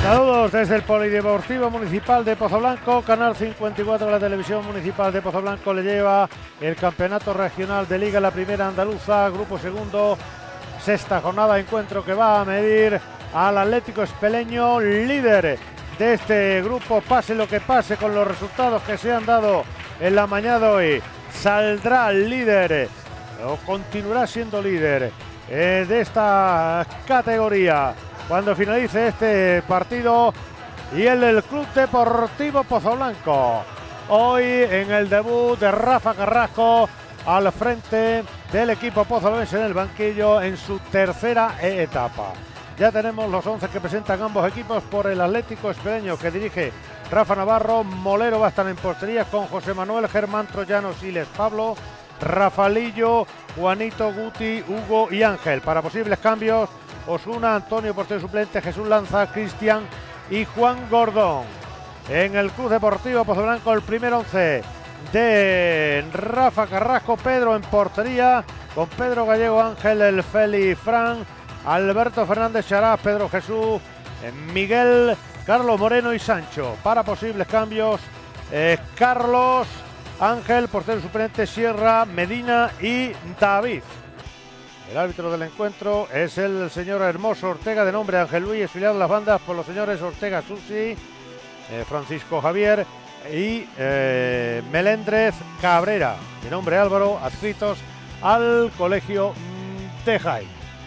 Saludos desde el Polideportivo Municipal de Pozoblanco. Canal 54 de la Televisión Municipal de Pozoblanco le lleva el Campeonato Regional de Liga, la Primera Andaluza, Grupo Segundo, sexta jornada, encuentro que va a medir al Atlético Espeleño, líder de este grupo. Pase lo que pase con los resultados que se han dado en la mañana de hoy, saldrá líder o continuará siendo líder de esta categoría cuando finalice este partido. Y el Club Deportivo Pozoblanco, hoy en el debut de Rafa Carrasco al frente del equipo pozoblanquense en el banquillo en su tercera etapa. Ya tenemos los 11 que presentan ambos equipos. Por el Atlético Espeleño, que dirige Rafa Navarro, Molero va a estar en portería con José Manuel, Germán Troyano, Siles, Pablo, Rafalillo, Juanito, Guti, Hugo y Ángel. Para posibles cambios, Osuna, Antonio, portero suplente, Jesús Lanza, Cristian y Juan Gordón. En el Club Deportivo Pozoblanco, el primer 11 de Rafa Carrasco: Pedro en portería, con Pedro Gallego, Ángel, el Feli, Fran, Alberto Fernández, Charás, Pedro Jesús, Miguel, Carlos Moreno y Sancho. Para posibles cambios, Carlos, Ángel, portero suplente, Sierra, Medina y David. El árbitro del encuentro es el señor Hermoso Ortega, de nombre Ángel Luis, auxiliado las bandas por los señores Ortega Susi, Francisco Javier y Melendrez Cabrera, de nombre Álvaro, adscritos al Colegio de Jaén.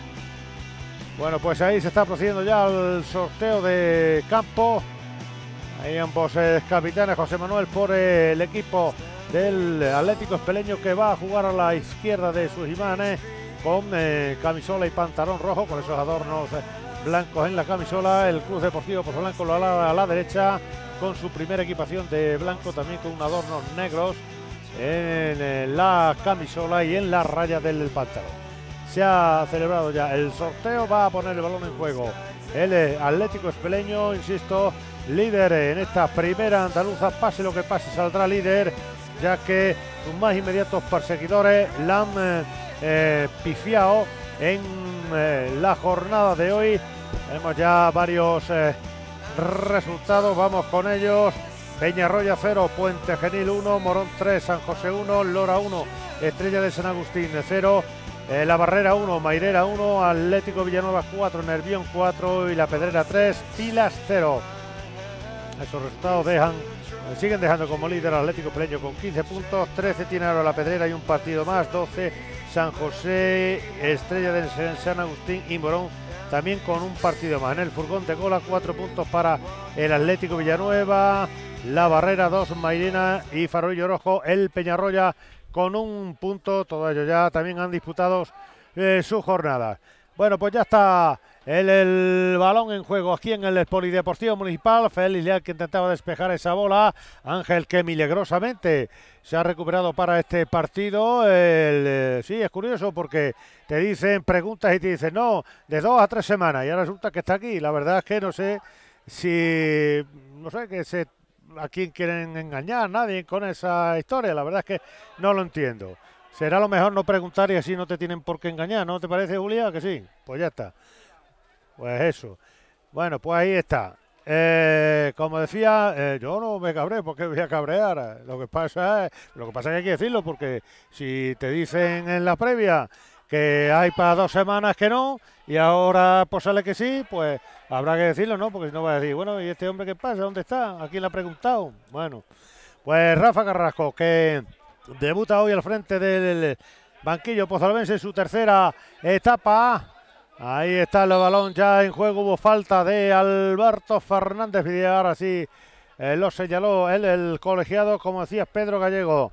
Bueno, pues ahí se está procediendo ya al sorteo de campo. Ahí ambos capitanes, José Manuel por el equipo del Atlético Espeleño, que va a jugar a la izquierda de sus imanes, con camisola y pantalón rojo, con esos adornos blancos en la camisola. El Club Deportivo Pozoblanco lo hará a la derecha, con su primera equipación de blanco, también con unos adornos negros en la camisola y en la raya del pantalón. Se ha celebrado ya el sorteo, va a poner el balón en juego el Atlético Espeleño, insisto, líder en esta primera andaluza. Pase lo que pase, saldrá líder, ya que sus más inmediatos perseguidores la han pifiado en la jornada de hoy. Tenemos ya varios resultados, vamos con ellos. Peñarroya 0, Puente Genil 1, Morón 3, San José 1, Lora 1, Estrella de San Agustín 0, La Barrera 1, Mairera 1, Atlético Villanueva 4, Nervión 4 y La Pedrera 3, Pilas 0. Esos resultados siguen dejando como líder al Atlético Espeleño con 15 puntos, 13 tiene ahora La Pedrera y un partido más, 12 San José, Estrella de San Agustín y Morón también con un partido más. En el furgón de cola, 4 puntos para el Atlético Villanueva, La Barrera 2, Mairena y Farolillo Rojo, el Peñarroya con un punto. Todos ellos ya también han disputado su jornada. Bueno, pues ya está el balón en juego aquí en el Polideportivo Municipal. Félix Leal, que intentaba despejar esa bola. Ángel, que milagrosamente se ha recuperado para este partido. Sí, es curioso porque te dicen, preguntas y te dicen no, de 2 a 3 semanas, y ahora resulta que está aquí. La verdad es que no sé a quién quieren engañar, nadie con esa historia. La verdad es que no lo entiendo. Será lo mejor no preguntar y así no te tienen por qué engañar, ¿no te parece, Julia? Que sí, pues ya está. Pues eso. Bueno, pues ahí está. Como decía, yo no me cabré, porque voy a cabrear. Lo que pasa es que hay que decirlo, porque si te dicen en la previa que hay para 2 semanas que no, y ahora pues sale que sí, pues habrá que decirlo, ¿no? Porque si no va a decir, bueno, ¿y este hombre qué pasa? ¿Dónde está? ¿A quién le ha preguntado? Bueno, pues Rafa Carrasco, que debuta hoy al frente del banquillo pozalbense en su tercera etapa. Ahí está el balón ya en juego. Hubo falta de Alberto Fernández y ahora sí lo señaló el colegiado, como decías, Pedro Gallego.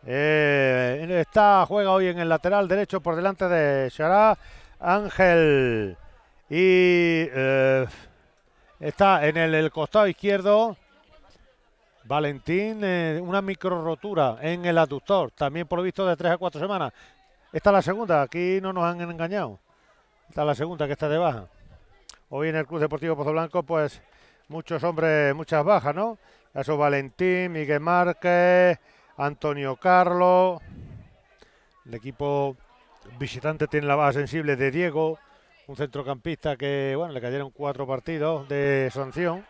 Juega hoy en el lateral derecho por delante de Chará. Ángel y está en el costado izquierdo Valentín, una micro rotura en el aductor, también por lo visto de 3 a 4 semanas. Esta es la segunda, aquí no nos han engañado. Esta es la segunda que está de baja. Hoy en el Club Deportivo Pozoblanco, pues muchos hombres, muchas bajas, ¿no? Eso, Valentín, Miguel Márquez, Antonio Carlos. El equipo visitante tiene la baja sensible de Diego, un centrocampista que, bueno, le cayeron 4 partidos de sanción.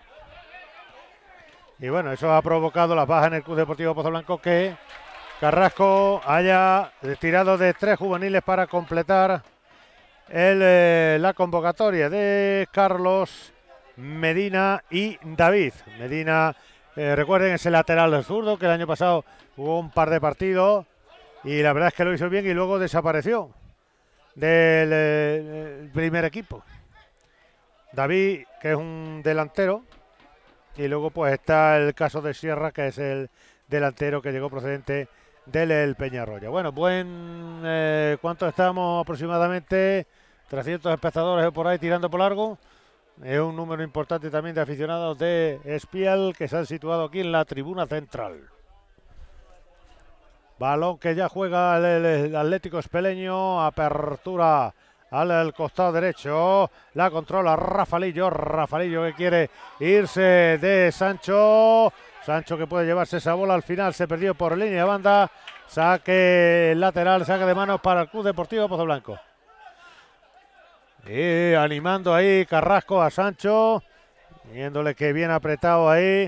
Y bueno, eso ha provocado las bajas en el Club Deportivo Pozoblanco, que Carrasco haya tirado de 3 juveniles para completar la convocatoria de Carlos, Medina y David. Medina, recuerden, es el lateral zurdo que el año pasado jugó un par de partidos y la verdad es que lo hizo bien y luego desapareció del primer equipo. David, que es un delantero, y luego pues está el caso de Sierra, que es el delantero que llegó procedente del Peñarroya. Bueno, ¿cuánto estamos aproximadamente? 300 espectadores por ahí tirando por largo. Es un número importante también de aficionados de Espiel que se han situado aquí en la tribuna central. Balón que ya juega el Atlético Espeleño. Apertura al costado derecho. La controla Rafalillo. Rafalillo que quiere irse de Sancho. Sancho que puede llevarse esa bola. Al final se perdió por línea de banda. Saque lateral, saque de manos para el Club Deportivo Pozoblanco. Y animando ahí Carrasco a Sancho. Viéndole que bien apretado ahí.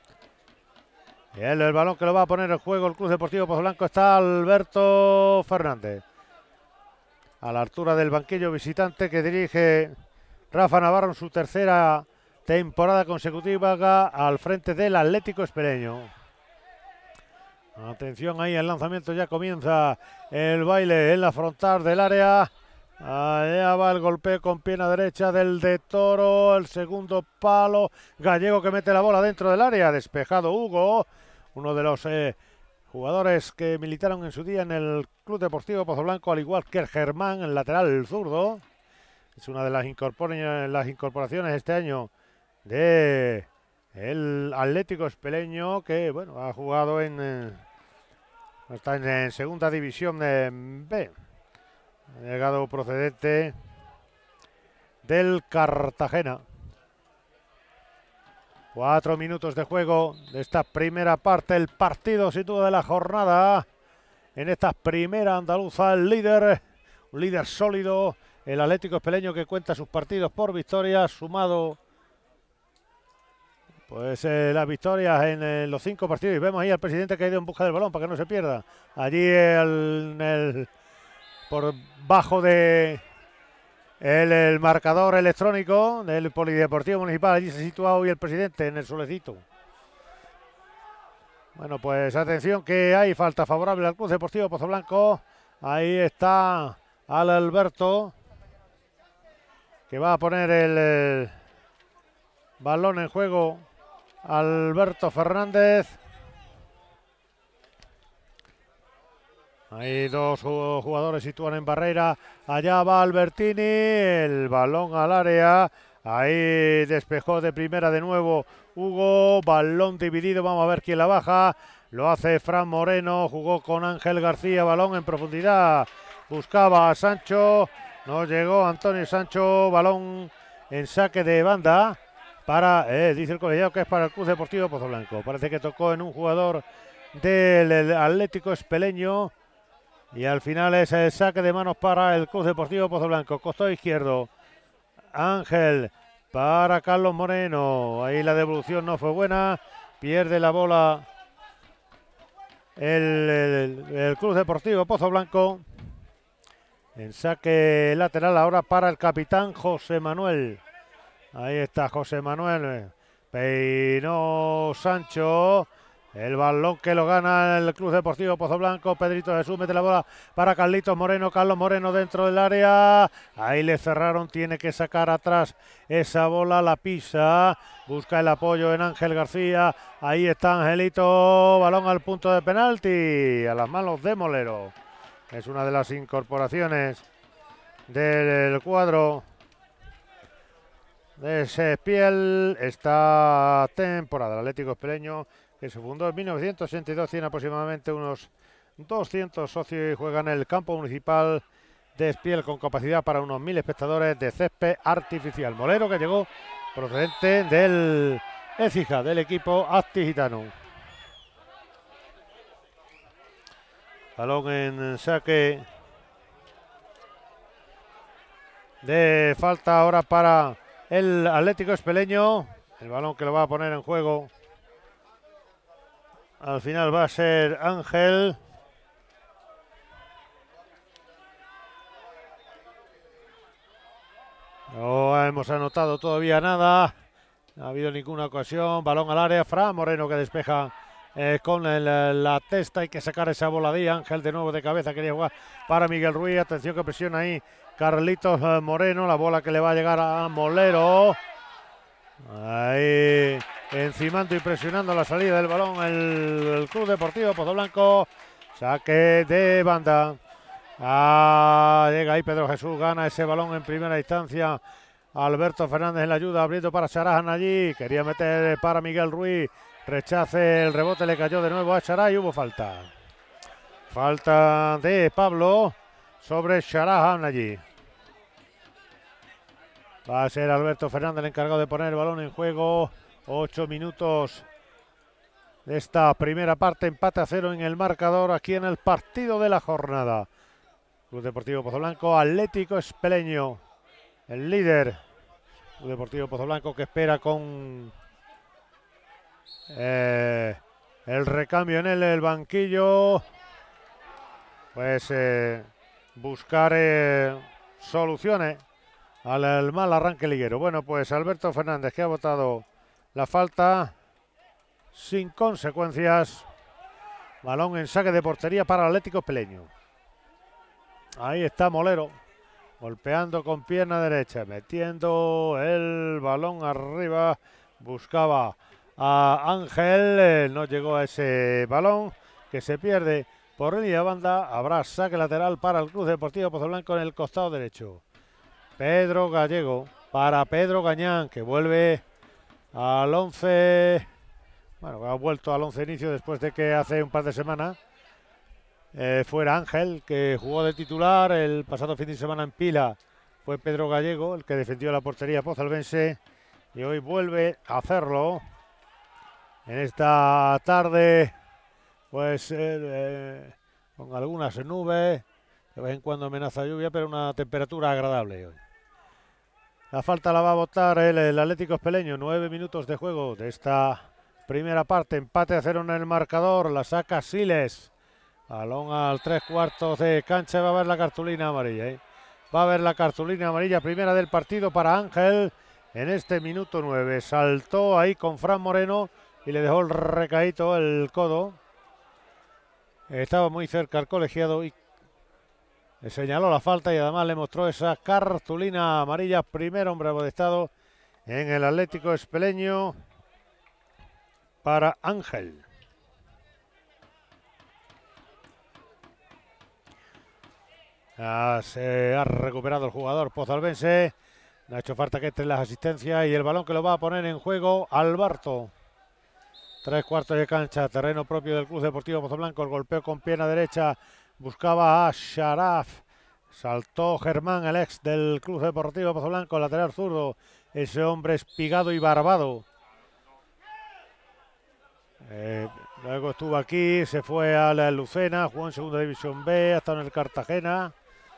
Y el balón que lo va a poner en juego el Club Deportivo Pozoblanco está Alberto Fernández. A la altura del banquillo visitante que dirige Rafa Navarro en su tercera temporada consecutiva al frente del Atlético Espeleño. Atención ahí, el lanzamiento ya comienza el baile en la frontal del área. Allá va el golpeo con pierna derecha del de Toro, el segundo palo. Gallego que mete la bola dentro del área, despejado Hugo, uno de los jugadores que militaron en su día en el Club Deportivo Pozoblanco, al igual que el Germán, el lateral zurdo. Es una de las incorporaciones este año de el Atlético Espeleño, que bueno, ha jugado está en segunda división de B. Ha llegado procedente del Cartagena. 4 minutos de juego de esta primera parte. El partido sin duda de la jornada. En esta primera andaluza, el líder, un líder sólido, el Atlético Espeleño, que cuenta sus partidos por victorias, sumado pues las victorias en los 5 partidos. Y vemos ahí al presidente que ha ido en busca del balón para que no se pierda. Allí por bajo de el marcador electrónico del Polideportivo Municipal. Allí se sitúa hoy el presidente en el solecito. Bueno, pues atención que hay falta favorable al Club Deportivo Pozoblanco. Ahí está Alberto, que va a poner el balón en juego. Alberto Fernández. Hay 2 jugadores sitúan en barrera. Allá va Albertini. El balón al área. Ahí despejó de primera de nuevo Hugo. Balón dividido. Vamos a ver quién la baja. Lo hace Fran Moreno. Jugó con Ángel García. Balón en profundidad. Buscaba a Sancho. No llegó Antonio Sancho. Balón en saque de banda. Dice el colegiado que es para el Club Deportivo Pozoblanco. Parece que tocó en un jugador del Atlético Espeleño. Y al final es el saque de manos para el Club Deportivo Pozoblanco. Costado izquierdo. Ángel para Carlos Moreno. Ahí la devolución no fue buena. Pierde la bola el Club Deportivo Pozoblanco. En saque lateral ahora para el capitán José Manuel. Ahí está José Manuel. Peinó Sancho. El balón que lo gana el Club Deportivo Pozoblanco. Pedrito Jesús mete la bola para Carlitos Moreno. Carlos Moreno dentro del área. Ahí le cerraron. Tiene que sacar atrás esa bola. La pisa. Busca el apoyo en Ángel García. Ahí está Angelito. Balón al punto de penalti. A las manos de Molero. Es una de las incorporaciones del cuadro de Espiel esta temporada. El Atlético Espeleño, que se fundó en 1982, tiene aproximadamente unos 200 socios y juega en el campo municipal de Espiel con capacidad para unos 1000 espectadores de césped artificial. Molero, que llegó procedente del Écija, del equipo Actigitano. Balón en saque de falta ahora para el Atlético Espeleño. El balón que lo va a poner en juego al final va a ser Ángel. No hemos anotado todavía nada. No ha habido ninguna ocasión. Balón al área. Fran Moreno que despeja con la testa. Hay que sacar esa voladilla. Ángel de nuevo de cabeza. Quería jugar para Miguel Ruiz. Atención que presiona ahí Carlitos Moreno. La bola que le va a llegar a Molero. Ahí encimando y presionando la salida del balón el Club Deportivo Pozoblanco. Saque de banda. Llega ahí Pedro Jesús, gana ese balón en primera instancia. Alberto Fernández en la ayuda, abriendo para Charajan allí. Quería meter para Miguel Ruiz. Rechace el rebote, le cayó de nuevo a Chará y hubo falta. Falta de Pablo sobre Charajan allí. Va a ser Alberto Fernández el encargado de poner el balón en juego. 8 minutos de esta primera parte. Empate a 0 en el marcador aquí en el partido de la jornada. Club Deportivo Pozoblanco, Atlético Espeleño, el líder. Club Deportivo Pozoblanco que espera con el recambio en el banquillo. Pues buscar soluciones al mal arranque liguero. Bueno, pues Alberto Fernández que ha votado la falta sin consecuencias. Balón en saque de portería para el Atlético Espeleño. Ahí está Molero, golpeando con pierna derecha, metiendo el balón arriba. Buscaba a Ángel, no llegó a ese balón que se pierde por línea de banda. Habrá saque lateral para el Club Deportivo Pozoblanco en el costado derecho. Pedro Gallego para Pedro Gañán, que vuelve al 11. Bueno, ha vuelto al 11 inicio después de que hace un par de semanas fuera Ángel, que jugó de titular el pasado fin de semana en Pila. Fue Pedro Gallego el que defendió la portería pozalbense y hoy vuelve a hacerlo en esta tarde, pues con algunas nubes, de vez en cuando amenaza lluvia, pero una temperatura agradable hoy. La falta la va a botar el Atlético Espeleño. 9 minutos de juego de esta primera parte. Empate a 0 en el marcador. La saca Siles. Balón al 3/4 de cancha. Va a haber la cartulina amarilla. Va a haber la cartulina amarilla primera del partido para Ángel en este minuto 9. Saltó ahí con Fran Moreno y le dejó el recaíto, el codo. Estaba muy cerca el colegiado y le señaló la falta y además le mostró esa cartulina amarilla. Primer hombre amonestado en el Atlético Espeleño para Ángel. Se ha recuperado el jugador pozalbense. No ha hecho falta que entre las asistencias y el balón que lo va a poner en juego Alberto. 3/4 de cancha, terreno propio del Club Deportivo Pozoblanco. El golpeo con pierna derecha. Buscaba a Sharaf. Saltó Germán, el ex del Club Deportivo Pozoblanco, lateral zurdo. Ese hombre espigado y barbado. Luego estuvo aquí, se fue a la Lucena, jugó en Segunda División B, ha estado en el Cartagena.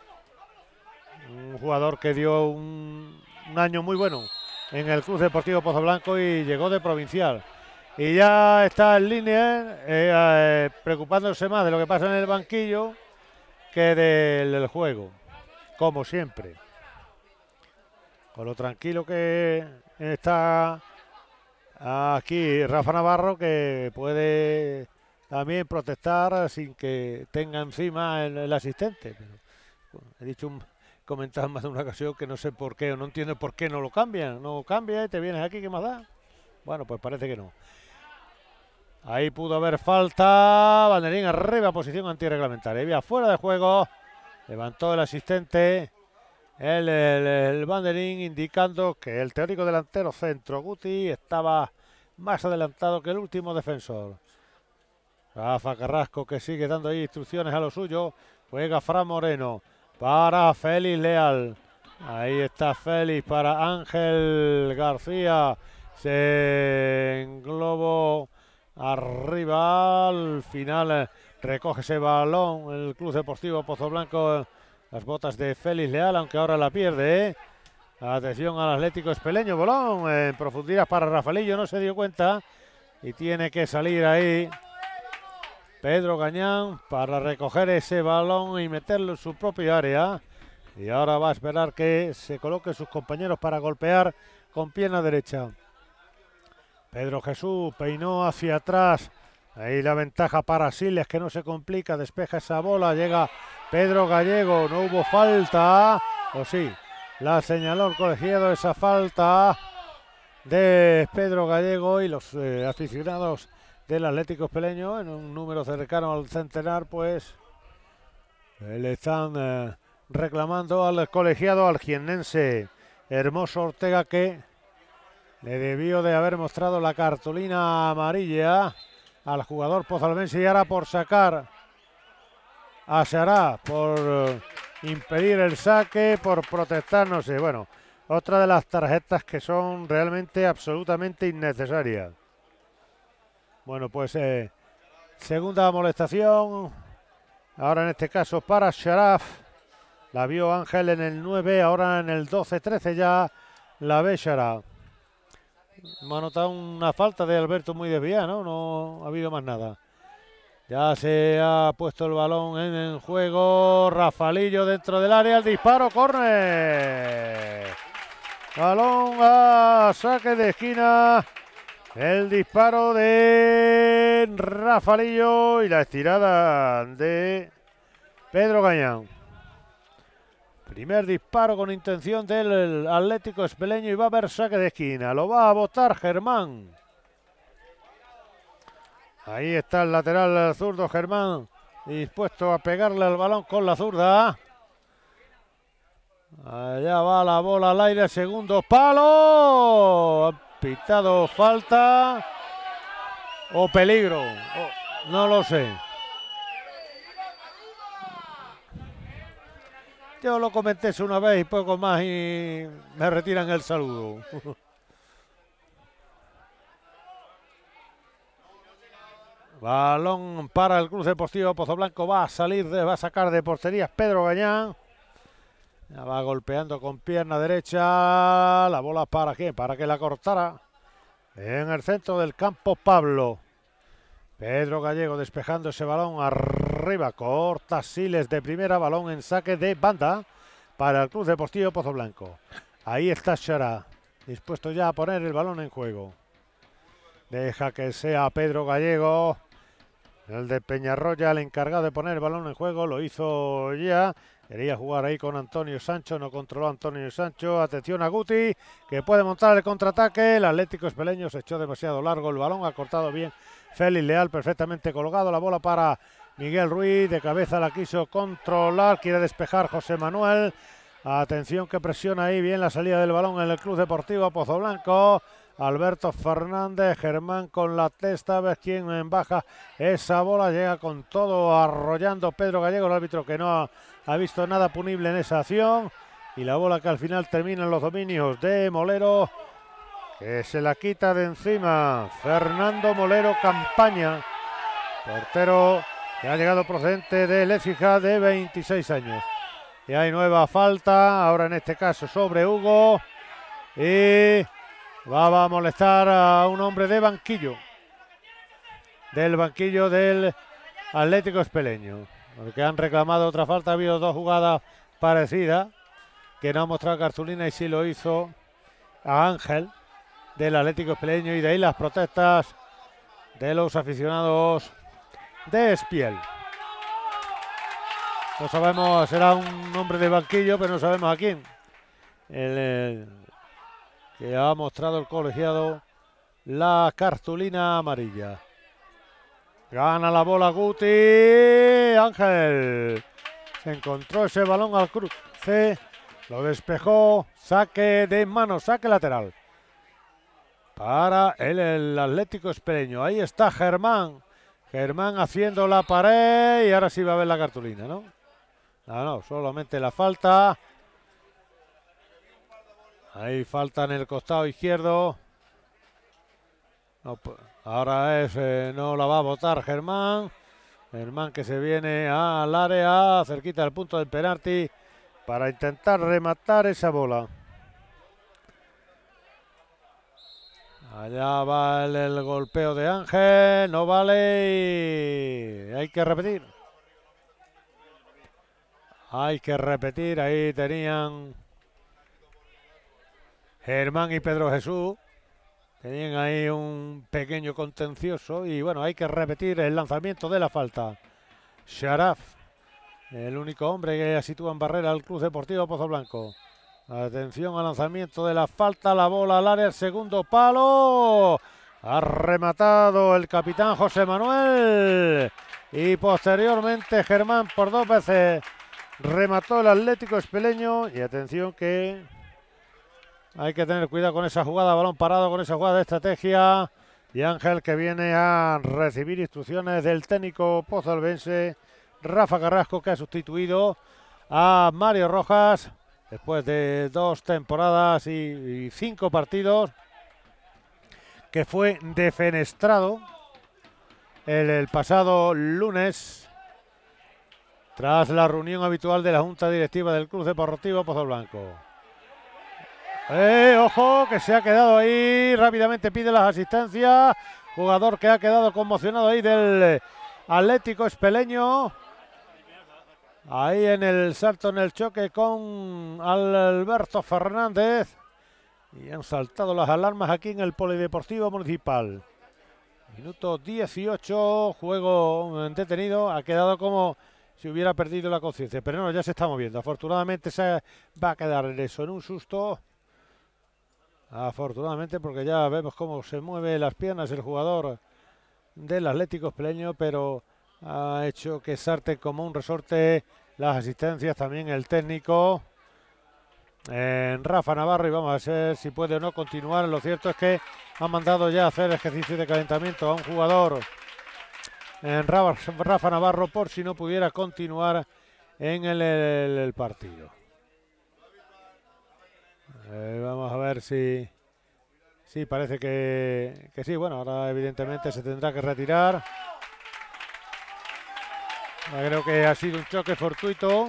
Un jugador que dio un año muy bueno en el Club Deportivo Pozoblanco y llegó de provincial. Y ya está en línea, preocupándose más de lo que pasa en el banquillo que del juego, como siempre. Con lo tranquilo que está aquí Rafa Navarro, que puede también protestar sin que tenga encima el asistente. Pero, he dicho comentado más de una ocasión que no sé por qué, o no entiendo por qué no lo cambian. No cambia y te vienes aquí, ¿qué más da? Bueno, pues parece que no. Ahí pudo haber falta. Banderín arriba, posición antirreglamentaria. Había fuera de juego. Levantó el asistente. El banderín indicando que el teórico delantero centro Guti estaba más adelantado que el último defensor. Rafa Carrasco que sigue dando ahí instrucciones a lo suyo. Juega Fran Moreno para Félix Leal. Ahí está Félix para Ángel García. Se englobó arriba. Al final recoge ese balón el Club Deportivo Pozoblanco Las botas de Félix Leal, aunque ahora la pierde, ¿eh? Atención al Atlético Espeleño, bolón en profundidad para Rafaelillo, no se dio cuenta y tiene que salir ahí Pedro Gañán para recoger ese balón y meterlo en su propia área. Y ahora va a esperar que se coloquen sus compañeros para golpear con pierna derecha. Pedro Jesús peinó hacia atrás. Ahí la ventaja para Siles, que no se complica, despeja esa bola, llega Pedro Gallego, no hubo falta, o sí, la señaló el colegiado esa falta de Pedro Gallego, y los aficionados del Atlético Espeleño, en un número cercano al centenar, pues le están reclamando al colegiado algiernense Hermoso Ortega, que le debió de haber mostrado la cartulina amarilla al jugador pozalbense, y ahora por sacar a Xará, por impedir el saque, por protestar, no sé, bueno, otra de las tarjetas que son realmente absolutamente innecesarias. Bueno, pues segunda amonestación, ahora en este caso para Sharaf, la vio Ángel en el 9, ahora en el 12-13 ya la ve Sharaf. Me ha notado una falta de Alberto muy desviada, ¿no? No ha habido más nada. Ya se ha puesto el balón en juego. Rafaelillo dentro del área. El disparo, córner. Balón a saque de esquina. El disparo de Rafaelillo y la estirada de Pedro Gañán. Primer disparo con intención del Atlético Espeleño y va a haber saque de esquina. Lo va a botar Germán. Ahí está el lateral zurdo Germán, dispuesto a pegarle al balón con la zurda. Allá va la bola al aire, segundo palo. Han pitado falta o peligro. No lo sé. Yo lo comenté una vez y poco más y me retiran el saludo. Balón para el Club Deportivo Pozoblanco. Va a sacar de porterías Pedro Gañán. Ya va golpeando con pierna derecha. La bola para qué? Para que la cortara. En el centro del campo Pablo. Pedro Gallego despejando ese balón arriba. Corta Siles de primera. Balón en saque de banda para el Club Deportivo Pozoblanco. Ahí está Xará, dispuesto ya a poner el balón en juego. Deja que sea Pedro Gallego, el de Peñarroya, el encargado de poner el balón en juego. Lo hizo ya. Quería jugar ahí con Antonio Sancho, no controló Antonio Sancho. Atención a Guti, que puede montar el contraataque. El Atlético Espeleño se echó demasiado largo el balón, ha cortado bien Félix Leal, perfectamente colocado. La bola para Miguel Ruiz, de cabeza la quiso controlar, quiere despejar José Manuel. Atención que presiona ahí bien la salida del balón en el Club Deportivo Pozoblanco. Alberto Fernández, Germán con la testa, ves quién baja esa bola, llega con todo arrollando Pedro Gallego, el árbitro que no ha visto nada punible en esa acción, y la bola que al final termina en los dominios de Molero, que se la quita de encima Fernando Molero Campaña, portero que ha llegado procedente de Écija, de 26 años. Y hay nueva falta, ahora en este caso sobre Hugo, y va a molestar a un hombre de banquillo, del banquillo del Atlético Espeleño, porque han reclamado otra falta. Ha habido dos jugadas parecidas que no ha mostrado cartulina y sí lo hizo a Ángel del Atlético Espeleño, y de ahí las protestas de los aficionados de Espiel. No sabemos, será un hombre de banquillo, pero no sabemos a quién. Que ha mostrado el colegiado la cartulina amarilla. Gana la bola Guti. Ángel se encontró ese balón al cruce, lo despejó. Saque de mano, saque lateral para el Atlético Espeleño. Ahí está Germán haciendo la pared, y ahora sí va a ver la cartulina, ¿no? No, solamente la falta. Ahí falta en el costado izquierdo. No, ahora no la va a botar Germán. Germán que se viene al área, cerquita del punto del penalti. para intentar rematar esa bola. Allá va el golpeo de Ángel, no vale y hay que repetir. Hay que repetir, ahí tenían Germán y Pedro Jesús. Tenían ahí un pequeño contencioso y bueno, hay que repetir el lanzamiento de la falta. Sharaf, el único hombre que sitúa en barrera al Club Deportivo Pozoblanco. Atención al lanzamiento de la falta, la bola al área, el segundo palo. Ha rematado el capitán José Manuel y posteriormente Germán por 2 veces remató el Atlético Espeleño. Y atención que hay que tener cuidado con esa jugada, balón parado, con esa jugada de estrategia. Y Ángel que viene a recibir instrucciones del técnico pozalbense Rafa Carrasco, que ha sustituido a Mario Rojas después de 2 temporadas y 5 partidos, que fue defenestrado el pasado lunes tras la reunión habitual de la Junta Directiva del Club Deportivo Pozoblanco. Ojo, que se ha quedado ahí, rápidamente pide las asistencias, jugador que ha quedado conmocionado ahí del Atlético Espeleño. Ahí en el salto, en el choque con Alberto Fernández. Y han saltado las alarmas aquí en el Polideportivo Municipal. Minuto 18, juego detenido. Ha quedado como si hubiera perdido la conciencia. Pero no, ya se está moviendo. Afortunadamente se va a quedar en eso, en un susto. Afortunadamente, porque ya vemos cómo se mueve las piernas el jugador del Atlético Espeleño, pero ha hecho que salte como un resorte las asistencias, también el técnico Rafa Navarro, y vamos a ver si puede o no continuar. Lo cierto es que ha mandado ya a hacer ejercicio de calentamiento a un jugador Rafa Navarro por si no pudiera continuar en el partido. Vamos a ver si... Sí, parece que sí. Bueno, ahora evidentemente se tendrá que retirar. Creo que ha sido un choque fortuito.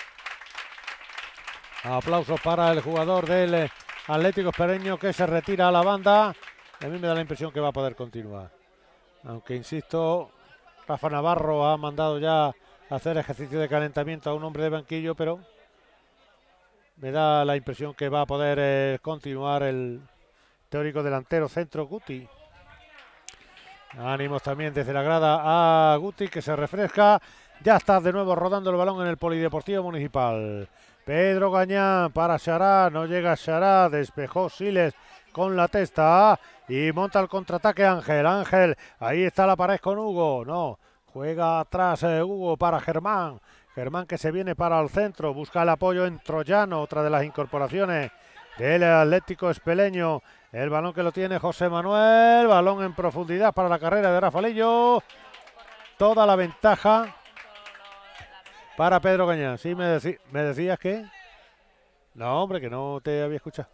Aplausos para el jugador del Atlético Espeleño, que se retira a la banda. A mí me da la impresión que va a poder continuar. Aunque insisto, Rafa Navarro ha mandado ya a hacer ejercicio de calentamiento a un hombre de banquillo, pero me da la impresión que va a poder continuar el teórico delantero centro Guti. Ánimos también desde la grada a Guti, que se refresca. Ya está de nuevo rodando el balón en el Polideportivo Municipal. Pedro Gañán para Xará, no llega Xará, despejó Siles con la testa y monta el contraataque Ángel. Ángel, ahí está la pared con Hugo, no, juega atrás Hugo para Germán. Germán que se viene para el centro, busca el apoyo en Troyano, otra de las incorporaciones del Atlético Espeleño. El balón que lo tiene José Manuel, balón en profundidad para la carrera de Rafalillo. Toda la ventaja para Pedro Gañán. Sí, me decías que... No, hombre, que no te había escuchado.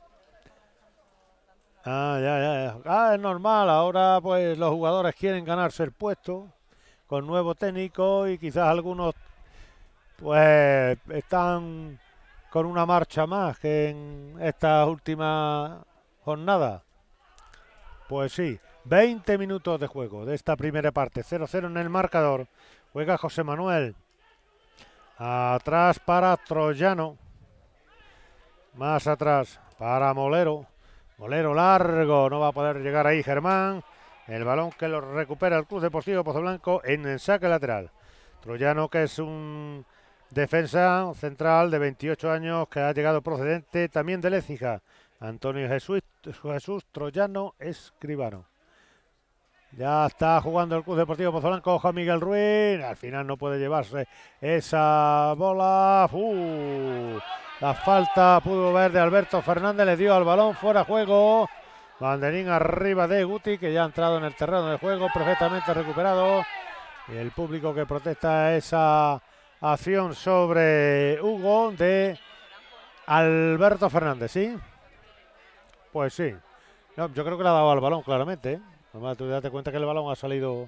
Ya. Es normal, ahora pues los jugadores quieren ganarse el puesto con nuevo técnico y quizás algunos pues están con una marcha más que en estas últimas jornadas. Pues sí, 20 minutos de juego de esta primera parte, 0-0 en el marcador. Juega José Manuel. Atrás para Troyano. Más atrás para Molero. Molero largo, no va a poder llegar ahí Germán. El balón que lo recupera el Club Deportivo Pozoblanco en el saque lateral. Troyano, que es un defensa central de 28 años que ha llegado procedente también de Lécija. Antonio Jesús Troyano Escribano. Ya está jugando el Club Deportivo Pozoblanco. Juan Miguel Ruiz. Al final no puede llevarse esa bola. La falta pudo ver de Alberto Fernández. Le dio al balón fuera de juego. Banderín arriba de Guti, que ya ha entrado en el terreno de juego. Perfectamente recuperado. Y el público que protesta esa acción sobre Hugo de Alberto Fernández, ¿sí? Pues sí. No, yo creo que le ha dado al balón claramente, ¿eh? Además, tú date cuenta que el balón ha salido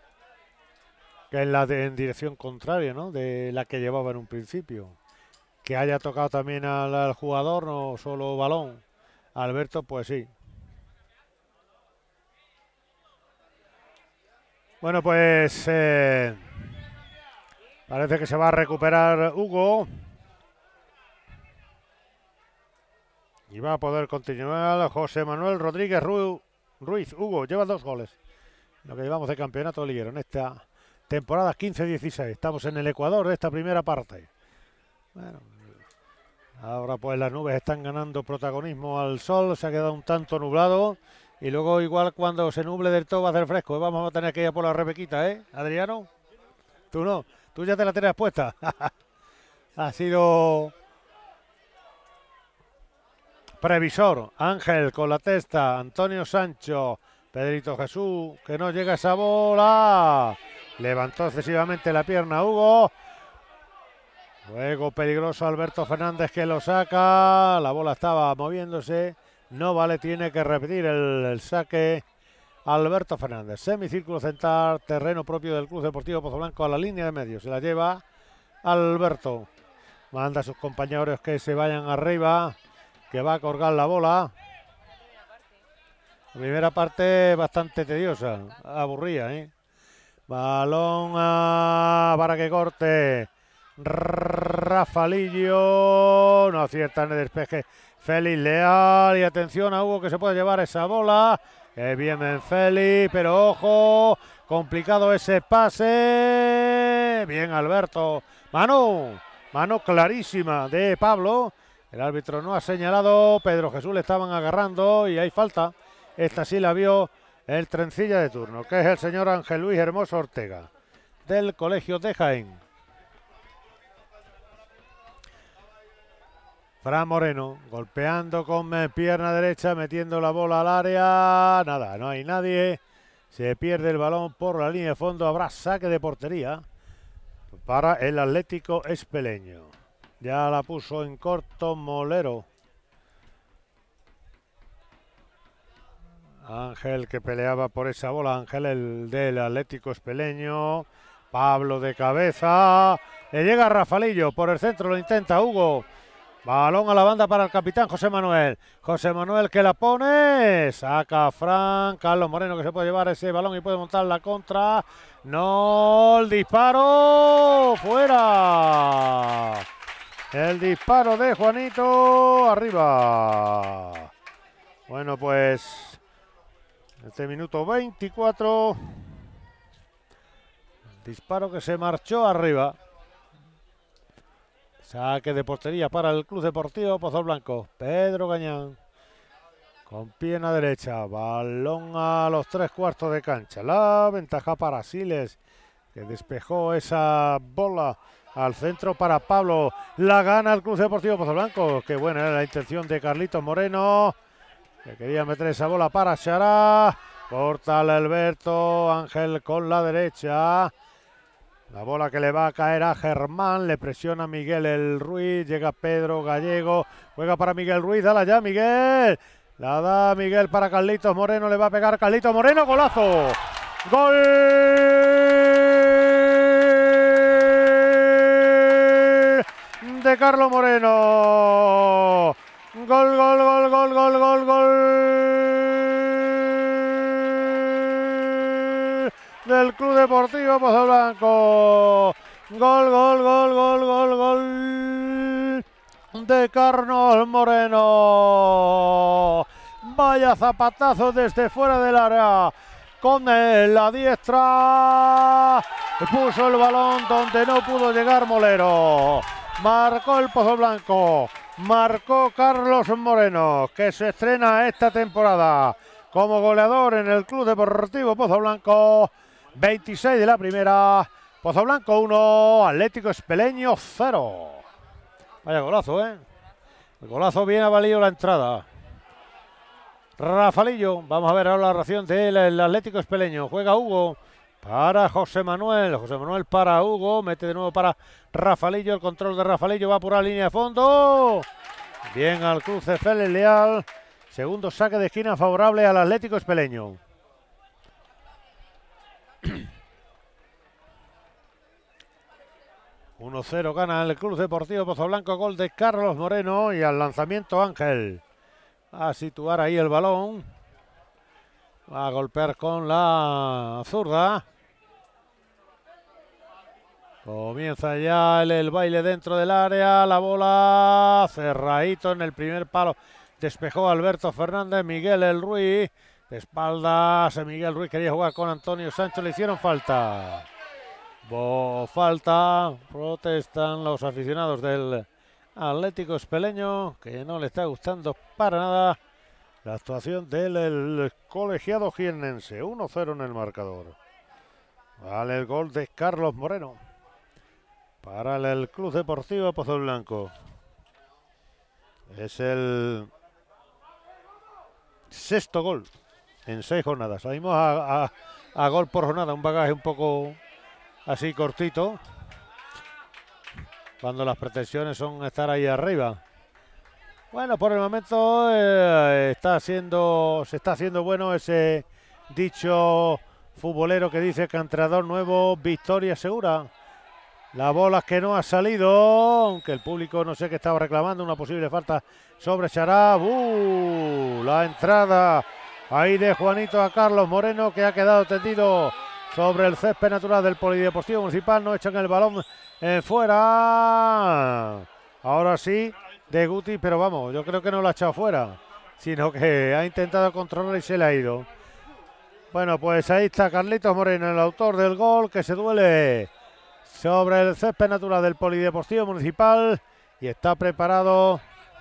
en dirección contraria, ¿no? De la que llevaba en un principio. que haya tocado también al jugador, no solo balón. Alberto, pues sí. Bueno, pues parece que se va a recuperar Hugo. Y va a poder continuar José Manuel Rodríguez Ruiz. Hugo lleva 2 goles. Lo que llevamos de campeonato liguero en esta temporada 15-16. Estamos en el Ecuador de esta primera parte. Bueno, ahora pues las nubes están ganando protagonismo al sol. Se ha quedado un tanto nublado. Y luego igual cuando se nuble del todo va a hacer fresco. Vamos a tener que ir a por la Rebequita, ¿eh, Adriano? Tú no. Tú ya te la tenías puesta. Ha sido previsor. Ángel con la testa. Antonio Sancho. Pedrito Jesús, que no llega esa bola. Levantó excesivamente la pierna Hugo. Juego peligroso Alberto Fernández que lo saca. La bola estaba moviéndose. No vale, tiene que repetir el saque Alberto Fernández. Semicírculo central, terreno propio del Club Deportivo Pozoblanco a la línea de medio. Se la lleva Alberto. Manda a sus compañeros que se vayan arriba, que va a colgar la bola. La primera parte bastante tediosa, aburrida, ¿eh? Balón para que corte Rafalillo. No acierta en el despeje Félix Leal. Y atención a Hugo que se puede llevar esa bola. Que bien Félix, pero ojo, complicado ese pase. Bien Alberto. Mano clarísima de Pablo. El árbitro no ha señalado. Pedro Jesús le estaban agarrando y hay falta. Esta sí la vio el trencilla de turno, que es el señor Ángel Luis Hermoso Ortega, del Colegio de Jaén. Fran Moreno, golpeando con pierna derecha, metiendo la bola al área. Nada, no hay nadie. Se pierde el balón por la línea de fondo. Habrá saque de portería para el Atlético Espeleño. Ya la puso en corto Molero. Ángel que peleaba por esa bola. Ángel, el del Atlético Espeleño. Pablo de cabeza. Le llega Rafalillo por el centro. Lo intenta Hugo. Balón a la banda para el capitán José Manuel. José Manuel que la pone. Saca Fran. Carlos Moreno que se puede llevar ese balón y puede montar la contra. No. El disparo. Fuera. El disparo de Juanito. Arriba. Bueno, pues este minuto 24. Disparo que se marchó arriba. Saque de portería para el Club Deportivo Pozoblanco. Pedro Gañán con pierna derecha. Balón a los 3/4 de cancha. La ventaja para Siles, que despejó esa bola al centro para Pablo. La gana el Club Deportivo Pozoblanco. Qué buena era la intención de Carlitos Moreno, que quería meter esa bola para Xará. Corta al Alberto. Ángel con la derecha. La bola que le va a caer a Germán. Le presiona Miguel el Ruiz. Llega Pedro Gallego. Juega para Miguel Ruiz. Dala ya, Miguel. La da Miguel para Carlitos Moreno. Le va a pegar Carlitos Moreno. Golazo. Gol de Carlos Moreno. Gol, gol, gol, gol, gol, gol, gol del Club Deportivo Pozoblanco. Gol, gol, gol, gol, gol, gol de Carlos Moreno. Vaya zapatazo desde fuera del área. Con la diestra puso el balón donde no pudo llegar Molero. Marcó el Pozoblanco. Marcó Carlos Moreno, que se estrena esta temporada como goleador en el Club Deportivo Pozoblanco. 26 de la primera. Pozoblanco 1, Atlético Espeleño 0. Vaya golazo, ¿eh? El golazo bien ha valido la entrada. Rafalillo, vamos a ver ahora la reacción del Atlético Espeleño. Juega Hugo para José Manuel. José Manuel para Hugo. Mete de nuevo para Rafalillo. El control de Rafalillo va por la línea de fondo. Bien al cruce Félix Leal. Segundo saque de esquina favorable al Atlético Espeleño. 1-0 gana el Club Deportivo Pozoblanco, gol de Carlos Moreno y al lanzamiento Ángel. A situar ahí el balón. Va a golpear con la zurda. Comienza ya el baile dentro del área. La bola cerradito en el primer palo. Despejó Alberto Fernández. Miguel El Ruiz. De espaldas. Miguel Ruiz quería jugar con Antonio Sancho. Le hicieron falta. Falta. Protestan los aficionados del Atlético Espeleño, que no le está gustando para nada la actuación del colegiado jiennense. 1-0 en el marcador. Vale el gol de Carlos Moreno para el Club Deportivo Pozoblanco. Es el sexto gol en 6 jornadas. Salimos a gol por jornada, un bagaje un poco así cortito, cuando las pretensiones son estar ahí arriba. Bueno, por el momento se está haciendo bueno ese dicho futbolero que dice que entrenador nuevo, victoria segura. La bola que no ha salido, aunque el público no sé qué estaba reclamando, una posible falta sobre Charab. La entrada ahí de Juanito a Carlos Moreno, que ha quedado tendido sobre el césped natural del Polideportivo Municipal. No echan el balón fuera. Ahora sí, de Guti, pero vamos, yo creo que no lo ha echado fuera, sino que ha intentado controlar y se le ha ido. Bueno, pues ahí está Carlitos Moreno, el autor del gol, que se duele sobre el césped natural del Polideportivo Municipal y está preparado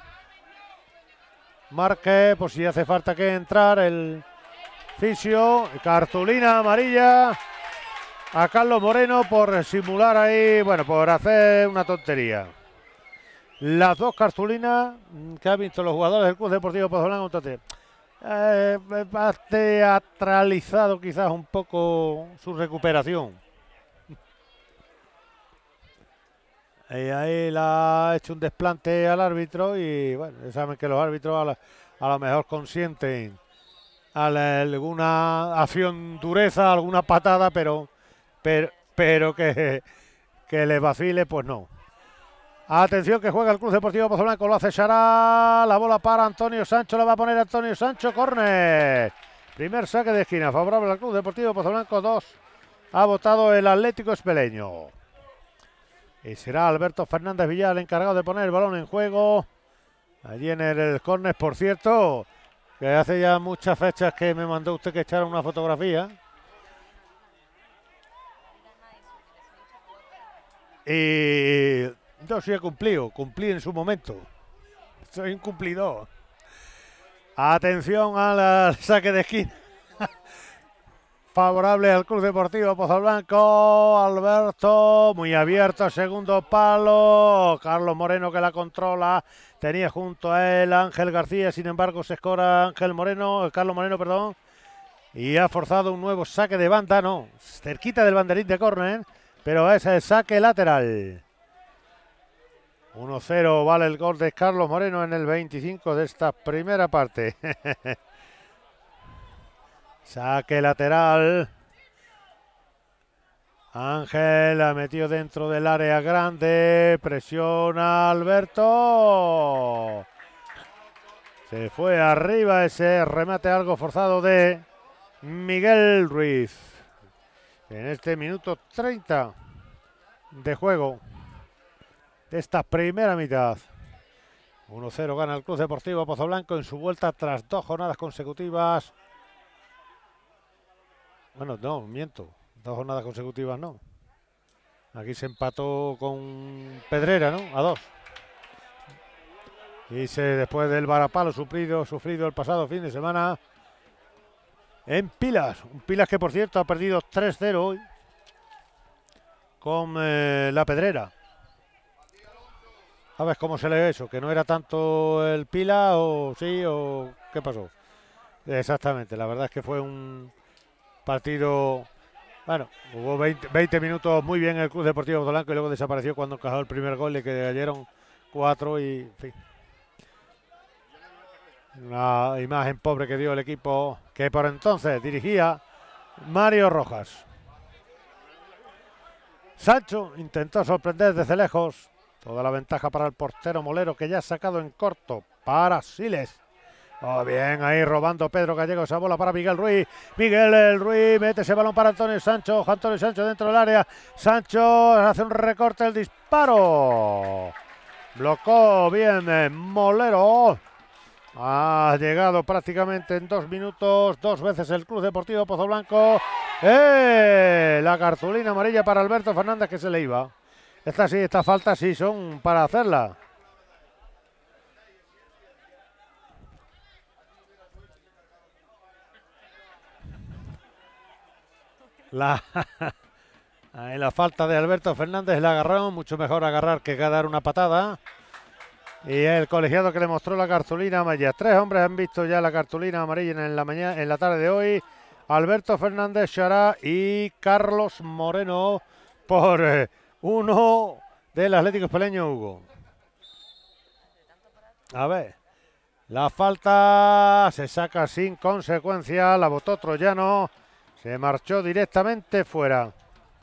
Márquez por si hace falta que entrar el fisio. Cartulina amarilla a Carlos Moreno por simular ahí, bueno, por hacer una tontería. Las dos cartulinas que han visto los jugadores del Club Deportivo Pozoblanco, entonces ha teatralizado quizás un poco su recuperación. Y ahí la ha hecho un desplante al árbitro y bueno, saben que los árbitros a lo mejor consienten alguna acción dureza, alguna patada, pero que les vacile, pues no. Atención que juega el Club Deportivo Pozoblanco, lo hace Xará, la bola para Antonio Sancho, la va a poner Antonio Sancho, córner. Primer saque de esquina, favorable al Club Deportivo Pozoblanco, 2. Ha votado el Atlético Espeleño. Y será Alberto Fernández Villar el encargado de poner el balón en juego. Allí en el córner, por cierto, que hace ya muchas fechas que me mandó usted que echara una fotografía. Y yo sí he cumplido, cumplí en su momento. Soy un cumplidor. Atención al saque de esquina. Favorable al Club Deportivo Pozoblanco. Alberto, muy abierto, segundo palo. Carlos Moreno que la controla. Tenía junto a él Ángel García, sin embargo se escora Carlos Moreno, perdón. Y ha forzado un nuevo saque de banda, no, cerquita del banderín de córner, pero es el saque lateral. 1-0 vale el gol de Carlos Moreno en el 25 de esta primera parte. Saque lateral. Ángel la metió dentro del área grande. Presiona Alberto. Se fue arriba ese remate algo forzado de Miguel Ruiz. En este minuto 30 de juego de esta primera mitad. 1-0 gana el Club Deportivo Pozoblanco en su vuelta tras 2 jornadas consecutivas. Bueno, no, miento. 2 jornadas consecutivas no. Aquí se empató con Pedrera, ¿no? A 2. Y después del varapalo sufrido el pasado fin de semana en Pilas. Un Pilas que, por cierto, ha perdido 3-0 hoy con la Pedrera. ¿Sabes cómo se lee eso? ¿Que no era tanto el Pilas o sí o qué pasó? Exactamente, la verdad es que fue un partido... Bueno, jugó 20 minutos muy bien el Club Deportivo Pozoblanco y luego desapareció cuando encajó el primer gol y que cayeron 4 y en fin. Una imagen pobre que dio el equipo que por entonces dirigía Mario Rojas. Sancho intentó sorprender desde lejos. Toda la ventaja para el portero Molero, que ya ha sacado en corto para Siles. Oh, bien, ahí robando Pedro Gallego esa bola para Miguel Ruiz. Miguel Ruiz mete ese balón para Antonio Sancho. Antonio Sancho dentro del área. Sancho hace un recorte, el disparo. Blocó bien Molero. Ha llegado prácticamente en 2 minutos 2 veces el Club Deportivo Pozoblanco. La cartulina amarilla para Alberto Fernández, que se le iba. Estas faltas sí son para hacerla. Ahí la falta de Alberto Fernández, el agarrón, mucho mejor agarrar que dar una patada. Y el colegiado que le mostró la cartulina amarilla. 3 hombres han visto ya la cartulina amarilla en la tarde de hoy. Alberto Fernández, Xará y Carlos Moreno por uno del Atlético Espeleño, Hugo. A ver, la falta se saca sin consecuencia, la botó Troyano, se marchó directamente fuera.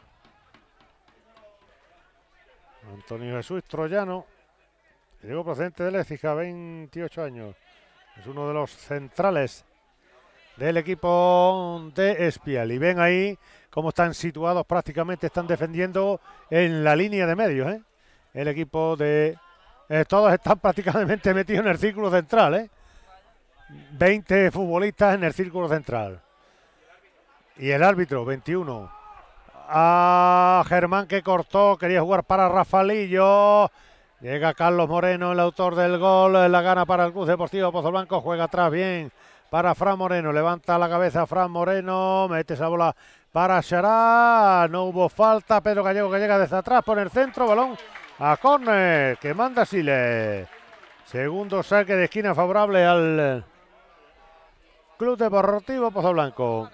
Antonio Jesús Troyano, llegó procedente de Lécija, 28 años. Es uno de los centrales del equipo de Espial. Y ven ahí cómo están situados, prácticamente están defendiendo en la línea de medios, ¿eh? El equipo de... todos están prácticamente metidos en el círculo central, ¿eh? 20 futbolistas en el círculo central. Y el árbitro, 21. A Germán, que cortó, quería jugar para Rafaelillo. Llega Carlos Moreno, el autor del gol, la gana para el Club Deportivo Pozoblanco, juega atrás bien para Fran Moreno, levanta la cabeza Fran Moreno, mete esa bola para Xará, no hubo falta, Pedro Gallego que llega desde atrás, pone el centro, balón a córner, que manda Siles. Segundo saque de esquina favorable al Club Deportivo Pozoblanco.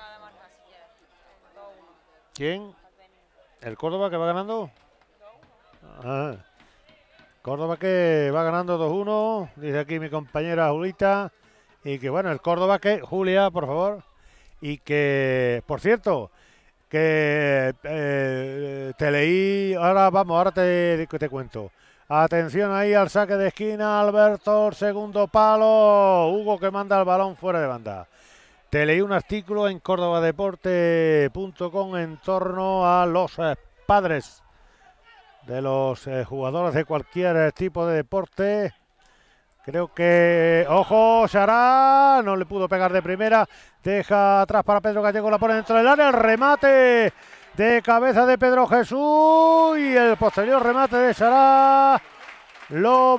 ¿Quién? ¿El Córdoba, que va ganando? Ah. Córdoba que va ganando 2-1, dice aquí mi compañera Julita, y que bueno, el Córdoba que, Julia, por favor, y que, por cierto, que te leí, ahora te cuento. Atención ahí al saque de esquina, Alberto, segundo palo, Hugo que manda el balón fuera de banda. Te leí un artículo en cordobadeporte.com en torno a los padres de los jugadores de cualquier tipo de deporte. Creo que... ¡Ojo! Xará no le pudo pegar de primera. Deja atrás para Pedro Gallego. La pone dentro del área. El remate de cabeza de Pedro Jesús. Y el posterior remate de Xará lo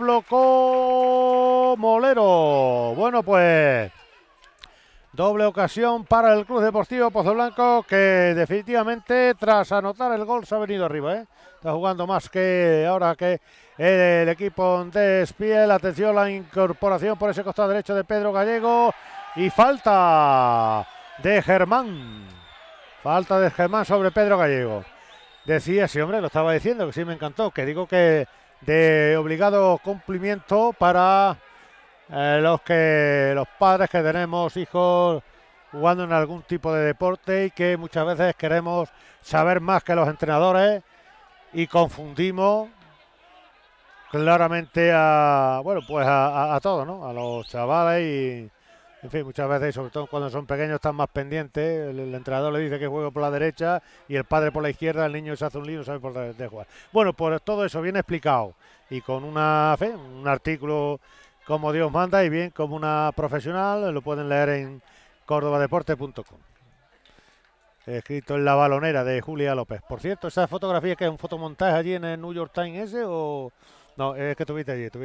blocó Molero. Bueno, pues... doble ocasión para el Club Deportivo Pozoblanco, que definitivamente tras anotar el gol se ha venido arriba, ¿eh? Está jugando más que ahora que el equipo de Espiel. Atención, la incorporación por ese costado derecho de Pedro Gallego. Y falta de Germán. Falta de Germán sobre Pedro Gallego. Decía, sí, hombre, lo estaba diciendo, que sí me encantó. Que digo que de obligado cumplimiento para los padres que tenemos hijos jugando en algún tipo de deporte y que muchas veces queremos saber más que los entrenadores y confundimos claramente a todos, ¿no? A los chavales y, en fin, muchas veces, sobre todo cuando son pequeños, están más pendientes. El entrenador le dice que juegue por la derecha y el padre por la izquierda, el niño se hace un lío, no sabe por dónde jugar. Bueno, pues todo eso bien explicado y con un artículo como Dios manda y bien como una profesional, lo pueden leer en cordobadeporte.com. Escrito en la balonera de Julia López. Por cierto, esa fotografía que es un fotomontaje allí en el New York Times ese o... No, es que estuviste allí.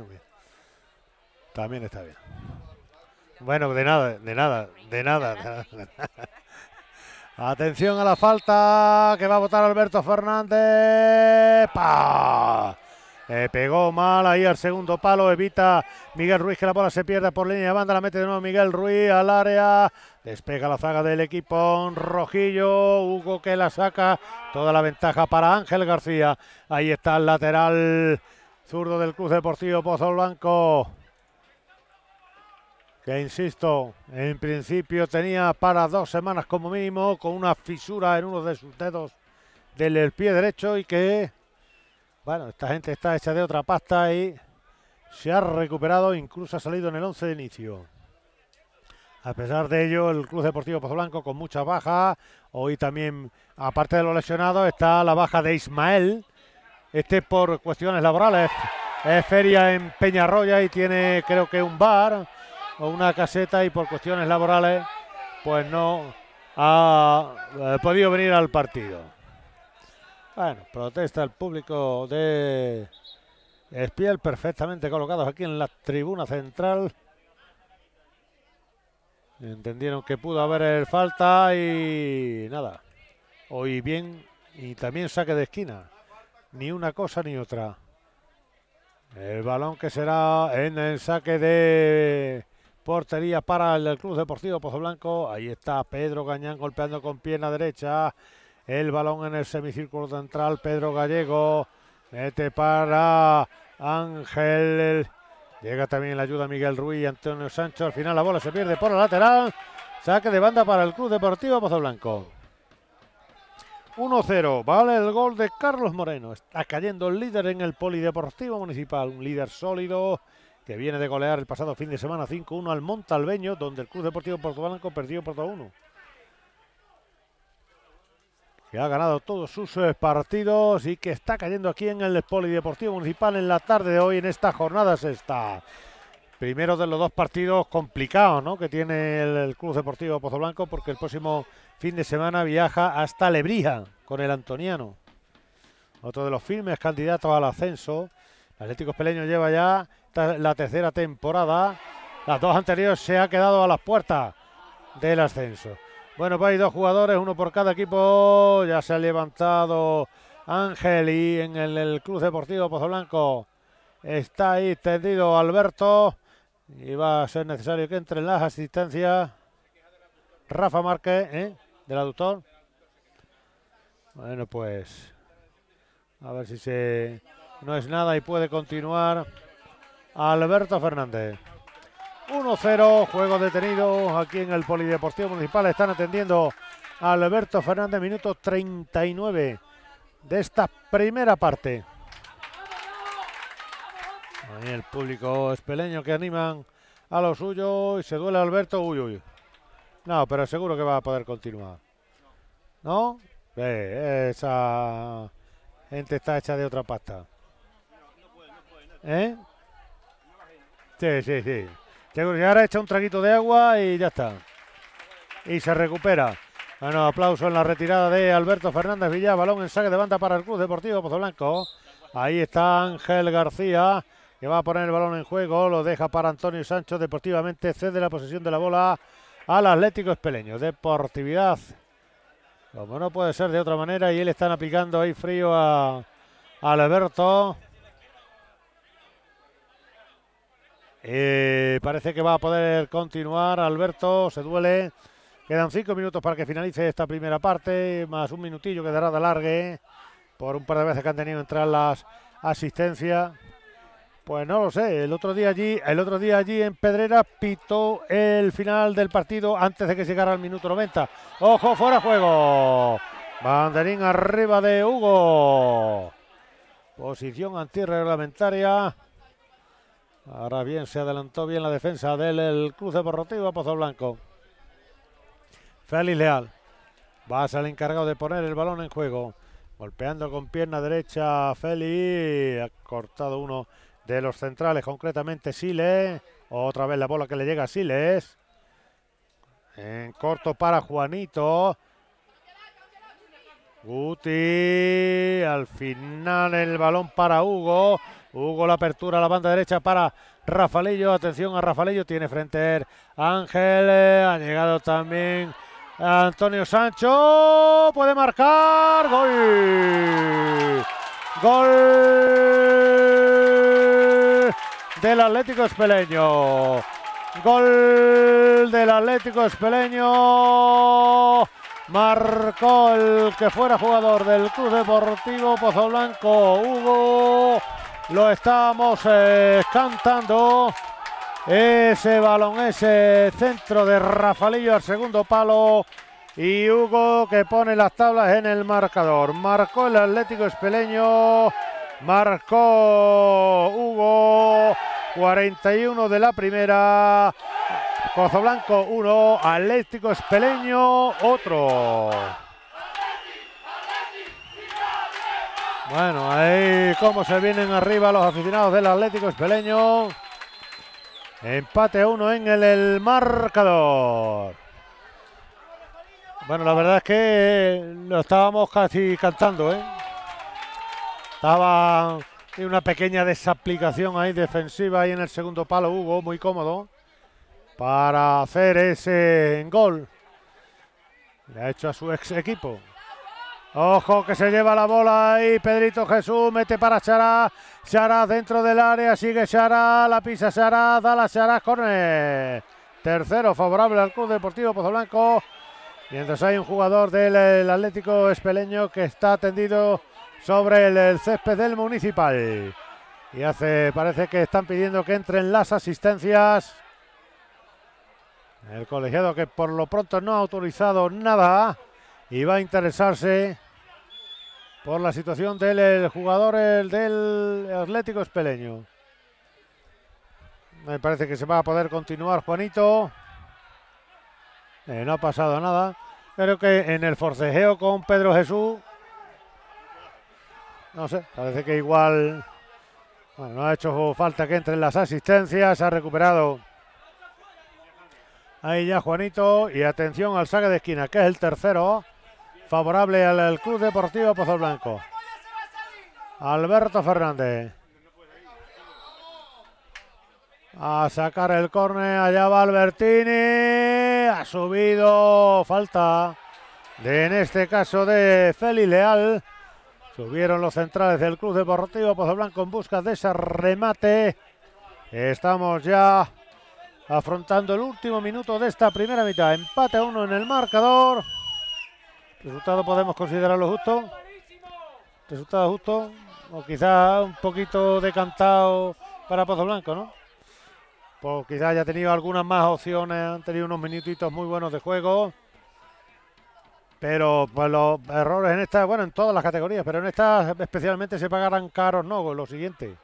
También está bien. Bueno, de nada. Atención a la falta que va a botar Alberto Fernández. ¡Pah! Pegó mal ahí al segundo palo, evita Miguel Ruiz que la bola se pierde por línea de banda, la mete de nuevo Miguel Ruiz al área, despega la zaga del equipo rojillo, Hugo que la saca, toda la ventaja para Ángel García, ahí está el lateral zurdo del Club Deportivo Pozoblanco, que insisto, en principio tenía para 2 semanas como mínimo, con una fisura en uno de sus dedos del pie derecho y que, bueno, esta gente está hecha de otra pasta y se ha recuperado, incluso ha salido en el 11 de inicio. A pesar de ello, el Club Deportivo Pozoblanco con muchas bajas. Hoy también, aparte de los lesionados, está la baja de Ismael. Por cuestiones laborales. Es feria en Peñarroya y tiene, creo que, un bar o una caseta, y por cuestiones laborales pues no ha podido venir al partido. Bueno, protesta el público de Espiel, perfectamente colocados aquí en la tribuna central. Entendieron que pudo haber falta y nada. Hoy bien, y también saque de esquina. Ni una cosa ni otra. El balón que será en el saque de portería para el Club Deportivo Pozoblanco. Ahí está Pedro Gañán golpeando con pierna derecha. El balón en el semicírculo central. Pedro Gallego mete para Ángel. Llega también la ayuda Miguel Ruiz y Antonio Sancho. Al final la bola se pierde por la lateral. Saque de banda para el Club Deportivo Pozoblanco. 1-0, vale el gol de Carlos Moreno. Está cayendo el líder en el Polideportivo Municipal. Un líder sólido que viene de golear el pasado fin de semana 5-1 al Montalbeño, donde el Club Deportivo Pozoblanco perdió por 2-1. Que ha ganado todos sus partidos y que está cayendo aquí en el Polideportivo Municipal en la tarde de hoy, en esta jornada sexta. Primero de los dos partidos complicados, ¿no?, que tiene el Club Deportivo Pozoblanco, porque el próximo fin de semana viaja hasta Lebrija con el Antoniano. Otro de los firmes candidatos al ascenso. El Atlético Espeleño lleva ya la tercera temporada. Las dos anteriores se ha quedado a las puertas del ascenso. Bueno, pues hay dos jugadores, uno por cada equipo. Ya se ha levantado Ángel y en el Club Deportivo Pozoblanco está ahí tendido Alberto. Y va a ser necesario que entre en las asistencias Rafa Márquez, del aductor. Bueno, pues a ver si no es nada y puede continuar Alberto Fernández. 1-0, juego detenido aquí en el Polideportivo Municipal. Están atendiendo a Alberto Fernández, minuto 39 de esta primera parte. Ahí el público espeleño que animan a lo suyo y se duele Alberto. Uy. No, pero seguro que va a poder continuar. ¿No? Esa gente está hecha de otra pasta. Sí. Seguro que ahora echa un traguito de agua y ya está. Y se recupera. Bueno, aplauso en la retirada de Alberto Fernández Villa. Balón en saque de banda para el Club Deportivo Pozoblanco. Ahí está Ángel García, que va a poner el balón en juego. Lo deja para Antonio Sancho. Deportivamente cede la posesión de la bola al Atlético Espeleño. Deportividad, como no puede ser de otra manera, y él están aplicando ahí frío a Alberto. Parece que va a poder continuar Alberto, se duele. Quedan 5 minutos para que finalice esta primera parte, más un minutillo que dará de alargue por un par de veces que han tenido que entrar las asistencias. Pues no lo sé, el otro día allí en Pedrera pitó el final del partido antes de que llegara al minuto 90. ¡Ojo, fuera de juego! Banderín arriba de Hugo. Posición antirreglamentaria. Ahora bien, se adelantó bien la defensa del Club Deportivo Pozoblanco. Félix Leal va a ser el encargado de poner el balón en juego. Golpeando con pierna derecha Félix. Ha cortado uno de los centrales, concretamente Siles. Otra vez la bola que le llega a Siles. En corto para Juanito. Guti. Al final el balón para Hugo. Hugo, la apertura a la banda derecha para Rafalillo. Atención a Rafalillo. Tiene frente a Ángel. Ha llegado también Antonio Sancho. Puede marcar. Gol. Gol del Atlético Espeleño. Gol del Atlético Espeleño. Marcó el que fuera jugador del Club Deportivo Pozoblanco, Hugo. Lo estamos cantando. Ese balón, ese centro de Rafalillo al segundo palo. y Hugo, que pone las tablas en el marcador. Marcó el Atlético Espeleño, marcó Hugo, 41 de la primera. Pozoblanco 1, Atlético Espeleño otro. Bueno, ahí cómo se vienen arriba los aficionados del Atlético Espeleño. Empate a 1 en el marcador. Bueno, la verdad es que lo estábamos casi cantando, ¿eh? Estaba en una pequeña desaplicación ahí defensiva ahí en el segundo palo, Hugo, muy cómodo para hacer ese gol. Le ha hecho a su ex equipo. Ojo que se lleva la bola ahí Pedrito Jesús, mete para Chará. Chará dentro del área, sigue Chará, la pisa Chará, da la Chará, córner. Tercero favorable al Club Deportivo Pozoblanco. Mientras hay un jugador del Atlético Espeleño que está tendido sobre el césped del Municipal. Y parece que están pidiendo que entren las asistencias. El colegiado, que por lo pronto no ha autorizado nada y va a interesarse por la situación del jugador del Atlético Espeleño. Me parece que se va a poder continuar, Juanito. No ha pasado nada. Creo que en el forcejeo con Pedro Jesús, no sé, parece que igual, bueno, no ha hecho falta que entren las asistencias. Ha recuperado ahí ya Juanito, y atención al saque de esquina, que es el tercero, favorable al Club Deportivo Pozoblanco. Alberto Fernández. A sacar el córner, allá va Albertini, ha subido, falta en este caso de Félix Leal. Subieron los centrales del Club Deportivo Pozoblanco en busca de ese remate. Estamos ya afrontando el último minuto de esta primera mitad. Empate a 1 en el marcador. ¿Resultado podemos considerarlo justo? ¿Resultado justo? O quizá un poquito decantado para Pozoblanco, ¿no? Pues quizá haya tenido algunas más opciones, han tenido unos minutitos muy buenos de juego. Pero pues los errores en esta, bueno, en todas las categorías, pero en esta especialmente se pagarán caros, ¿no? Lo siguiente.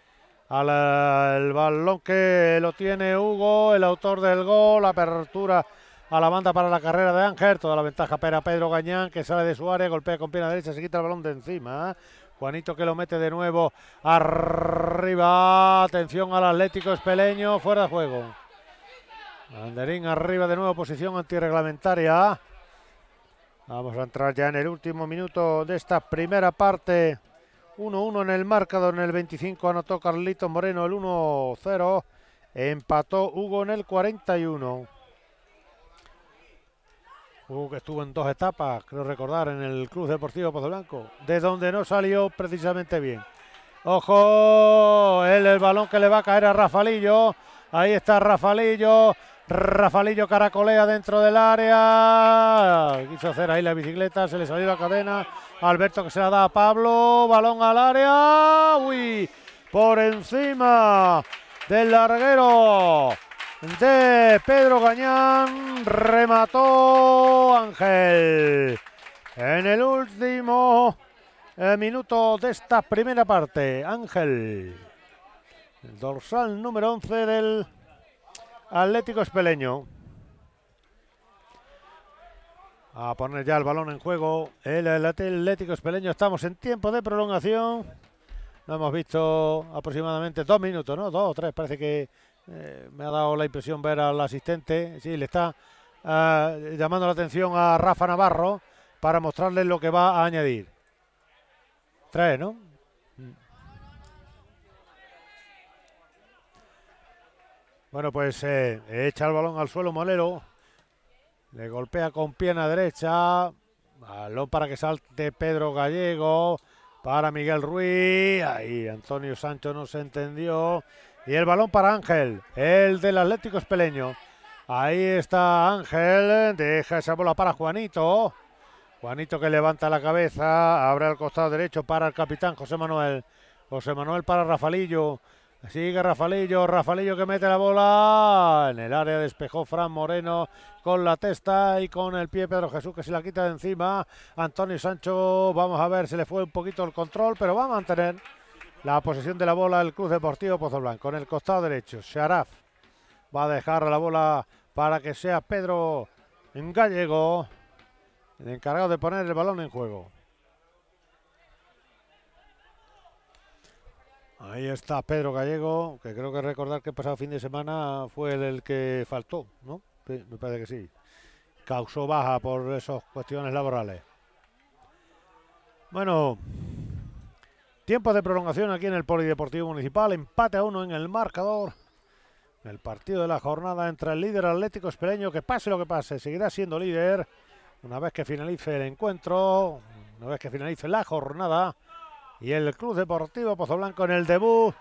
El balón que lo tiene Hugo, el autor del gol, apertura a la banda para la carrera de Ángel, toda la ventaja para Pedro Gañán, que sale de su área, golpea con pierna derecha, se quita el balón de encima. Juanito, que lo mete de nuevo arriba, atención al Atlético Espeleño, fuera de juego. Banderín arriba de nuevo, posición antirreglamentaria. Vamos a entrar ya en el último minuto de esta primera parte. 1-1 en el marcador. En el 25 anotó Carlitos Moreno el 1-0. Empató Hugo en el 41. Hugo, que estuvo en dos etapas, creo recordar, en el Club Deportivo Pozoblanco, de donde no salió precisamente bien. Ojo, el balón que le va a caer a Rafalillo. Ahí está Rafalillo. Rafalillo caracolea dentro del área. Quiso hacer ahí la bicicleta, se le salió la cadena. Alberto, que se la da a Pablo. Balón al área. Uy, por encima del larguero de Pedro Gañán. Remató Ángel en el último minuto de esta primera parte. Ángel, el dorsal número 11 del Atlético Espeleño. A poner ya el balón en juego el Atlético Espeleño. Estamos en tiempo de prolongación. Lo hemos visto aproximadamente 2 minutos, ¿no? 2 o 3. Parece que me ha dado la impresión ver al asistente. Sí, le está llamando la atención a Rafa Navarro para mostrarle lo que va a añadir. 3, ¿no? Bueno, pues echa el balón al suelo Molero. Le golpea con pierna derecha. Balón para que salte Pedro Gallego. Para Miguel Ruiz. Ahí Antonio Sancho no se entendió. Y el balón para Ángel, el del Atlético Espeleño. Ahí está Ángel. Deja esa bola para Juanito. Juanito, que levanta la cabeza. Abre al costado derecho para el capitán José Manuel. José Manuel para Rafalillo. Sigue Rafalillo, Rafalillo que mete la bola en el área, despejó Fran Moreno con la testa y con el pie Pedro Jesús que se la quita de encima. Antonio Sancho, vamos a ver, se le fue un poquito el control, pero va a mantener la posesión de la bola el Club Deportivo Pozoblanco. En el costado derecho, Sharaf va a dejar la bola para que sea Pedro Gallego el encargado de poner el balón en juego. Ahí está Pedro Gallego, que creo que recordar que el pasado fin de semana fue el que faltó, ¿no? Sí, me parece que sí. Causó baja por esas cuestiones laborales. Bueno, tiempo de prolongación aquí en el Polideportivo Municipal. Empate a 1 en el marcador. El partido de la jornada entre el líder Atlético Espeleño, que pase lo que pase, seguirá siendo líder una vez que finalice el encuentro, una vez que finalice la jornada. Y el Club Deportivo Pozoblanco en el debut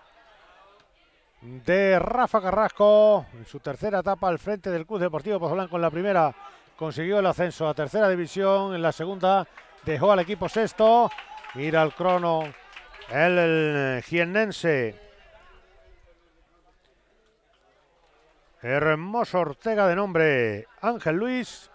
de Rafa Carrasco en su tercera etapa al frente del Club Deportivo Pozoblanco. En la primera consiguió el ascenso a tercera división, en la segunda dejó al equipo sexto. Mira el crono el jiennense Hermoso Ortega, de nombre Ángel Luis.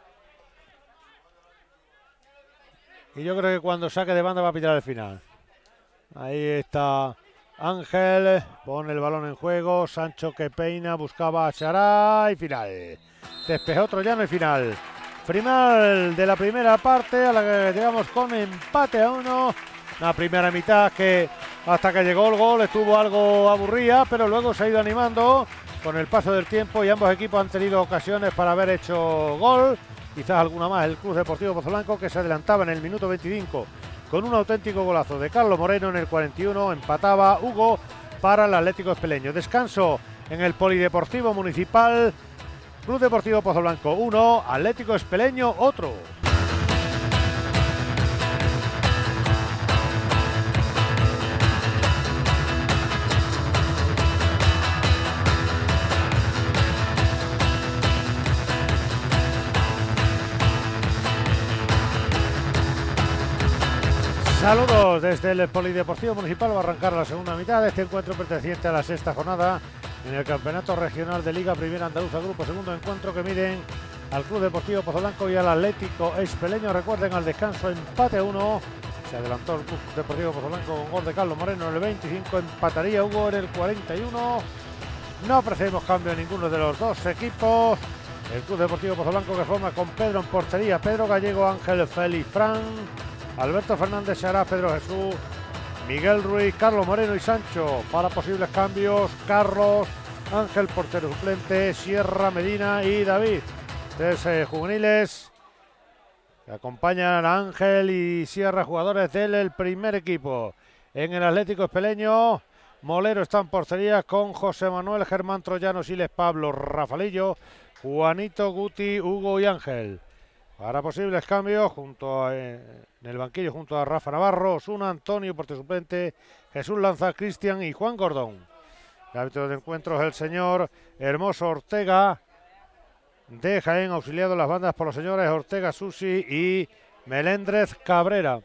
Y yo creo que cuando saque de banda va a pitar el final. Ahí está Ángel, pone el balón en juego, Sancho que peina, buscaba a Chará y final. Despejó Troyano y final. Final de la primera parte a la que llegamos con empate a 1. La primera mitad que hasta que llegó el gol estuvo algo aburrida, pero luego se ha ido animando con el paso del tiempo y ambos equipos han tenido ocasiones para haber hecho gol. Quizás alguna más el Club Deportivo Pozoblanco, que se adelantaba en el minuto 25 con un auténtico golazo de Carlos Moreno. En el 41 empataba Hugo para el Atlético Espeleño. Descanso en el Polideportivo Municipal. Club Deportivo Pozoblanco 1, Atlético Espeleño otro. Saludos desde el Polideportivo Municipal. Va a arrancar la segunda mitad de este encuentro perteneciente a la sexta jornada en el Campeonato Regional de Liga Primera Andaluza Grupo Segundo, encuentro que miden al Club Deportivo Pozoblanco y al Atlético Espeleño. Recuerden, al descanso empate a 1. Se adelantó el Club Deportivo Pozoblanco con gol de Carlos Moreno en el 25. Empataría Hugo en el 41. No apreciamos cambio en ninguno de los dos equipos. El Club Deportivo Pozoblanco que forma con Pedro en portería, Pedro Gallego, Ángel Félix Fran, Alberto Fernández, Shará, Pedro Jesús, Miguel Ruiz, Carlos Moreno y Sancho. Para posibles cambios, Carlos, Ángel, portero suplente, Sierra, Medina y David. Tres juveniles que acompañan a Ángel y Sierra, jugadores del primer equipo. En el Atlético Espeleño, Molero está en portería con José Manuel, Germán Troyano, Siles, Pablo, Rafalillo, Juanito, Guti, Hugo y Ángel. Para posibles cambios, en el banquillo junto a Rafa Navarro, Osuna, Antonio, portero suplente, Jesús Lanza, Cristian y Juan Gordón. El árbitro de encuentro es el señor Hermoso Ortega de Jaén, auxiliado en las bandas por los señores Ortega Susi y Meléndez Cabrera.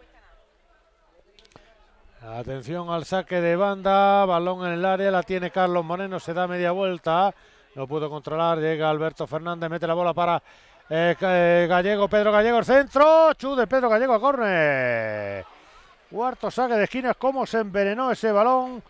Atención al saque de banda, balón en el área, la tiene Carlos Moreno, se da media vuelta, no pudo controlar, llega Alberto Fernández, mete la bola para Gallego, Pedro Gallego, el centro, de Pedro Gallego a córner. Cuarto saque de esquinas, cómo se envenenó ese balón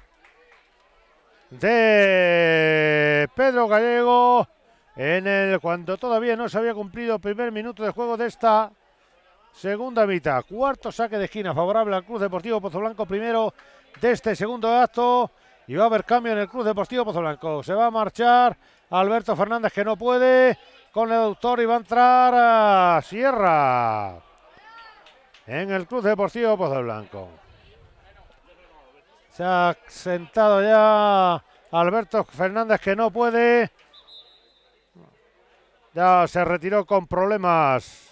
de Pedro Gallego cuando todavía no se había cumplido el primer minuto de juego de esta segunda mitad. Cuarto saque de esquina favorable al Club Deportivo Pozoblanco, primero de este segundo acto, y va a haber cambio en el Club Deportivo Pozoblanco. Se va a marchar Alberto Fernández, que no puede con el autor, y va a entrar a Sierra en el Club Deportivo Pozoblanco. Se ha sentado ya Alberto Fernández, que no puede. Ya se retiró con problemas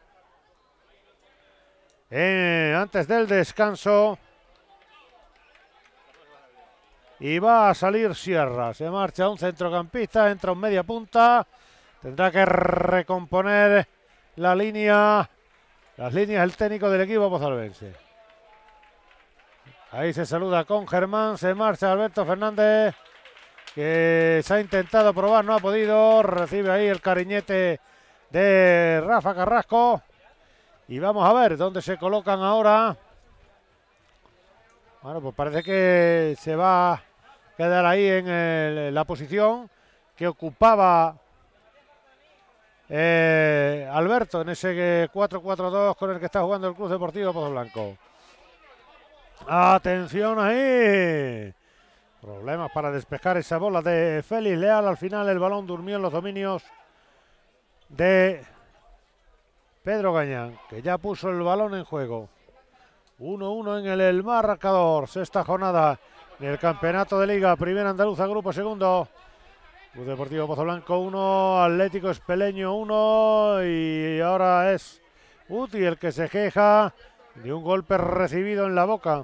antes del descanso. Y va a salir Sierra. Se marcha un centrocampista, entra un media punta. Tendrá que recomponer las líneas el técnico del equipo pozalbense. Ahí se saluda con Germán, se marcha Alberto Fernández, que se ha intentado probar, no ha podido. Recibe ahí el cariñete de Rafa Carrasco. Y vamos a ver dónde se colocan ahora. Bueno, pues parece que se va a quedar ahí en la posición que ocupaba Alberto en ese 4-4-2 con el que está jugando el Club Deportivo Pozoblanco. Atención ahí. Problemas para despejar esa bola de Félix Leal. Al final el balón durmió en los dominios de Pedro Gañán, que ya puso el balón en juego. 1-1 en el marcador. Sexta jornada del campeonato de Liga. Primera Andaluza, Grupo Segundo. Club Deportivo Pozoblanco 1, Atlético Espeleño 1. Y ahora es Uti el que se queja de un golpe recibido en la boca.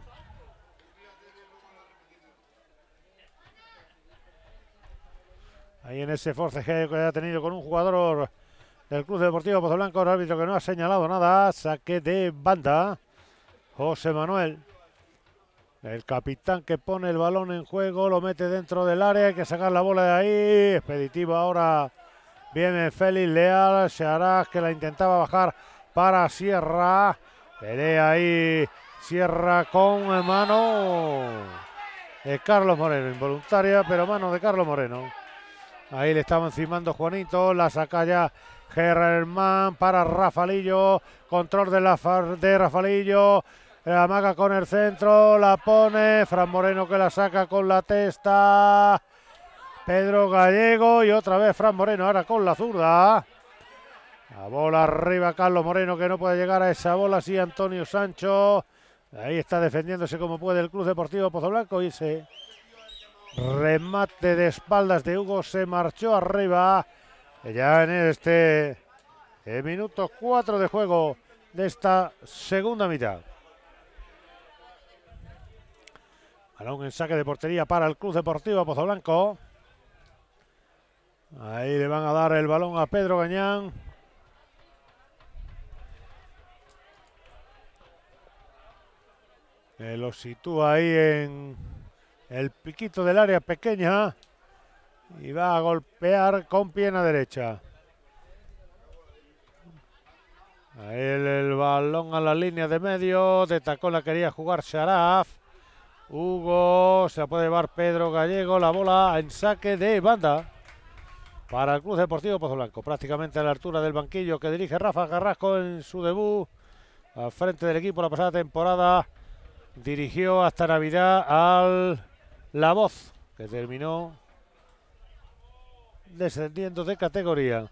Ahí en ese forcejeo que ha tenido con un jugador del Club Deportivo Pozoblanco, el árbitro que no ha señalado nada. Saque de banda. José Manuel, el capitán, que pone el balón en juego, lo mete dentro del área, hay que sacar la bola de ahí. Expeditivo ahora, viene Félix Leal, Searás, que la intentaba bajar para Sierra. Pelea ahí Sierra con mano de Carlos Moreno, involuntaria, pero mano de Carlos Moreno. Ahí le estaba encimando Juanito, la saca ya Germán para Rafalillo, control de Rafalillo, la amaga con el centro, la pone, Fran Moreno que la saca con la testa, Pedro Gallego y otra vez Fran Moreno ahora con la zurda. La bola arriba, Carlos Moreno, que no puede llegar a esa bola, sí Antonio Sancho, ahí está defendiéndose como puede el Club Deportivo Pozoblanco y ese remate de espaldas de Hugo se marchó arriba. Ya en este minuto 4 de juego de esta segunda mitad. Balón en saque de portería para el Club Deportivo Pozoblanco. Ahí le van a dar el balón a Pedro Gañán. Lo sitúa ahí en el piquito del área pequeña. Y va a golpear con pierna derecha. Ahí el balón a la línea de medio. De tacón la quería jugar Sharaf. Hugo, se la puede llevar Pedro Gallego. La bola en saque de banda para el Club Deportivo Pozoblanco. Prácticamente a la altura del banquillo que dirige Rafa Carrasco en su debut. Al frente del equipo la pasada temporada. Dirigió hasta Navidad al La Voz, que terminó descendiendo de categoría.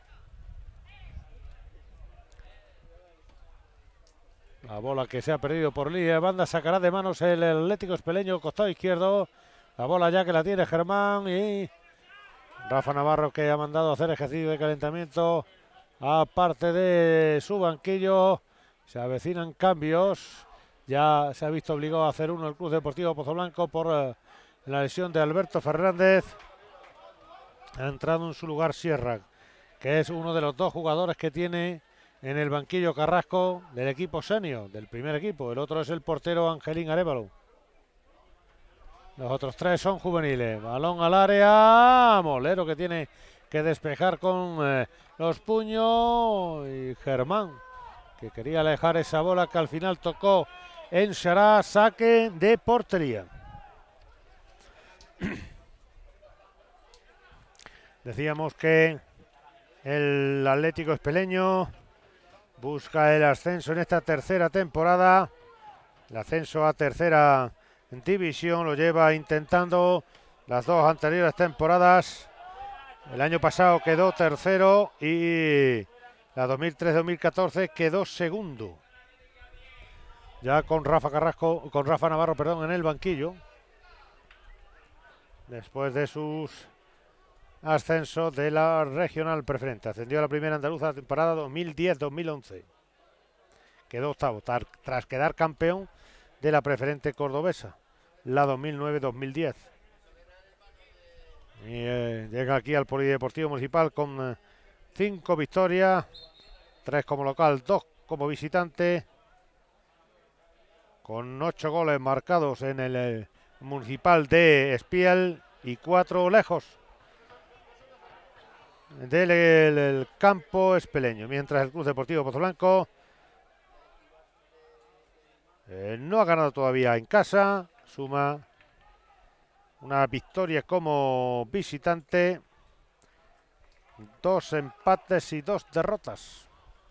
La bola que se ha perdido por línea de banda, sacará de manos el Atlético Espeleño, costado izquierdo. La bola ya que la tiene Germán y Rafa Navarro, que ha mandado a hacer ejercicio de calentamiento aparte de su banquillo. Se avecinan cambios. Ya se ha visto obligado a hacer uno el Club Deportivo Pozoblanco por la lesión de Alberto Fernández. Ha entrado en su lugar Sierra, que es uno de los dos jugadores que tiene en el banquillo Carrasco del equipo senior, del primer equipo. El otro es el portero Angelín Arévalo. Los otros tres son juveniles. Balón al área. Molero, que tiene que despejar con los puños. Y Germán, que quería alejar esa bola que al final tocó en Shará. Saque de portería. Decíamos que el Atlético Espeleño busca el ascenso en esta tercera temporada. El ascenso a tercera división lo lleva intentando las dos anteriores temporadas. El año pasado quedó tercero y la 2013-2014 quedó segundo. Ya con Rafa Navarro, perdón, en el banquillo. Después de sus ascensos de la regional preferente. Ascendió a la primera andaluza temporada 2010-2011. Quedó octavo, tras quedar campeón de la preferente cordobesa, la 2009-2010. Y llega aquí al Polideportivo Municipal con 5 victorias, 3 como local, 2 como visitante, con 8 goles marcados en el Municipal de Espiel y 4 lejos del campo espeleño, mientras el Club Deportivo Pozoblanco no ha ganado todavía en casa, suma una victoria como visitante, 2 empates y 2 derrotas.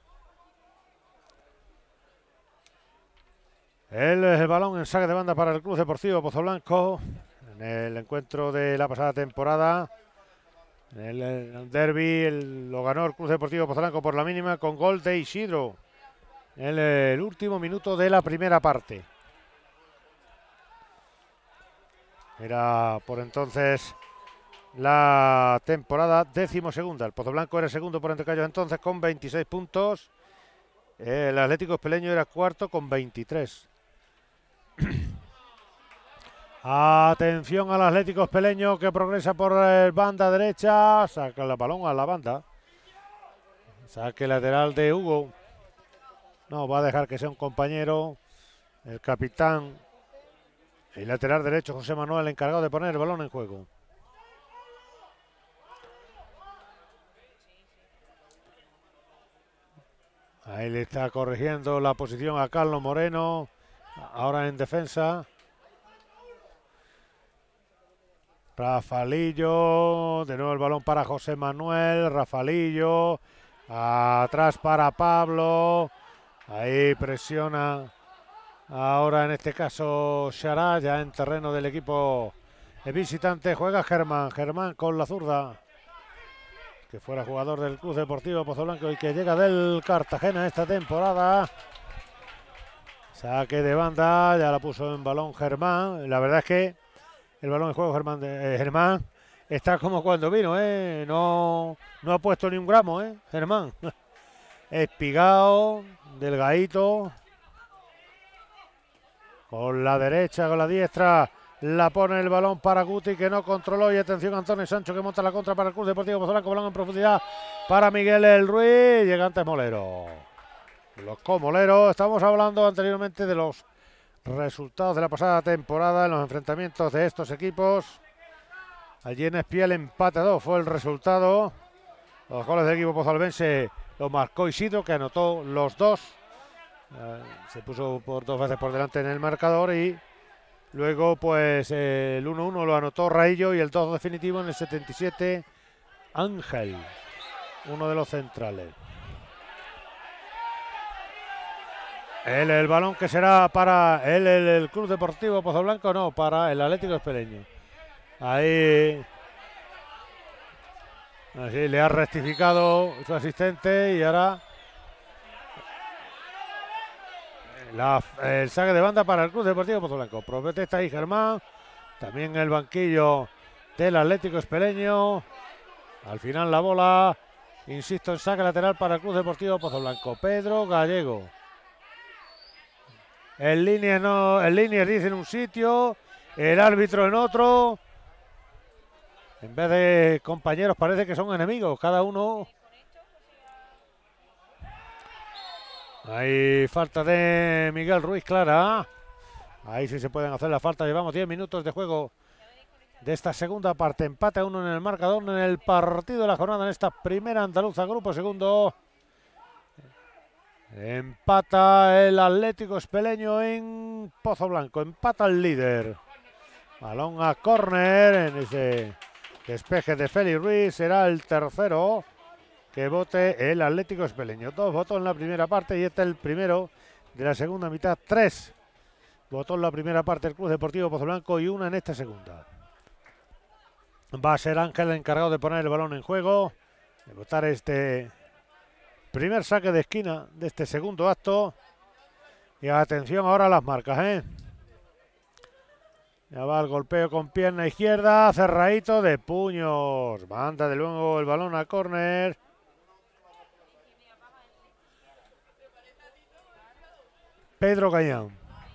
El balón en saque de banda para el Club Deportivo Pozoblanco en el encuentro de la pasada temporada. El derbi lo ganó el Club Deportivo Pozoblanco por la mínima con gol de Isidro en el último minuto de la primera parte. Era por entonces la temporada 12ª. El Pozoblanco era segundo por Entecallos entonces con 26 puntos. El Atlético Espeleño era cuarto con 23. Atención al Atlético Espeleño que progresa por banda derecha. Saca el balón a la banda. Saque lateral de Hugo. No, va a dejar que sea un compañero. El capitán. El lateral derecho José Manuel, encargado de poner el balón en juego. Ahí le está corrigiendo la posición a Carlos Moreno. Ahora en defensa. Rafalillo. De nuevo el balón para José Manuel. Rafalillo. Atrás para Pablo. Ahí presiona. Ahora en este caso Xará, ya en terreno del equipo visitante. Juega Germán. Germán con la zurda. Que fuera jugador del Club Deportivo Pozoblanco y que llega del Cartagena esta temporada. Saque de banda, ya la puso en balón Germán. La verdad es que el balón de juego Germán está como cuando vino, no ha puesto ni un gramo, Germán. Espigado, delgadito. Con la derecha, con la diestra. La pone el balón para Guti, que no controló. Y atención, Antonio Sancho, que monta la contra para el Club Deportivo Pozoblanco. Balón en profundidad para Miguel El Ruiz. Llega antes Molero. Los comoleros. Estamos hablando anteriormente de los resultados de la pasada temporada en los enfrentamientos de estos equipos. Allí en Espiel, empate a 2 fue el resultado. Los goles del equipo pozalbense los marcó Isidro, que anotó los 2. Se puso por 2 veces por delante en el marcador y luego pues el 1-1 lo anotó Raillo y el 2 definitivo en el 77 Ángel, uno de los centrales. El balón que será para el Club Deportivo Pozoblanco, no, para el Atlético Espeleño. Ahí así le ha rectificado su asistente y ahora el saque de banda para el Club Deportivo Pozoblanco. Protesta ahí Germán. También el banquillo del Atlético Espeleño. Al final la bola. Insisto, en saque lateral para el Club Deportivo Pozoblanco. Pedro Gallego. El línea dice en un sitio. El árbitro en otro. En vez de compañeros parece que son enemigos. Cada uno. Hay falta de Miguel Ruiz clara. Ahí sí se pueden hacer la falta. Llevamos 10 minutos de juego de esta segunda parte. Empate a 1 en el marcador en el partido de la jornada en esta primera andaluza. Grupo segundo. Empata el Atlético Espeleño en Pozoblanco. Empata el líder. Balón a córner en ese despeje de Félix Ruiz. Será el tercero que vote el Atlético Espeleño. 2 votó en la primera parte y este es el primero de la segunda mitad. 3 votó en la primera parte el Club Deportivo Pozoblanco y 1 en esta segunda. Va a ser Ángel el encargado de poner el balón en juego, de votar este primer saque de esquina de este segundo acto. Y atención ahora a las marcas, Ya va el golpeo con pierna izquierda, cerradito de puños. Manda de luego el balón a córner. Pedro Cañán.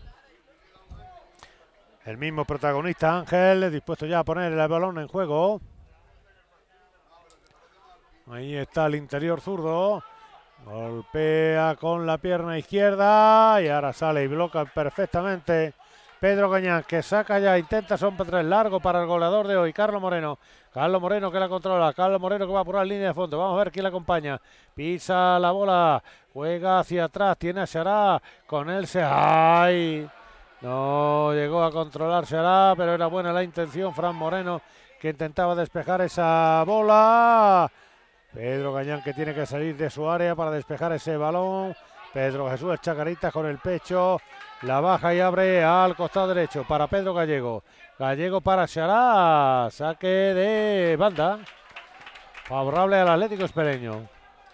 El mismo protagonista Ángel, dispuesto ya a poner el balón en juego. Ahí está el interior zurdo. Golpea con la pierna izquierda y ahora sale y bloca perfectamente Pedro Gañán, que saca ya, intenta son 3 largo para el goleador de hoy, Carlos Moreno. Carlos Moreno que la controla, Carlos Moreno que va por la línea de fondo. Vamos a ver quién la acompaña. Pisa la bola, juega hacia atrás, tiene a Xará, con él se... ¡Ay! No llegó a controlar Xará, pero era buena la intención, Fran Moreno, que intentaba despejar esa bola. Pedro Gañán que tiene que salir de su área para despejar ese balón. Pedro Jesús Chacaritas con el pecho, la baja y abre al costado derecho para Pedro Gallego. Gallego para Xará, saque de banda, favorable al Atlético Espereño.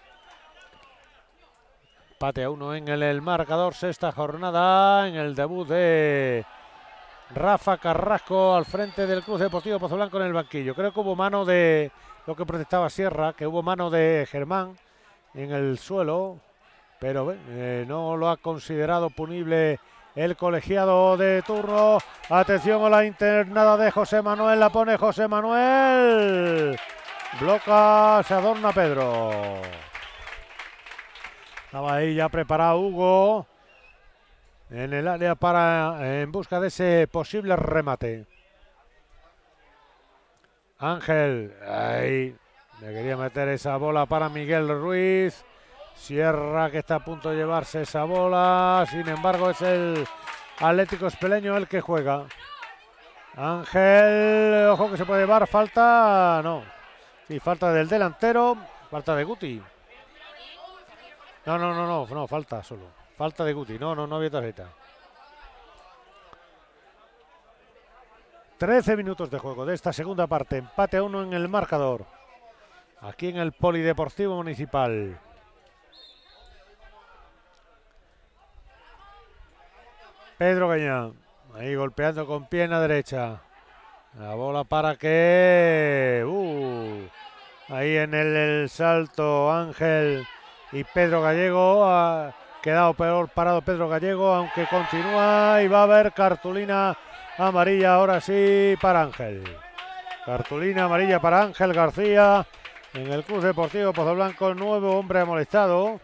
Empate a 1 en el marcador, sexta jornada, en el debut de Rafa Carrasco al frente del Club Deportivo Pozoblanco en el banquillo. Creo que hubo mano de lo que protestaba Sierra, que hubo mano de Germán en el suelo, pero no lo ha considerado punible el colegiado de turno. Atención a la internada de José Manuel, la pone José Manuel. Bloca, se adorna Pedro. Estaba ahí ya preparado Hugo en el área en busca de ese posible remate. Ángel, ahí le quería meter esa bola para Miguel Ruiz. Sierra que está a punto de llevarse esa bola, sin embargo es el Atlético Espeleño el que juega. Ángel, ojo que se puede llevar, falta, no, sí, falta del delantero, falta de Guti. No, falta solo, falta de Guti, no había tarjeta. 13 minutos de juego de esta segunda parte, empate a 1 en el marcador, aquí en el Polideportivo Municipal. Pedro Gañán, ahí golpeando con pierna derecha. La bola para que... ahí en el salto Ángel y Pedro Gallego. Ha quedado peor parado Pedro Gallego, aunque continúa y va a haber cartulina amarilla ahora sí para Ángel. Cartulina amarilla para Ángel García en el Club Deportivo Pozoblanco. Nuevo hombre molestado.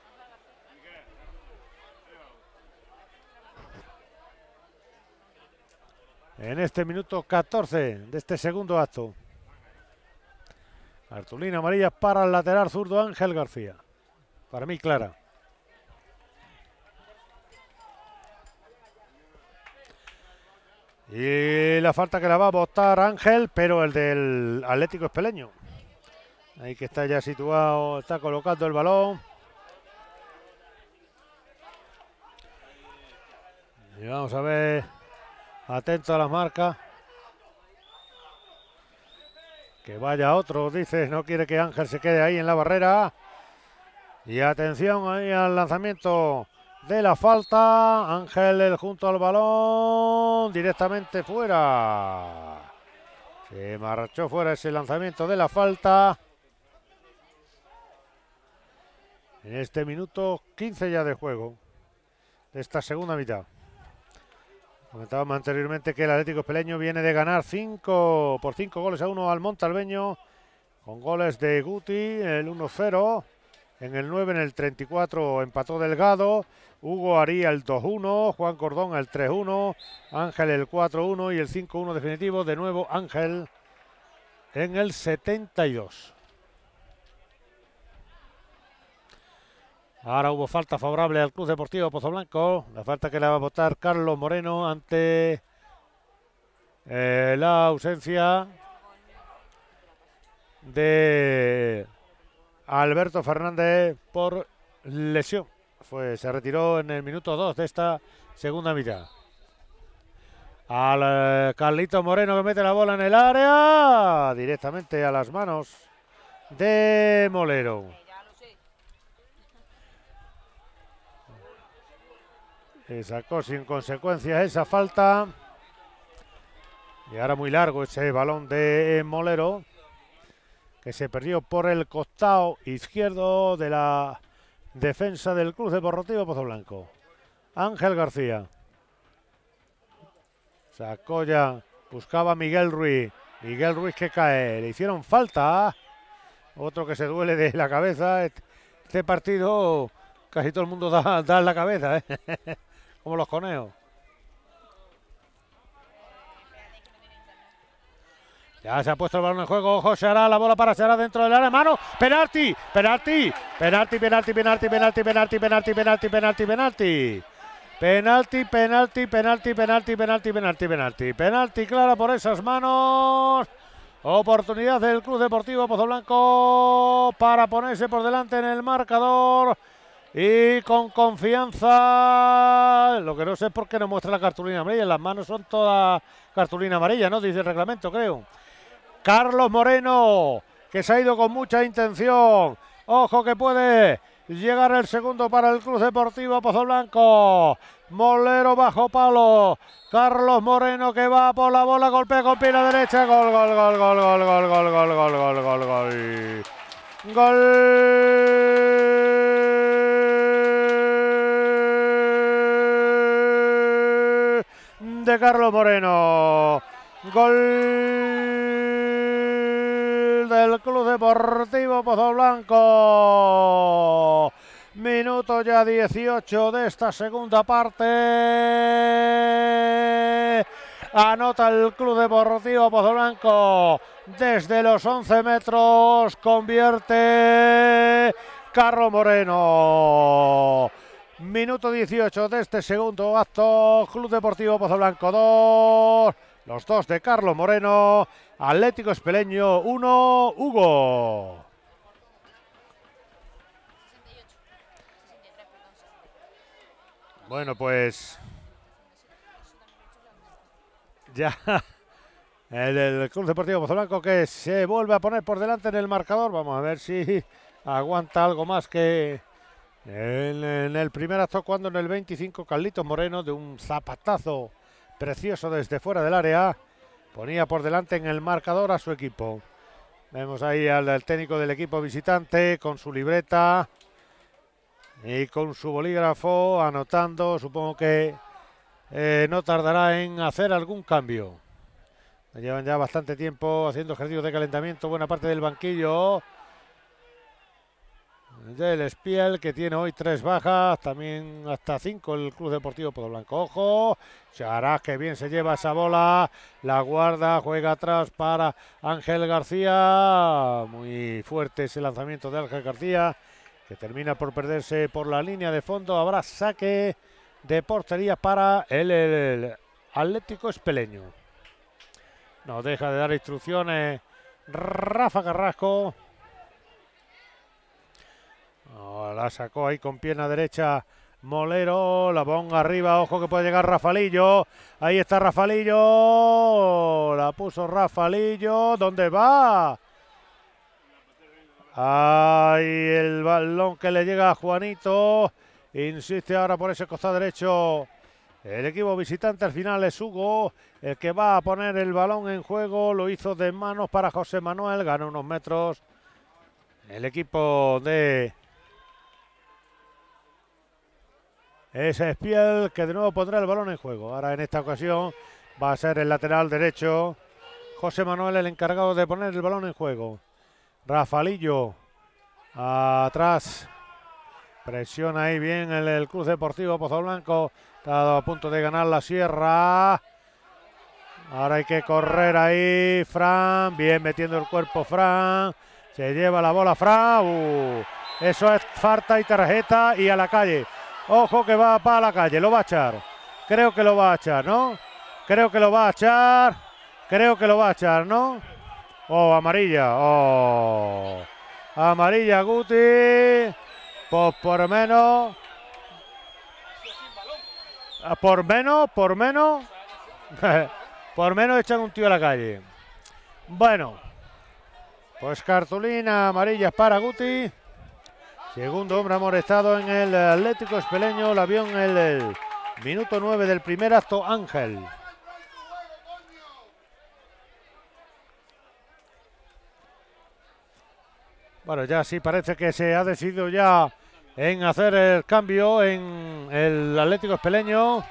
En este minuto 14 de este segundo acto. Cartulina amarilla para el lateral zurdo Ángel García. Para mí clara. Y la falta que la va a botar Ángel, pero el del Atlético Espeleño. Ahí que está ya situado, está colocando el balón. Y vamos a ver, atento a las marcas. Que vaya otro, dice, no quiere que Ángel se quede ahí en la barrera. Y atención ahí al lanzamiento de la falta. Ángel junto al balón, directamente fuera. Se marchó fuera ese lanzamiento de la falta. En este minuto 15 ya de juego de esta segunda mitad. Comentábamos anteriormente que el Atlético Espeleño viene de ganar 5 goles a 1 al Montalbeño, con goles de Guti, el 1-0, en el 9, en el 34 empató Delgado, Hugo Aría el 2-1, Juan Cordón el 3-1, Ángel el 4-1 y el 5-1 definitivo, de nuevo Ángel en el 72. Ahora hubo falta favorable al Club Deportivo Pozoblanco. La falta que le va a votar Carlos Moreno ante la ausencia de Alberto Fernández por lesión. Se retiró en el minuto 2 de esta segunda mitad. Al Carlito Moreno que mete la bola en el área. Directamente a las manos de Molero. Sacó sin consecuencias esa falta. Y ahora muy largo ese balón de Molero, que se perdió por el costado izquierdo de la defensa del Club Deportivo Pozoblanco. Ángel García. Sacó ya, buscaba a Miguel Ruiz. Miguel Ruiz que cae. Le hicieron falta. Otro que se duele de la cabeza. Este partido casi todo el mundo da en la cabeza, como los conejos. Ya se ha puesto el balón en juego. Ojo, Xará, la bola para Xará dentro del área. Mano, penalti, penalti, penalti, penalti, penalti, penalti, penalti, penalti, penalti, penalti, penalti. Penalti, penalti, penalti, penalti, penalti, penalti, penalti. Penalti clara por esas manos. Oportunidad del Club Deportivo Pozoblanco para ponerse por delante en el marcador. Y con confianza. Lo que no sé es por qué no muestra la cartulina amarilla. Las manos son todas cartulina amarilla, ¿no? Dice el reglamento, creo. Carlos Moreno, que se ha ido con mucha intención. Ojo que puede llegar el segundo para el Club Deportivo Pozoblanco. Molero bajo palo. Carlos Moreno que va por la bola, golpea con pierna derecha. Gol, gol, gol, gol, gol, gol, gol, gol, gol, gol, gol, gol. Gol de Carlos Moreno. Gol del Club Deportivo Pozoblanco. Minuto ya 18 de esta segunda parte. Anota el Club Deportivo Pozoblanco desde los 11 metros. Convierte Carlos Moreno. Minuto 18 de este segundo acto. Club Deportivo Pozoblanco 2. Los dos de Carlos Moreno. Atlético Espeleño 1. Hugo. Bueno, pues ya el Club Deportivo Pozoblanco que se vuelve a poner por delante en el marcador. Vamos a ver si aguanta algo más que en el primer acto, cuando en el 25 Carlitos Moreno, de un zapatazo precioso desde fuera del área, ponía por delante en el marcador a su equipo. Vemos ahí al técnico del equipo visitante con su libreta y con su bolígrafo anotando. Supongo que no tardará en hacer algún cambio. Llevan ya bastante tiempo haciendo ejercicios de calentamiento buena parte del banquillo del Espiel, que tiene hoy 3 bajas, también hasta 5 el Club Deportivo Pozoblanco. Ojo, Xará, que bien se lleva esa bola, la guarda, juega atrás para Ángel García. Muy fuerte ese lanzamiento de Ángel García, que termina por perderse por la línea de fondo. Habrá saque de portería para el Atlético Espeleño. No deja de dar instrucciones Rafa Carrasco. La sacó ahí con pierna derecha Molero, la ponga arriba, ojo que puede llegar Rafalillo. Ahí está Rafalillo, la puso Rafalillo. ¿Dónde va? Ahí el balón que le llega a Juanito. Insiste ahora por ese costado derecho el equipo visitante. Al final es Hugo el que va a poner el balón en juego. Lo hizo de manos para José Manuel, gana unos metros el equipo de ese Espiel, que de nuevo pondrá el balón en juego. Ahora en esta ocasión va a ser el lateral derecho José Manuel el encargado de poner el balón en juego. Rafalillo atrás, presiona ahí bien el Club Deportivo Pozoblanco. Está a punto de ganar la Sierra. Ahora hay que correr ahí Fran, bien metiendo el cuerpo Fran. Se lleva la bola Fran. Eso es falta y tarjeta y a la calle. Ojo que va para la calle, lo va a echar. Creo que lo va a echar, ¿no? Creo que lo va a echar. Creo que lo va a echar, ¿no? Oh, amarilla. Oh. Amarilla Guti. Pues por menos. Por menos. Por menos echan un tío a la calle. Bueno. Pues cartulina amarilla para Guti. Segundo hombre amonestado en el Atlético Espeleño. La vio en el minuto 9 del primer acto Ángel. Bueno, ya sí parece que se ha decidido ya en hacer el cambio en el Atlético Espeleño.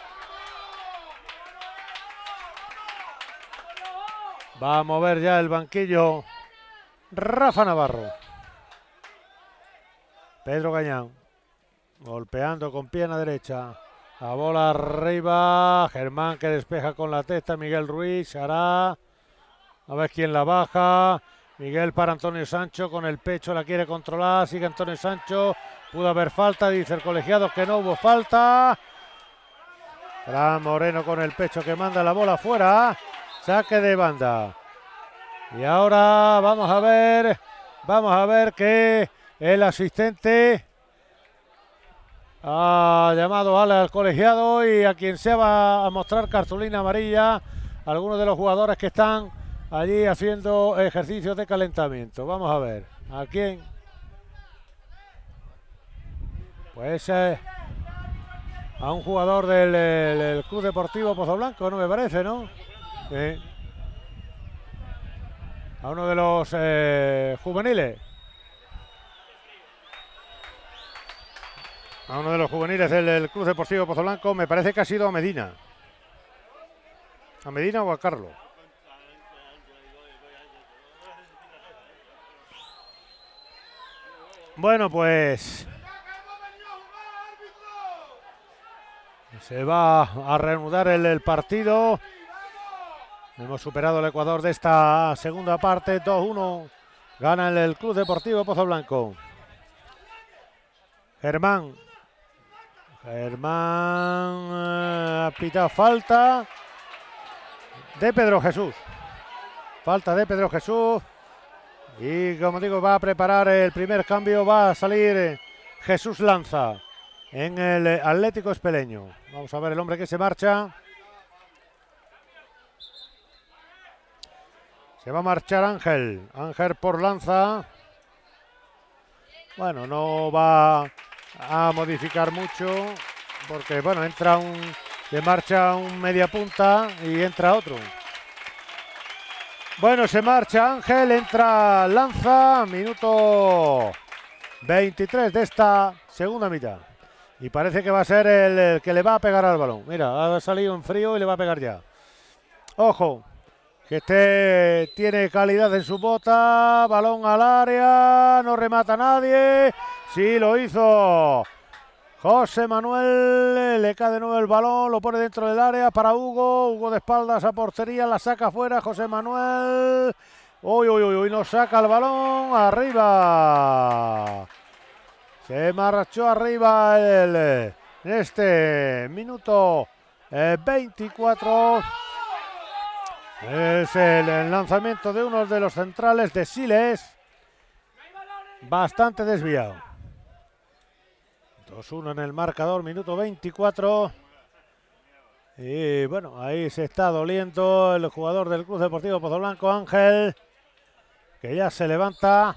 Va a mover ya el banquillo Rafa Navarro. Pedro Gañán, golpeando con pierna derecha. La bola arriba, Germán que despeja con la testa, Miguel Ruiz, hará, a ver quién la baja. Miguel para Antonio Sancho, con el pecho la quiere controlar, sigue Antonio Sancho, pudo haber falta, dice el colegiado que no hubo falta. Fran Moreno con el pecho que manda la bola fuera, saque de banda. Y ahora vamos a ver que el asistente ha llamado al colegiado y a quien se va a mostrar cartulina amarilla, algunos de los jugadores que están allí haciendo ejercicios de calentamiento. Vamos a ver, ¿a quién? Pues a un jugador del Club Deportivo Pozoblanco, no me parece, ¿no? A uno de los juveniles. A uno de los juveniles del Club Deportivo Pozoblanco, me parece que ha sido a Medina. ¿A Medina o a Carlos? Bueno, pues se va a reanudar el partido. Hemos superado el Ecuador de esta segunda parte. 2-1. Gana el Club Deportivo Pozoblanco. Germán ha pitado falta de Pedro Jesús. Falta de Pedro Jesús. Y como digo, va a preparar el primer cambio. Va a salir Jesús Lanza en el Atlético Espeleño. Vamos a ver el hombre que se marcha. Se va a marchar Ángel. Ángel por Lanza. Bueno, no va a modificar mucho porque, bueno, entra de marcha un media punta y entra otro. Bueno, se marcha Ángel, entra Lanza, minuto 23 de esta segunda mitad. Y parece que va a ser el que le va a pegar al balón. Mira, ha salido en frío y le va a pegar ya. Ojo, que tiene calidad en su bota. Balón al área, no remata nadie. Sí, lo hizo José Manuel, le cae de nuevo el balón, lo pone dentro del área para Hugo. Hugo de espaldas a portería, la saca afuera José Manuel. Uy, nos saca el balón arriba. Se marchó arriba en este minuto 24. Es el lanzamiento de uno de los centrales de Siles. Bastante desviado. 2-1 en el marcador, minuto 24. Y bueno, ahí se está doliendo el jugador del Club Deportivo Pozoblanco, Ángel, que ya se levanta.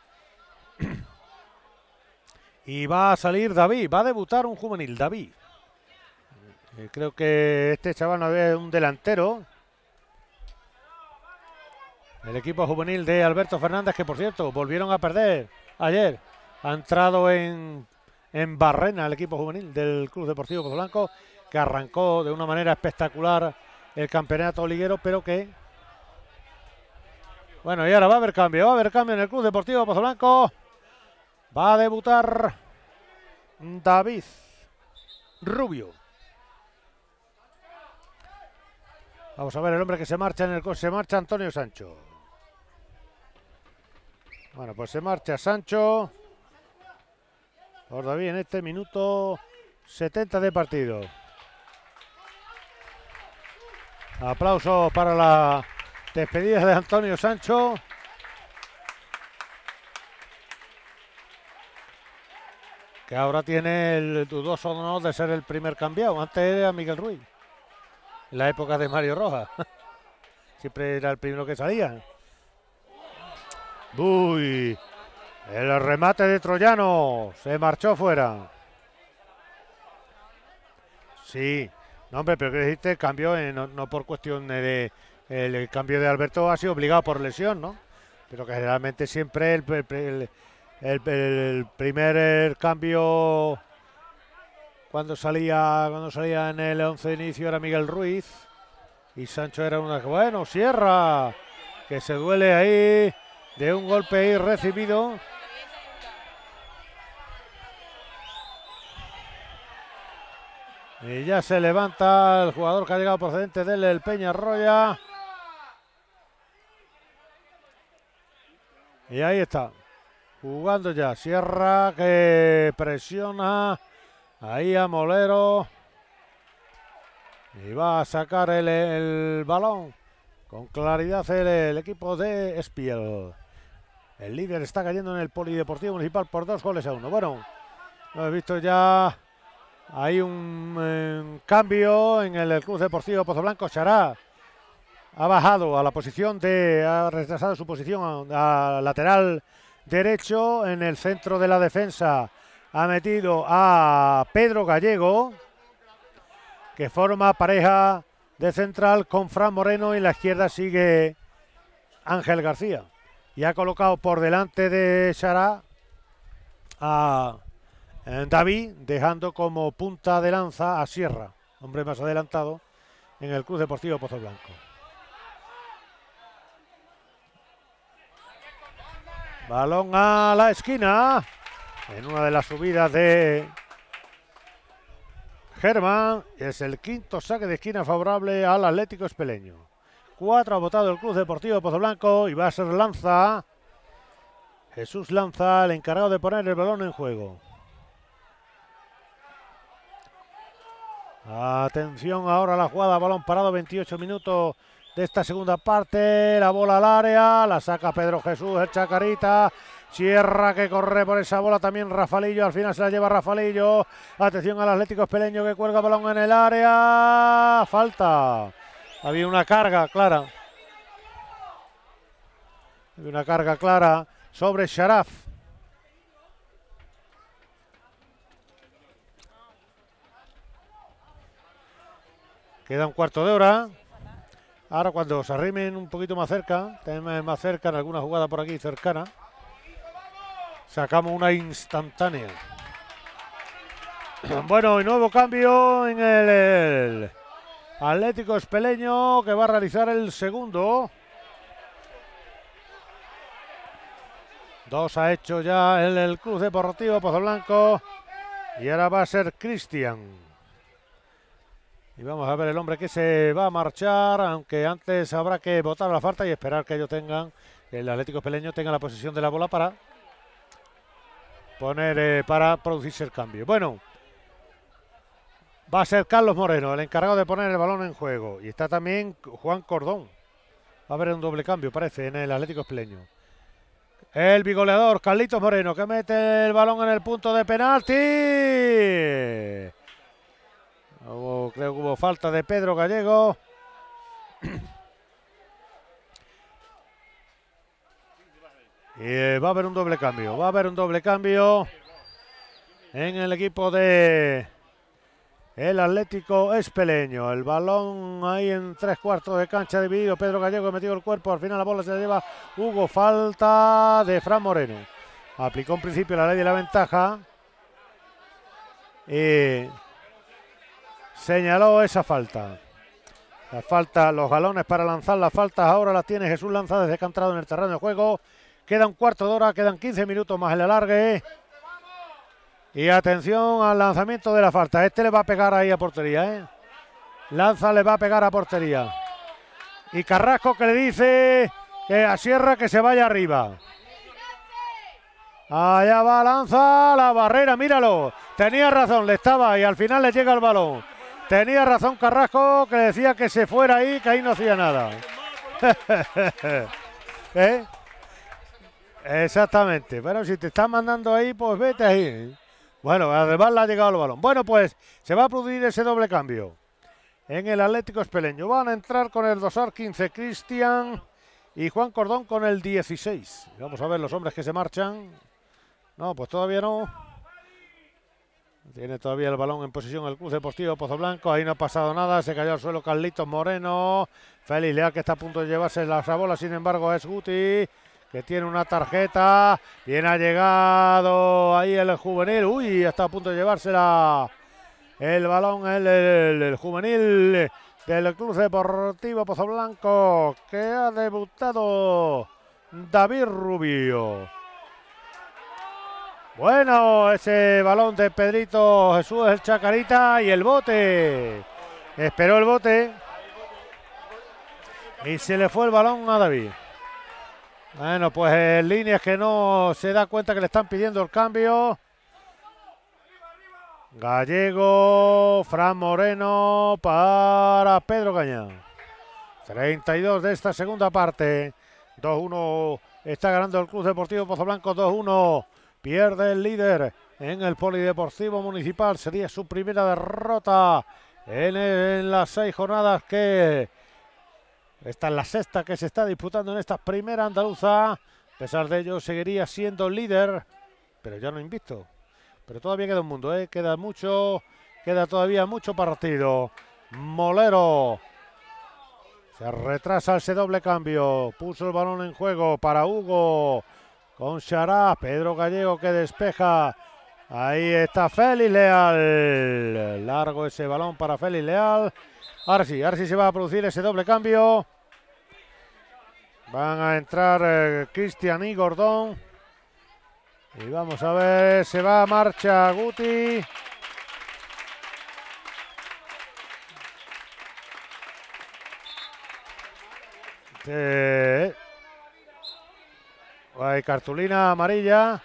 Y va a salir David, va a debutar un juvenil, David. Creo que este chaval no es un delantero. El equipo juvenil de Alberto Fernández, que por cierto volvieron a perder ayer. Ha entrado en barrena el equipo juvenil del Club Deportivo Pozoblanco, que arrancó de una manera espectacular el campeonato liguero, pero que... Bueno, y ahora va a haber cambio en el Club Deportivo Pozoblanco. Va a debutar David Rubio. Vamos a ver el hombre que se marcha se marcha Antonio Sancho. Bueno, pues se marcha Sancho por David en este minuto 70 de partido. Aplausos para la despedida de Antonio Sancho. Que ahora tiene el dudoso honor de ser el primer cambiado. Antes era Miguel Ruiz. En la época de Mario Rojas. Siempre era el primero que salía. Uy, el remate de Troyano. Se marchó fuera. Sí. No, hombre, pero que dijiste, cambio, no por cuestión de... El cambio de Alberto ha sido obligado por lesión, ¿no? Pero que generalmente siempre el primer cambio cuando salía en el 11 de inicio era Miguel Ruiz y Sancho era una... Bueno, Sierra, que se duele ahí de un golpe ahí recibido. Y ya se levanta el jugador que ha llegado procedente del Peñarroya. Y ahí está. Jugando ya. Sierra que presiona. Ahí a Molero. Y va a sacar el balón. Con claridad el equipo de Espiel. El líder está cayendo en el Polideportivo Municipal por 2-1. Bueno, lo he visto ya. Hay un cambio en el Club Deportivo Pozoblanco. Chará ha bajado a la posición ha retrasado su posición a lateral derecho. En el centro de la defensa ha metido a Pedro Gallego, que forma pareja de central con Fran Moreno, y en la izquierda sigue Ángel García. Y ha colocado por delante de Chará a David, dejando como punta de lanza a Sierra, hombre más adelantado en el Club Deportivo Pozoblanco. Balón a la esquina, en una de las subidas de Germán. Es el quinto saque de esquina favorable al Atlético Espeleño. 4 ha votado el Club Deportivo Pozoblanco y va a ser Lanza. Jesús Lanza, el encargado de poner el balón en juego. Atención ahora a la jugada, balón parado, 28 minutos de esta segunda parte. La bola al área, la saca Pedro Jesús, el Chacarita. Sierra que corre por esa bola, también Rafalillo, al final se la lleva Rafalillo. Atención al Atlético Espeleño que cuelga balón en el área. Falta. Había una carga clara. Había una carga clara sobre Sharaf. Queda un cuarto de hora. Ahora cuando se arrimen un poquito más cerca, más cerca en alguna jugada por aquí cercana, sacamos una instantánea. Bueno, y nuevo cambio en el Atlético Espeleño, que va a realizar el segundo. 2 ha hecho ya el Club Deportivo Pozoblanco. Y ahora va a ser Cristian. Y vamos a ver el hombre que se va a marchar, aunque antes habrá que botar la falta y esperar que ellos tengan, el Atlético Espeleño tenga la posesión de la bola para para producirse el cambio. Bueno, va a ser Carlos Moreno el encargado de poner el balón en juego. Y está también Juan Cordón. Va a haber un doble cambio, parece, en el Atlético Espeleño. El bigoleador Carlitos Moreno, que mete el balón en el punto de penalti. Creo que hubo falta de Pedro Gallego. Y va a haber un doble cambio. Va a haber un doble cambio en el equipo de el Atlético Espeleño. El balón ahí en 3/4 de cancha dividido. Pedro Gallego ha metido el cuerpo. Al final la bola se la lleva Hugo. Falta de Fran Moreno. Aplicó en principio la ley de la ventaja. Y señaló esa falta. La falta, los galones para lanzar las faltas ahora las tiene Jesús Lanza desde que ha entrado en el terreno de juego. Queda un cuarto de hora, quedan 15 minutos más el alargue. Y atención al lanzamiento de la falta. Este le va a pegar ahí a portería, Lanza le va a pegar a portería. Y Carrasco que le dice que a Sierra que se vaya arriba. Allá va Lanza, la barrera, míralo. Tenía razón, le estaba y al final le llega el balón. Tenía razón Carrasco, que decía que se fuera ahí, que ahí no hacía nada. Exactamente, pero si te están mandando ahí, pues vete ahí. Bueno, además le ha llegado el balón. Bueno, pues se va a producir ese doble cambio en el Atlético Espeleño. Van a entrar con el dorsal 15 Cristian y Juan Cordón con el 16. Vamos a ver los hombres que se marchan. No, pues todavía no. Tiene todavía el balón en posición el Club Deportivo Pozoblanco. Ahí no ha pasado nada. Se cayó al suelo Carlitos Moreno. Félix Leal, que está a punto de llevarse la bola. Sin embargo, es Guti, que tiene una tarjeta. Bien ha llegado ahí el juvenil. Uy, está a punto de llevársela el balón el juvenil del Club Deportivo Pozoblanco, que ha debutado David Rubio. Bueno, ese balón de Pedrito Jesús, el Chacarita, y el bote. Esperó el bote. Y se le fue el balón a David. Bueno, pues en líneas que no se da cuenta que le están pidiendo el cambio. Gallego, Fran Moreno para Pedro Gañán. 32 de esta segunda parte. 2-1 está ganando el Club Deportivo Pozoblanco. 2-1 pierde el líder en el Polideportivo Municipal. Sería su primera derrota en las 6 jornadas que... Esta es la sexta que se está disputando en esta primera andaluza. A pesar de ello seguiría siendo líder, pero ya no invicto. Pero todavía queda un mundo, queda mucho, queda todavía mucho partido. Molero se retrasa ese doble cambio. Puso el balón en juego para Hugo con Xará. Pedro Gallego que despeja. Ahí está Félix Leal. Largo ese balón para Félix Leal. Ahora sí se va a producir ese doble cambio. Van a entrar Cristian y Gordón. Y vamos a ver, se va a marcha Guti. Hay cartulina amarilla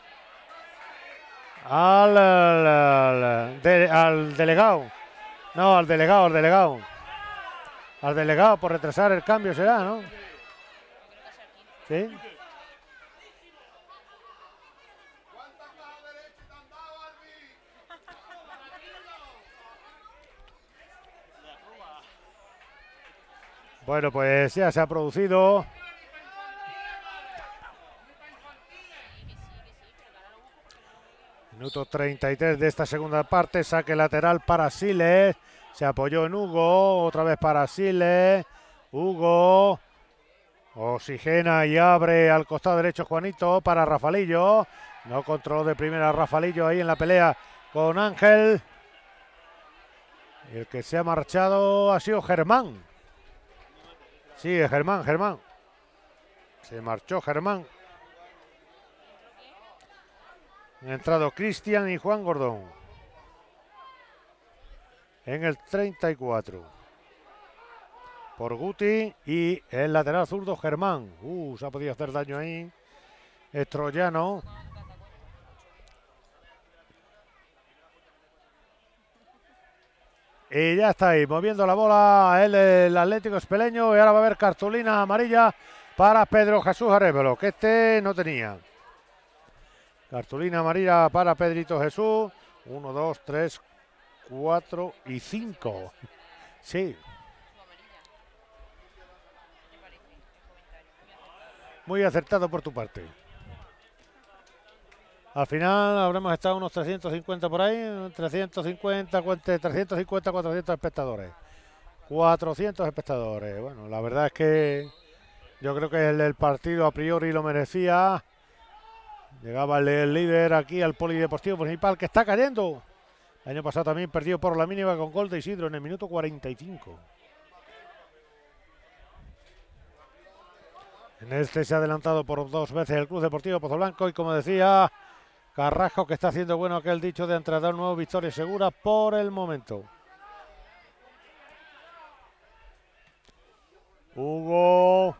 al delegado. No, al delegado. Al delegado por retrasar el cambio será, ¿no? Sí. Bueno, pues ya se ha producido. Minuto 33 de esta segunda parte. Saque lateral para Siles. Se apoyó en Hugo. Otra vez para Siles. Hugo. Oxigena y abre al costado derecho Juanito para Rafalillo. No controló de primera Rafalillo ahí en la pelea con Ángel. El que se ha marchado ha sido Germán. Sí, Germán. Se marchó Germán. Han entrado Cristian y Juan Gordón. En el 34. Por Guti y el lateral zurdo Germán. Se ha podido hacer daño ahí. Es troyano. Y ya está ahí, moviendo la bola el Atlético Espeleño. Y ahora va a haber cartulina amarilla para Pedro Jesús Arévalo, que este no tenía. Cartulina amarilla para Pedrito Jesús. 1, 2, 3, 4 y 5. Sí. Muy acertado por tu parte. Al final habremos estado unos 350 por ahí, 350, 400 espectadores. 400 espectadores. Bueno, la verdad es que yo creo que el partido a priori lo merecía. Llegaba el líder aquí al Polideportivo Municipal, que está cayendo. El año pasado también perdió por la mínima con gol de Isidro en el minuto 45. En este se ha adelantado por 2 veces el Club Deportivo Pozoblanco y, como decía Carrasco, que está haciendo bueno aquel dicho de entrador nuevo, victoria segura por el momento. Hugo.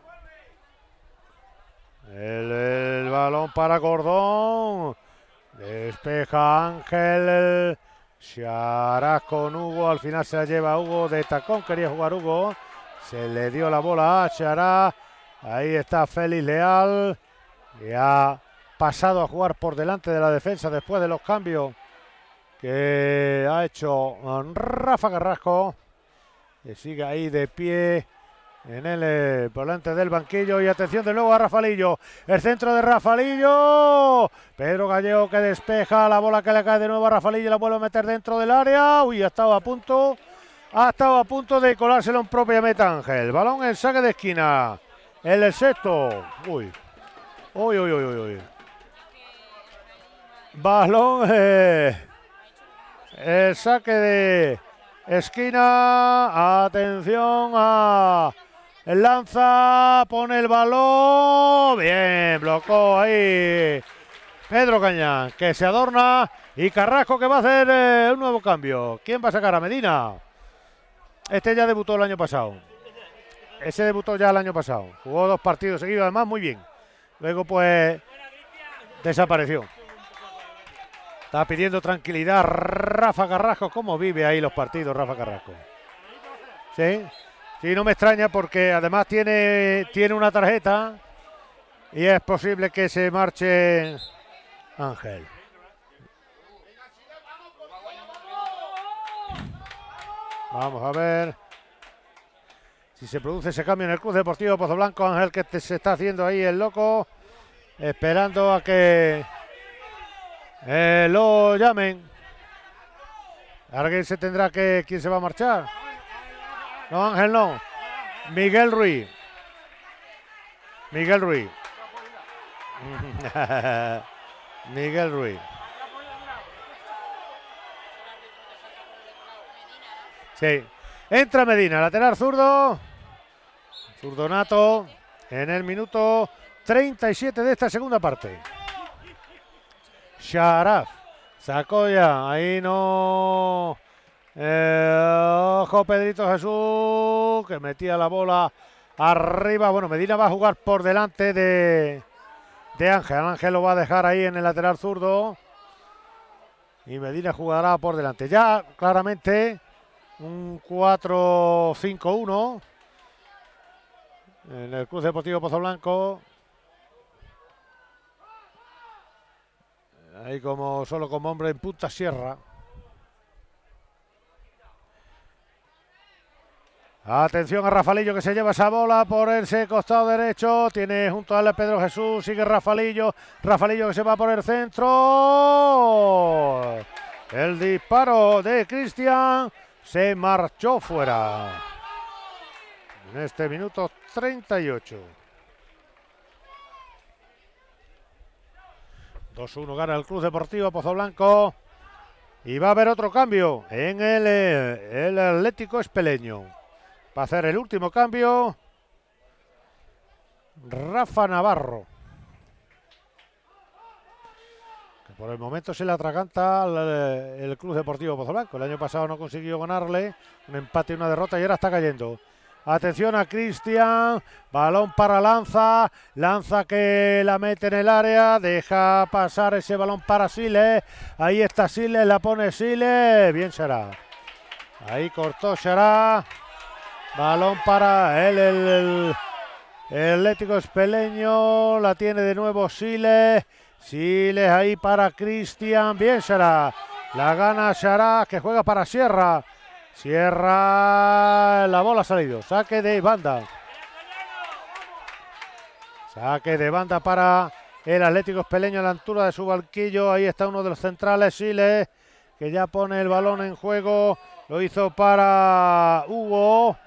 El balón para Gordón. Despeja Ángel. Xará con Hugo. Al final se la lleva Hugo de tacón. Quería jugar Hugo. Se le dio la bola a Xará. Ahí está Félix Leal. Que ha pasado a jugar por delante de la defensa después de los cambios que ha hecho Rafa Carrasco, que sigue ahí de pie en el volante del banquillo. Y atención de nuevo a Rafalillo, el centro de Rafalillo, Pedro Gallego que despeja, la bola que le cae de nuevo a Rafalillo, la vuelve a meter dentro del área. Ha estado a punto de colárselo en propia meta Ángel. Balón en saque de esquina, el sexto. Uy. Balón, el saque de esquina. Atención a el lanza, pone el balón. Bien, bloqueó ahí Pedro Cañán, que se adorna, y Carrasco, que va a hacer un nuevo cambio. ¿Quién va a sacar? A Medina. Este ya debutó el año pasado. Ese debutó ya el año pasado. Jugó 2 partidos seguidos, además muy bien. Luego pues desapareció. Está pidiendo tranquilidad Rafa Carrasco. ¿Cómo vive ahí los partidos Rafa Carrasco? Sí, sí, no me extraña porque además tiene una tarjeta y es posible que se marche Ángel. Vamos a ver si se produce ese cambio en el Club Deportivo Pozoblanco. Ángel, que se está haciendo ahí el loco, esperando a que lo llamen. Alguien se tendrá que... ¿Quién se va a marchar? No, Ángel no. Miguel Ruiz. Miguel Ruiz. Miguel Ruiz. Sí. Entra Medina, lateral zurdo. Zurdo nato. En el minuto 37 de esta segunda parte. Sharaf. Sacó ya. Ahí no. Ojo Pedrito Jesús, que metía la bola arriba. Bueno, Medina va a jugar por delante de Ángel. Ángel lo va a dejar ahí en el lateral zurdo. Y Medina jugará por delante. Ya claramente un 4-5-1 en el Club Deportivo Pozoblanco. Ahí solo como hombre en punta sierra. Atención a Rafalillo, que se lleva esa bola por ese costado derecho. Tiene junto a él Pedro Jesús. Sigue Rafalillo. Rafalillo que se va por el centro. El disparo de Cristian se marchó fuera. En este minuto 38. 2-1 gana el Club Deportivo Pozoblanco. Y va a haber otro cambio en el Atlético Espeleño. Va a hacer el último cambio Rafa Navarro, que por el momento se le atraganta el Club Deportivo Pozoblanco. El año pasado no consiguió ganarle, un empate y una derrota, y ahora está cayendo. Atención a Cristian, balón para Lanza, Lanza que la mete en el área, deja pasar ese balón para Siles, ahí está Siles, la pone Siles, bien Xará, ahí cortó Xará. Balón para el Atlético Espeleño, la tiene de nuevo Siles. Siles ahí para Cristian, bien Xará. La gana Xará, que juega para Sierra. Sierra, la bola ha salido. Saque de banda. Saque de banda para el Atlético Espeleño a la altura de su banquillo. Ahí está uno de los centrales, Siles, que ya pone el balón en juego. Lo hizo para Hugo.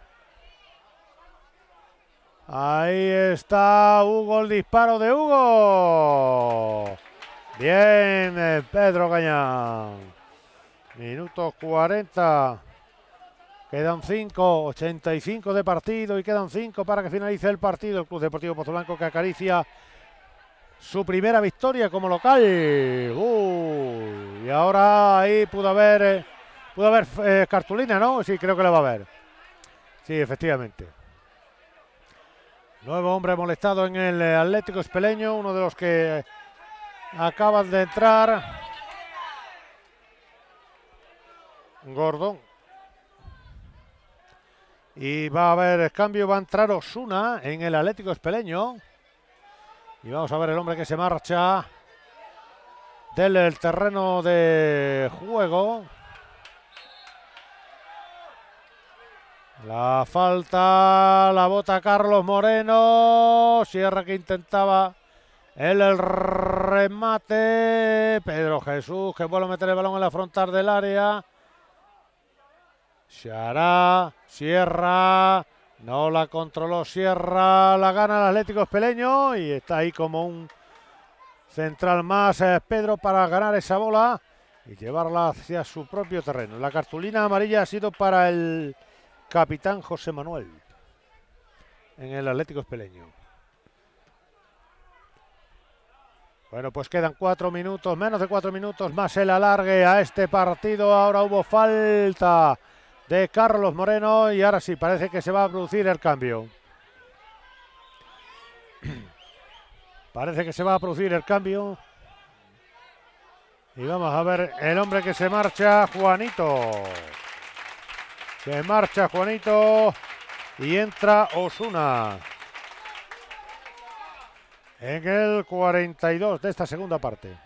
Ahí está Hugo, el disparo de Hugo. Bien, Pedro Cañán. Minutos 40. Quedan 5, 85 de partido y quedan 5 para que finalice el partido. El Club Deportivo Pozoblanco, que acaricia su primera victoria como local. Y ahora ahí pudo haber cartulina, ¿no? Sí, creo que la va a haber. Sí, efectivamente. Nuevo hombre molestado en el Atlético Espeleño, uno de los que acaban de entrar. Gordón. Y va a haber cambio, va a entrar Osuna en el Atlético Espeleño. Y vamos a ver el hombre que se marcha del terreno de juego. La falta la bota Carlos Moreno. Sierra que intentaba el remate. Pedro Jesús que vuelve a meter el balón en la frontal del área. Xará, Sierra. No la controló Sierra. La gana el Atlético Espeleño. Y está ahí como un central más Pedro para ganar esa bola y llevarla hacia su propio terreno. La cartulina amarilla ha sido para el capitán José Manuel en el Atlético Espeleño. Bueno, pues quedan 4 minutos, menos de 4 minutos más el alargue a este partido. Ahora hubo falta de Carlos Moreno y ahora sí, parece que se va a producir el cambio. Parece que se va a producir el cambio. Y vamos a ver el hombre que se marcha, Juanito. Se marcha Juanito y entra Osuna. En el 42 de esta segunda parte.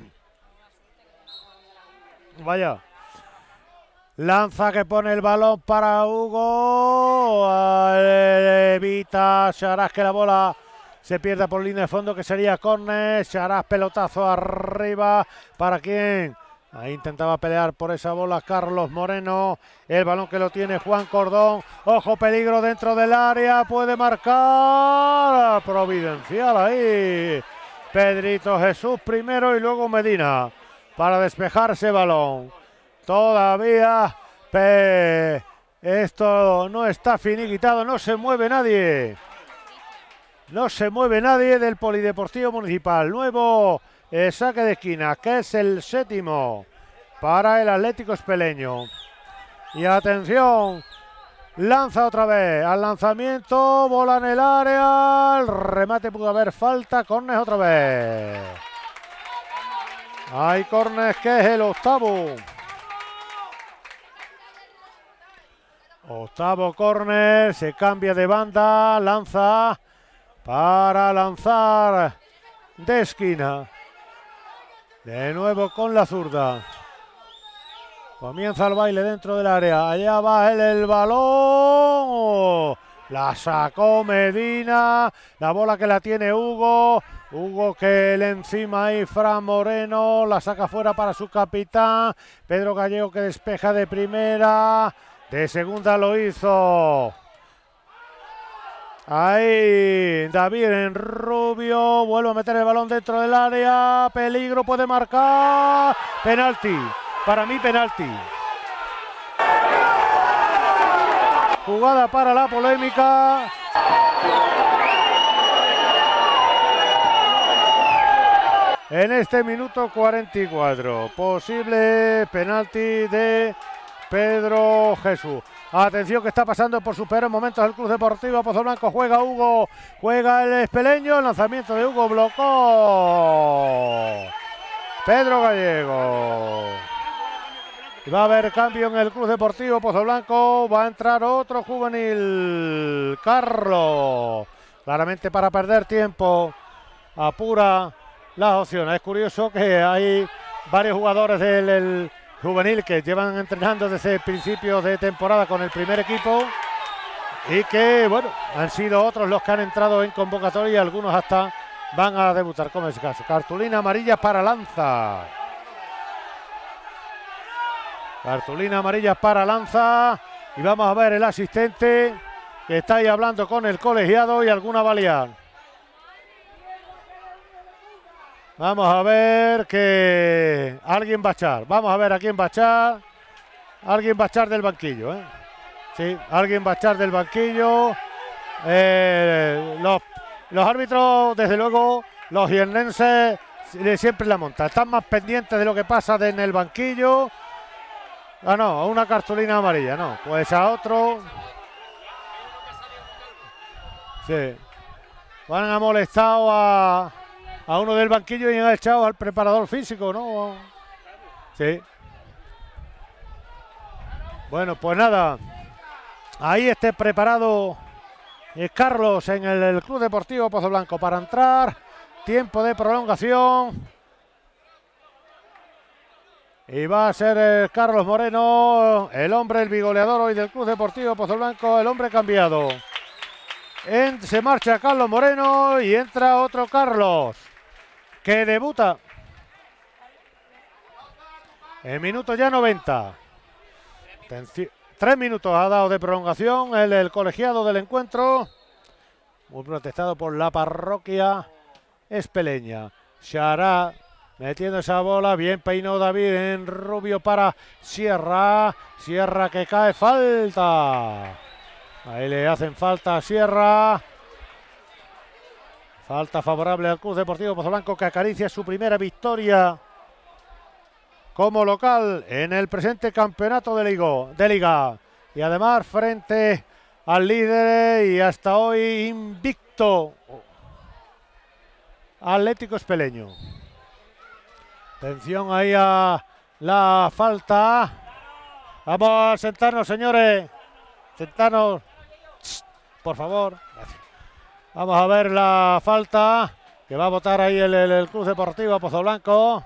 Vaya. Lanza que pone el balón para Hugo. Evita Charás que la bola se pierde por línea de fondo, que sería córner. Charás, pelotazo arriba. ¿Para quién? Ahí intentaba pelear por esa bola Carlos Moreno. El balón que lo tiene Juan Cordón. Ojo, peligro dentro del área. Puede marcar. Providencial ahí. Pedrito Jesús primero y luego Medina para despejarse balón. Todavía esto no está finiquitado. No se mueve nadie. No se mueve nadie del Polideportivo Municipal. Nuevo saque de esquina, que es el 7º para el Atlético Espeleño. Y atención, lanza otra vez al lanzamiento, bola en el área, el remate pudo haber falta, córner otra vez. Hay córner que es el 8º. Octavo córner, se cambia de banda, lanza para lanzar de esquina. De nuevo con la zurda. Comienza el baile dentro del área. Allá va él el balón. La sacó Medina. La bola que la tiene Hugo. Hugo que le encima ahí Fran Moreno. La saca fuera para su capitán. Pedro Gallego que despeja de primera. De segunda lo hizo. Ahí David en Rubio, vuelve a meter el balón dentro del área, peligro, puede marcar, penalti, para mí penalti. Jugada para la polémica. En este minuto 44, posible penalti de Pedro Jesús. Atención que está pasando por sus peores momentos el Club Deportivo Pozoblanco. Juega Hugo, juega el Espeleño. El lanzamiento de Hugo blocó Pedro Gallego. Va a haber cambio en el Club Deportivo Pozoblanco. Va a entrar otro juvenil, Carlos. Claramente para perder tiempo. Apura las opciones. Es curioso que hay varios jugadores del juvenil que llevan entrenando desde principios de temporada con el primer equipo y que, bueno, han sido otros los que han entrado en convocatoria y algunos hasta van a debutar, como es el caso. Cartulina amarilla para Lanza. Cartulina amarilla para Lanza y vamos a ver el asistente que está ahí hablando con el colegiado y alguna valía. Vamos a ver que alguien va a echar. Vamos a ver a quién va a echar. Alguien va a echar del banquillo, ¿eh? Sí, alguien va a echar del banquillo. Los árbitros, desde luego, los jiennenses siempre la montan. Están más pendientes de lo que pasa en el banquillo. Ah, no, a una cartulina amarilla, no. Pues a otro. Sí. Han molestado a uno del banquillo y han echado al preparador físico, ¿no? Sí. Bueno, pues nada. Ahí esté preparado Carlos en el Club Deportivo Pozoblanco para entrar. Tiempo de prolongación. Y va a ser Carlos Moreno, el hombre, el bigoleador hoy del Club Deportivo Pozoblanco, el hombre cambiado. Se marcha Carlos Moreno y entra otro Carlos, que debuta. En minuto ya 90. 3 minutos ha dado de prolongación el colegiado del encuentro. Muy protestado por la parroquia espeleña. Chará metiendo esa bola. Bien peinó David en Rubio para Sierra. Sierra que cae, falta. Ahí le hacen falta a Sierra. Falta favorable al Club Deportivo Pozoblanco, que acaricia su primera victoria como local en el presente campeonato de Liga. Y además frente al líder y hasta hoy invicto Atlético Espeleño. Atención ahí a la falta. Vamos a sentarnos, señores. Sentarnos, por favor. Gracias. Vamos a ver la falta que va a votar ahí el Club Deportivo Pozoblanco.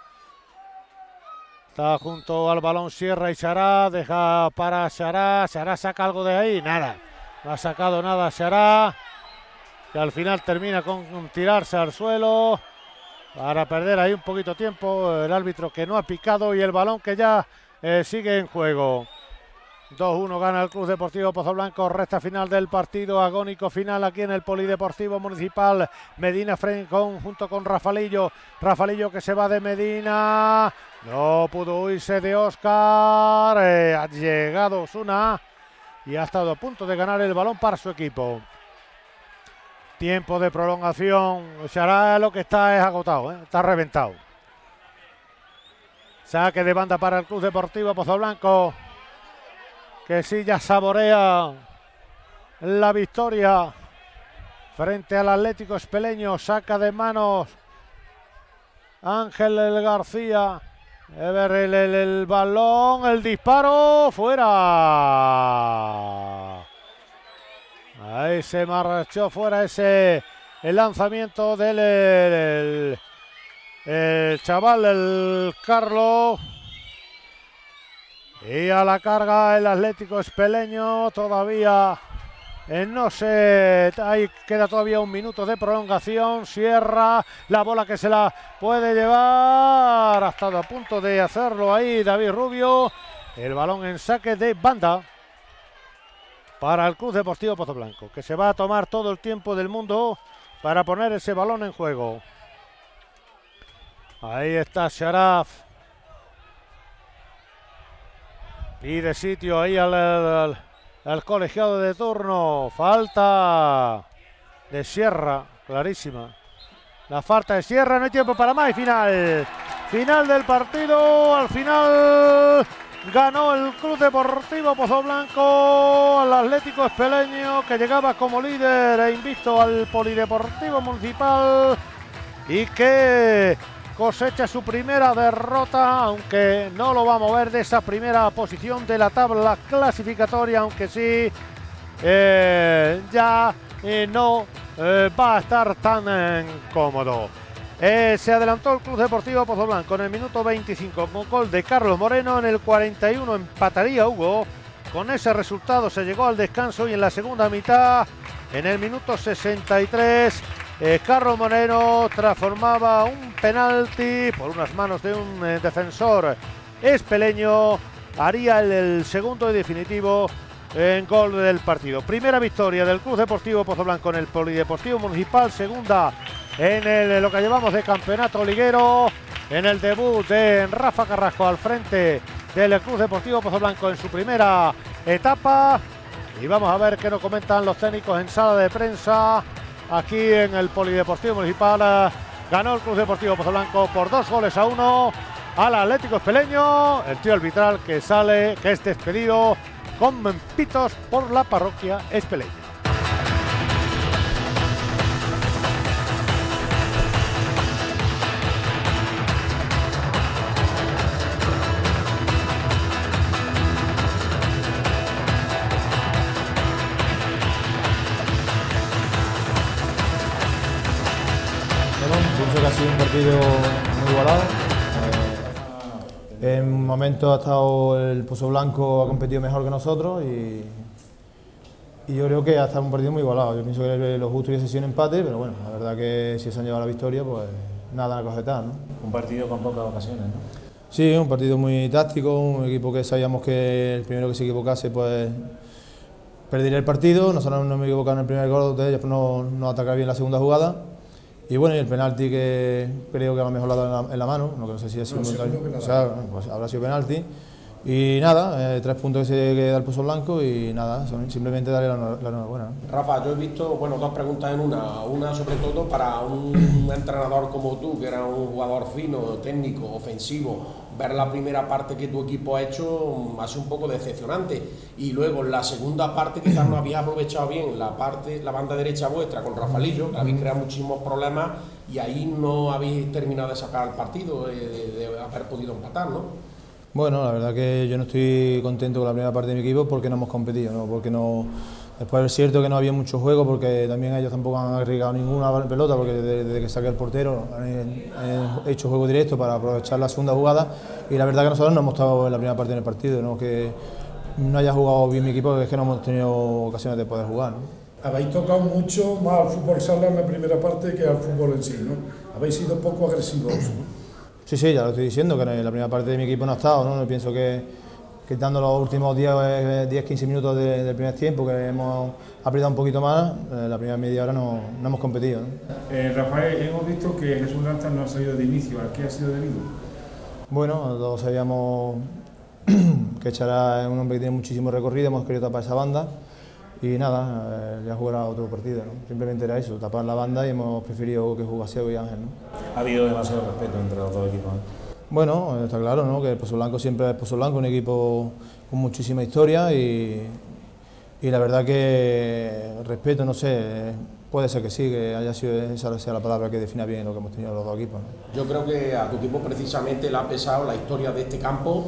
Está junto al balón Sierra y Xará, deja para Xará. Xará saca algo de ahí, nada. No ha sacado nada Xará, que al final termina con tirarse al suelo para perder ahí un poquito de tiempo. El árbitro que no ha picado y el balón que ya sigue en juego. 2-1 gana el Club Deportivo Pozoblanco, recta final del partido, agónico final aquí en el Polideportivo Municipal. Medina junto con Rafalillo, Rafalillo que se va de Medina, no pudo huirse de Óscar, ha llegado Osuna y ha estado a punto de ganar el balón para su equipo. Tiempo de prolongación, Xará lo que está es agotado, está reventado. Saque de banda para el Club Deportivo Pozoblanco, que sí ya saborea la victoria frente al Atlético Espeleño. Saca de manos Ángel García. Ver el balón, el disparo, fuera. Ahí se marchó fuera el lanzamiento del chaval, el Carlos. Y a la carga el Atlético Espeleño, todavía no sé, ahí queda todavía un minuto de prolongación. Sierra, la bola que se la puede llevar, ha estado a punto de hacerlo ahí David Rubio. El balón en saque de banda para el Club Deportivo Pozoblanco, que se va a tomar todo el tiempo del mundo para poner ese balón en juego. Ahí está Sharaf. Pide sitio ahí al colegiado de turno. Falta de Sierra, clarísima. La falta de Sierra, no hay tiempo para más. Y final del partido. Al final ganó el Club Deportivo Pozoblanco al Atlético Espeleño, que llegaba como líder e invicto al Polideportivo Municipal y que cosecha su primera derrota, aunque no lo va a mover de esa primera posición de la tabla clasificatoria, aunque sí ya no va a estar tan cómodo. Se adelantó el Club Deportivo Pozoblanco en el minuto 25 con gol de Carlos Moreno. En el 41 empataría Hugo. Con ese resultado se llegó al descanso y en la segunda mitad, en el minuto 63, Carlos Moreno transformaba un penalti por unas manos de un defensor espeleño. Haría el segundo y definitivo en gol del partido. Primera victoria del Club Deportivo Pozoblanco en el Polideportivo Municipal. Segunda en lo que llevamos de campeonato liguero. En el debut de Rafa Carrasco al frente del Club Deportivo Pozoblanco en su primera etapa. Y vamos a ver qué nos comentan los técnicos en sala de prensa. Aquí en el Polideportivo Municipal ganó el Club Deportivo Pozoblanco por 2-1 al Atlético Espeleño. El trío arbitral que es despedido con pitos por la parroquia espeleña. Pienso que ha sido un partido muy igualado. En momentos ha estado el Pozoblanco, ha competido mejor que nosotros y yo creo que ha estado un partido muy igualado. Yo pienso que lo justo hubiese sido un empate, pero bueno, la verdad que si se han llevado la victoria, pues nada a cogetar, ¿no? Un partido con pocas ocasiones, ¿no? Sí, un partido muy táctico, un equipo que sabíamos que el primero que se equivocase, pues perdería el partido. Nosotros no hemos equivocado en el primer gol, de ellos no atacar bien la segunda jugada. Y bueno, y el penalti que creo que a lo mejor lo ha dado en la mano, no sé si ha sido un penalti, o sea, pues habrá sido penalti. Y nada, 3 puntos que se queda el Pozo Blanco y nada, simplemente darle la enhorabuena, ¿no? Rafa, yo he visto, bueno, dos preguntas en una sobre todo para un entrenador como tú, que era un jugador fino, técnico, ofensivo, ver la primera parte que tu equipo ha hecho ha sido un poco decepcionante, y luego en la segunda parte quizás no habéis aprovechado bien la banda derecha vuestra con Rafaelillo, que habéis creado muchísimos problemas y ahí no habéis terminado de sacar el partido, de haber podido empatar, ¿no? Bueno, la verdad que yo no estoy contento con la primera parte de mi equipo porque no hemos competido, ¿no? Porque no, después es cierto que no había mucho juego porque también ellos tampoco han arriesgado ninguna pelota porque desde que saqué el portero han hecho juego directo para aprovechar la segunda jugada y la verdad que nosotros no hemos estado en la primera parte del partido, no que no haya jugado bien mi equipo, es que no hemos tenido ocasiones de poder jugar, ¿no? Habéis tocado mucho más al fútbol sala en la primera parte que al fútbol en sí, ¿no? Habéis sido poco agresivos, ¿no? Sí, ya lo estoy diciendo, que en la primera parte de mi equipo no ha estado, ¿no? Yo pienso que dando los últimos 10-15 minutos del primer tiempo, que hemos apretado un poquito más, la primera media hora no hemos competido, ¿no? Rafael, hemos visto que Jesús Lanza no ha salido de inicio, ¿a qué ha sido debido? Bueno, todos sabíamos que Chará es un hombre que tiene muchísimo recorrido, hemos querido tapar esa banda y nada, ya jugará otro partido, ¿no? Simplemente era eso, tapar la banda y hemos preferido que jugase hoy Ángel, ¿no? Ha habido demasiado respeto entre los dos equipos, ¿eh? Bueno, está claro, ¿no? Que el Pozo Blanco siempre es Pozo Blanco, un equipo con muchísima historia y la verdad que respeto, no sé, puede ser que sí, que haya sido esa sea la palabra que defina bien lo que hemos tenido los dos equipos, ¿no? Yo creo que a tu equipo precisamente le ha pesado la historia de este campo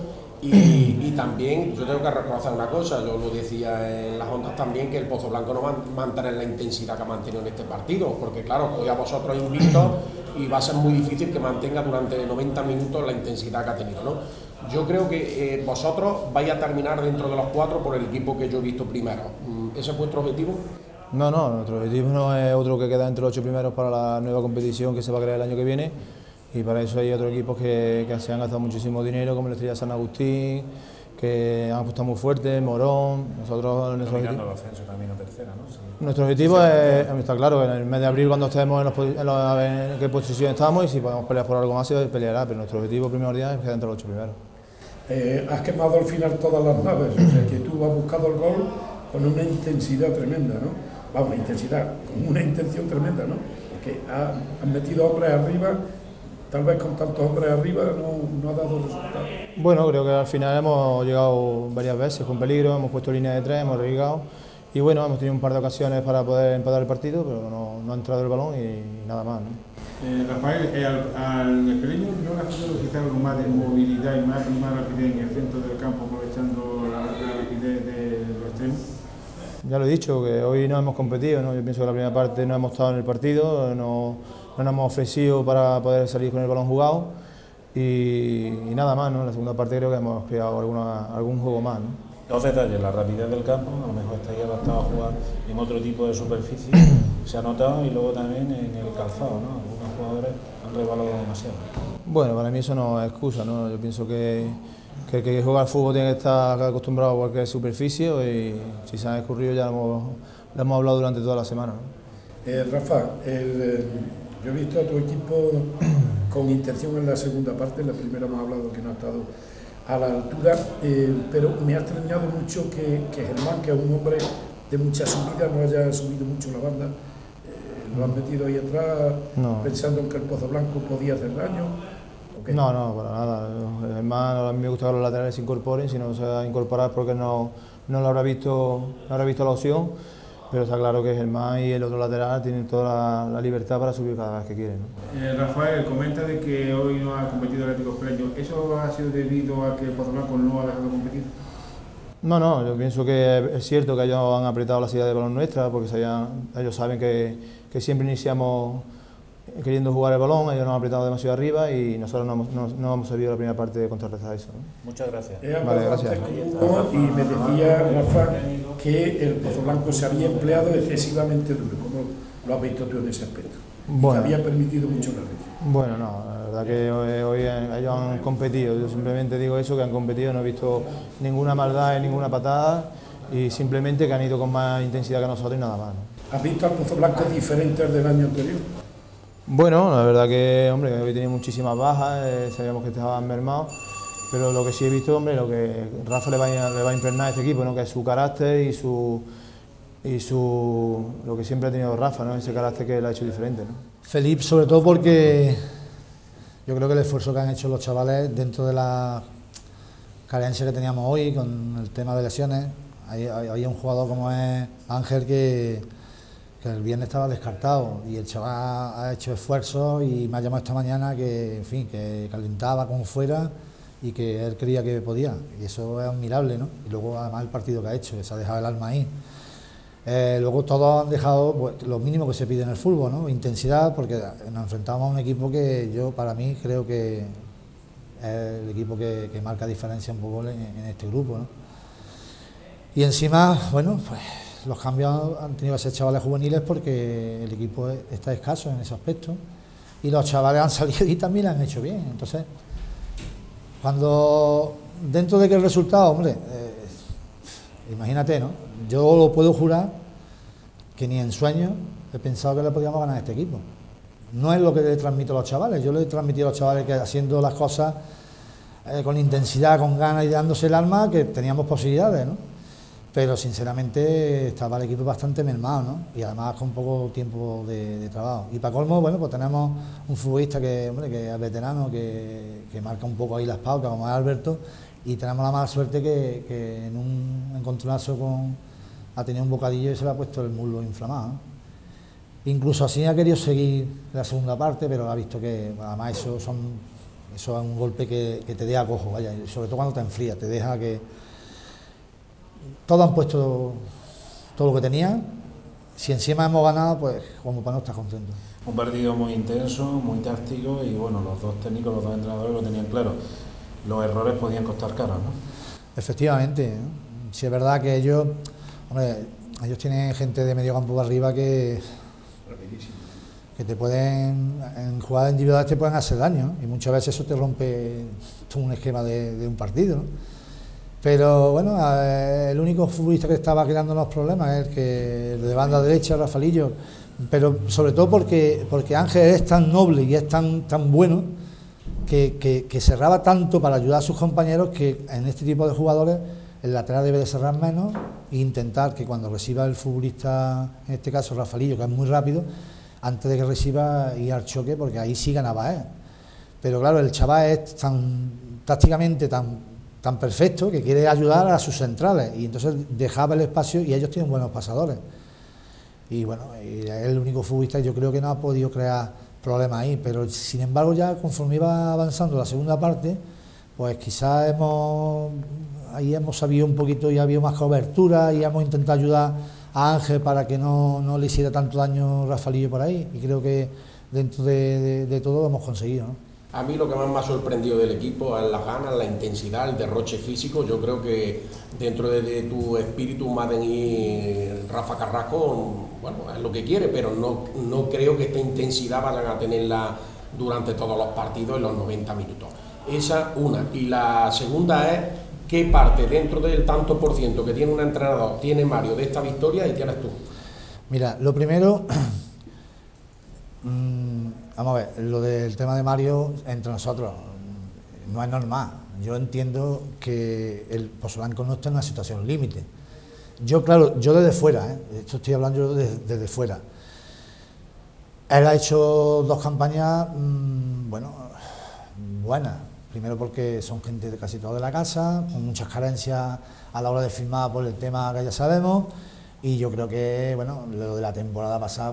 y también yo tengo que reconocer una cosa, yo lo decía en las ondas también, que el Pozo Blanco no va a mantener la intensidad que ha mantenido en este partido, porque claro, hoy a vosotros invictos y va a ser muy difícil que mantenga durante 90 minutos la intensidad que ha tenido, ¿no? Yo creo que vosotros vais a terminar dentro de los 4 por el equipo que yo he visto primero. ¿Ese es vuestro objetivo? No, nuestro objetivo no es otro que queda entre los 8 primeros para la nueva competición que se va a crear el año que viene y para eso hay otros equipos que se han gastado muchísimo dinero, como el Estrella San Agustín, que han apostado muy fuerte, Morón. Nosotros nuestro objetivo está claro, en el mes de abril cuando estemos en qué posición estamos y si podemos pelear por algo más se peleará, pero nuestro objetivo primordial es quedar entre los 8 primeros. Has quemado al final todas las naves, o sea que tú has buscado el gol con una intensidad tremenda, ¿no? Vamos, intensidad, con una intención tremenda, ¿no? Porque has metido hombres arriba, tal vez con tantos hombres arriba no ha dado resultado. Bueno, creo que al final hemos llegado varias veces con peligro, hemos puesto línea de 3, hemos arriesgado y bueno, hemos tenido un par de ocasiones para poder empatar el partido, pero no ha entrado el balón y nada más, ¿no? Rafael, al Espeleño no le ha faltado quizás algo más de movilidad y más rapidez en el centro del campo, aprovechando la rapidez de los extremos. Ya lo he dicho, que hoy no hemos competido, ¿no? Yo pienso que la primera parte no hemos estado en el partido, no nos hemos ofrecido para poder salir con el balón jugado y nada más, ¿no? En la segunda parte creo que hemos creado algún juego más, ¿no? Dos detalles, la rapidez del campo, a lo mejor está ahí adaptado a jugar en otro tipo de superficie, se ha notado, y luego también en el calzado, ¿no? Algunos jugadores han resbalado demasiado. Bueno, para mí eso no es excusa, ¿no? Yo pienso que el que juega al fútbol tiene que estar acostumbrado a cualquier superficie y si se han escurrido ya lo hemos hablado durante toda la semana, ¿no? Rafa, yo he visto a tu equipo con intención en la segunda parte, en la primera hemos hablado que no ha estado a la altura, pero me ha extrañado mucho que Germán, que es un hombre de mucha subida, no haya subido mucho la banda. Lo han metido ahí atrás, no, pensando en que el Pozo Blanco podía hacer daño. No, para nada. Germán, a mí me gusta que los laterales se incorporen, si no se va a incorporar porque no lo habrá visto la opción. Pero está claro que Germán y el otro lateral tienen toda la libertad para subir cada vez que quieren, ¿no? Rafael, comenta de que hoy no ha competido el Atlético Espeleño. ¿Eso ha sido debido a que el Pozo Blanco no ha dejado de competir? No, yo pienso que es cierto que ellos han apretado la salida de balón nuestra porque ellos saben que siempre iniciamos queriendo jugar el balón, ellos nos han apretado demasiado arriba y nosotros no hemos sabido la primera parte de contrarrestar eso, ¿no? Muchas gracias. Vale, gracias. Y me decía Rafa que el Pozo Blanco se había empleado excesivamente duro. ¿Cómo lo has visto tú en ese aspecto? Bueno, había permitido mucho la red. Bueno, no, la verdad que hoy ellos han competido, yo simplemente digo eso, que han competido, no he visto ninguna maldad en ninguna patada y simplemente que han ido con más intensidad que nosotros y nada más, ¿no? ¿Has visto al Pozo Blanco diferente al del año anterior? Bueno, la verdad que, hombre, hoy tenía muchísimas bajas, sabíamos que estaban mermados pero lo que sí he visto, hombre, lo que Rafa le va a impregnar a este equipo, ¿no? Que es su carácter y lo que siempre ha tenido Rafa, ¿no? Ese carácter que le ha hecho diferente, ¿no? Felipe, sobre todo porque yo creo que el esfuerzo que han hecho los chavales dentro de la carencia que teníamos hoy con el tema de lesiones, había un jugador como es Ángel que el viernes estaba descartado y el chaval ha hecho esfuerzos y me ha llamado esta mañana que, en fin, que calentaba como fuera y que él creía que podía, y eso es admirable, ¿no? Y luego además el partido que ha hecho, que se ha dejado el alma ahí. Luego todos han dejado pues, lo mínimo que se pide en el fútbol, ¿no? Intensidad, porque nos enfrentamos a un equipo que yo, para mí, creo que es el equipo que marca diferencia un poco en este grupo, ¿no? Y encima, bueno, pues los cambios han tenido que ser chavales juveniles porque el equipo está escaso en ese aspecto y los chavales han salido y también lo han hecho bien. Entonces, cuando dentro de que el resultado, hombre, imagínate, ¿no? Yo lo puedo jurar que ni en sueños he pensado que le podíamos ganar a este equipo. No es lo que le transmito a los chavales, yo le he transmitido a los chavales que haciendo las cosas con intensidad, con ganas y dándose el alma, que teníamos posibilidades, ¿no? Pero sinceramente estaba el equipo bastante mermado, ¿no? Y además con poco tiempo de trabajo. Y para colmo, bueno, pues tenemos un futbolista que, hombre, que es veterano, que marca un poco ahí las pautas, como es Alberto, y tenemos la mala suerte que en un encontronazo ha tenido un bocadillo y se le ha puesto el muslo inflamado, ¿no? Incluso así ha querido seguir la segunda parte, pero ha visto que además eso es un golpe que te deja cojo, vaya, y sobre todo cuando te enfrías, te deja que todos han puesto todo lo que tenían. Si encima hemos ganado, pues como para no estar contentos. Un partido muy intenso, muy táctico y bueno, los dos técnicos, los dos entrenadores lo tenían claro. Los errores podían costar caro, ¿no? Efectivamente, ¿no? Si es verdad que ellos tienen gente de medio campo para arriba que te pueden, en jugadas individuales te pueden hacer daño, ¿no? Y muchas veces eso te rompe todo un esquema de un partido, ¿no? Pero bueno, el único futbolista que estaba creando los problemas es el de banda derecha, Rafaelillo, pero sobre todo porque Ángel es tan noble y es tan bueno que cerraba tanto para ayudar a sus compañeros, que en este tipo de jugadores el lateral debe de cerrar menos e intentar que cuando reciba el futbolista, en este caso Rafaelillo, que es muy rápido, antes de que reciba ir al choque, porque ahí sí ganaba él. Pero claro, el chaval es tácticamente tan perfecto que quiere ayudar a sus centrales y entonces dejaba el espacio y ellos tienen buenos pasadores. Y bueno, y es el único futbolista que yo creo que no ha podido crear problemas ahí, pero sin embargo ya conforme iba avanzando la segunda parte, pues quizás hemos sabido un poquito y ha habido más cobertura y hemos intentado ayudar a Ángel para que no le hiciera tanto daño Rafaelillo por ahí, y creo que dentro de todo lo hemos conseguido, ¿no? A mí lo que más me ha sorprendido del equipo es las ganas, la intensidad, el derroche físico. Yo creo que dentro de tu espíritu Madden y Rafa Carrasco, bueno, es lo que quiere, pero no creo que esta intensidad vayan a tenerla durante todos los partidos en los 90 minutos. Esa una. Y la segunda es qué parte dentro del tanto por ciento que tiene un entrenador tiene Mario de esta victoria y tienes tú. Mira, lo primero, vamos a ver, lo del tema de Mario entre nosotros no es normal. Yo entiendo que el Pozo Blanco no está en una situación límite. Yo, claro, yo desde fuera, esto estoy hablando yo desde fuera. Él ha hecho dos campañas, buenas. Primero porque son gente de casi toda de la casa, con muchas carencias a la hora de firmar por el tema que ya sabemos. Y yo creo que, bueno, lo de la temporada pasada,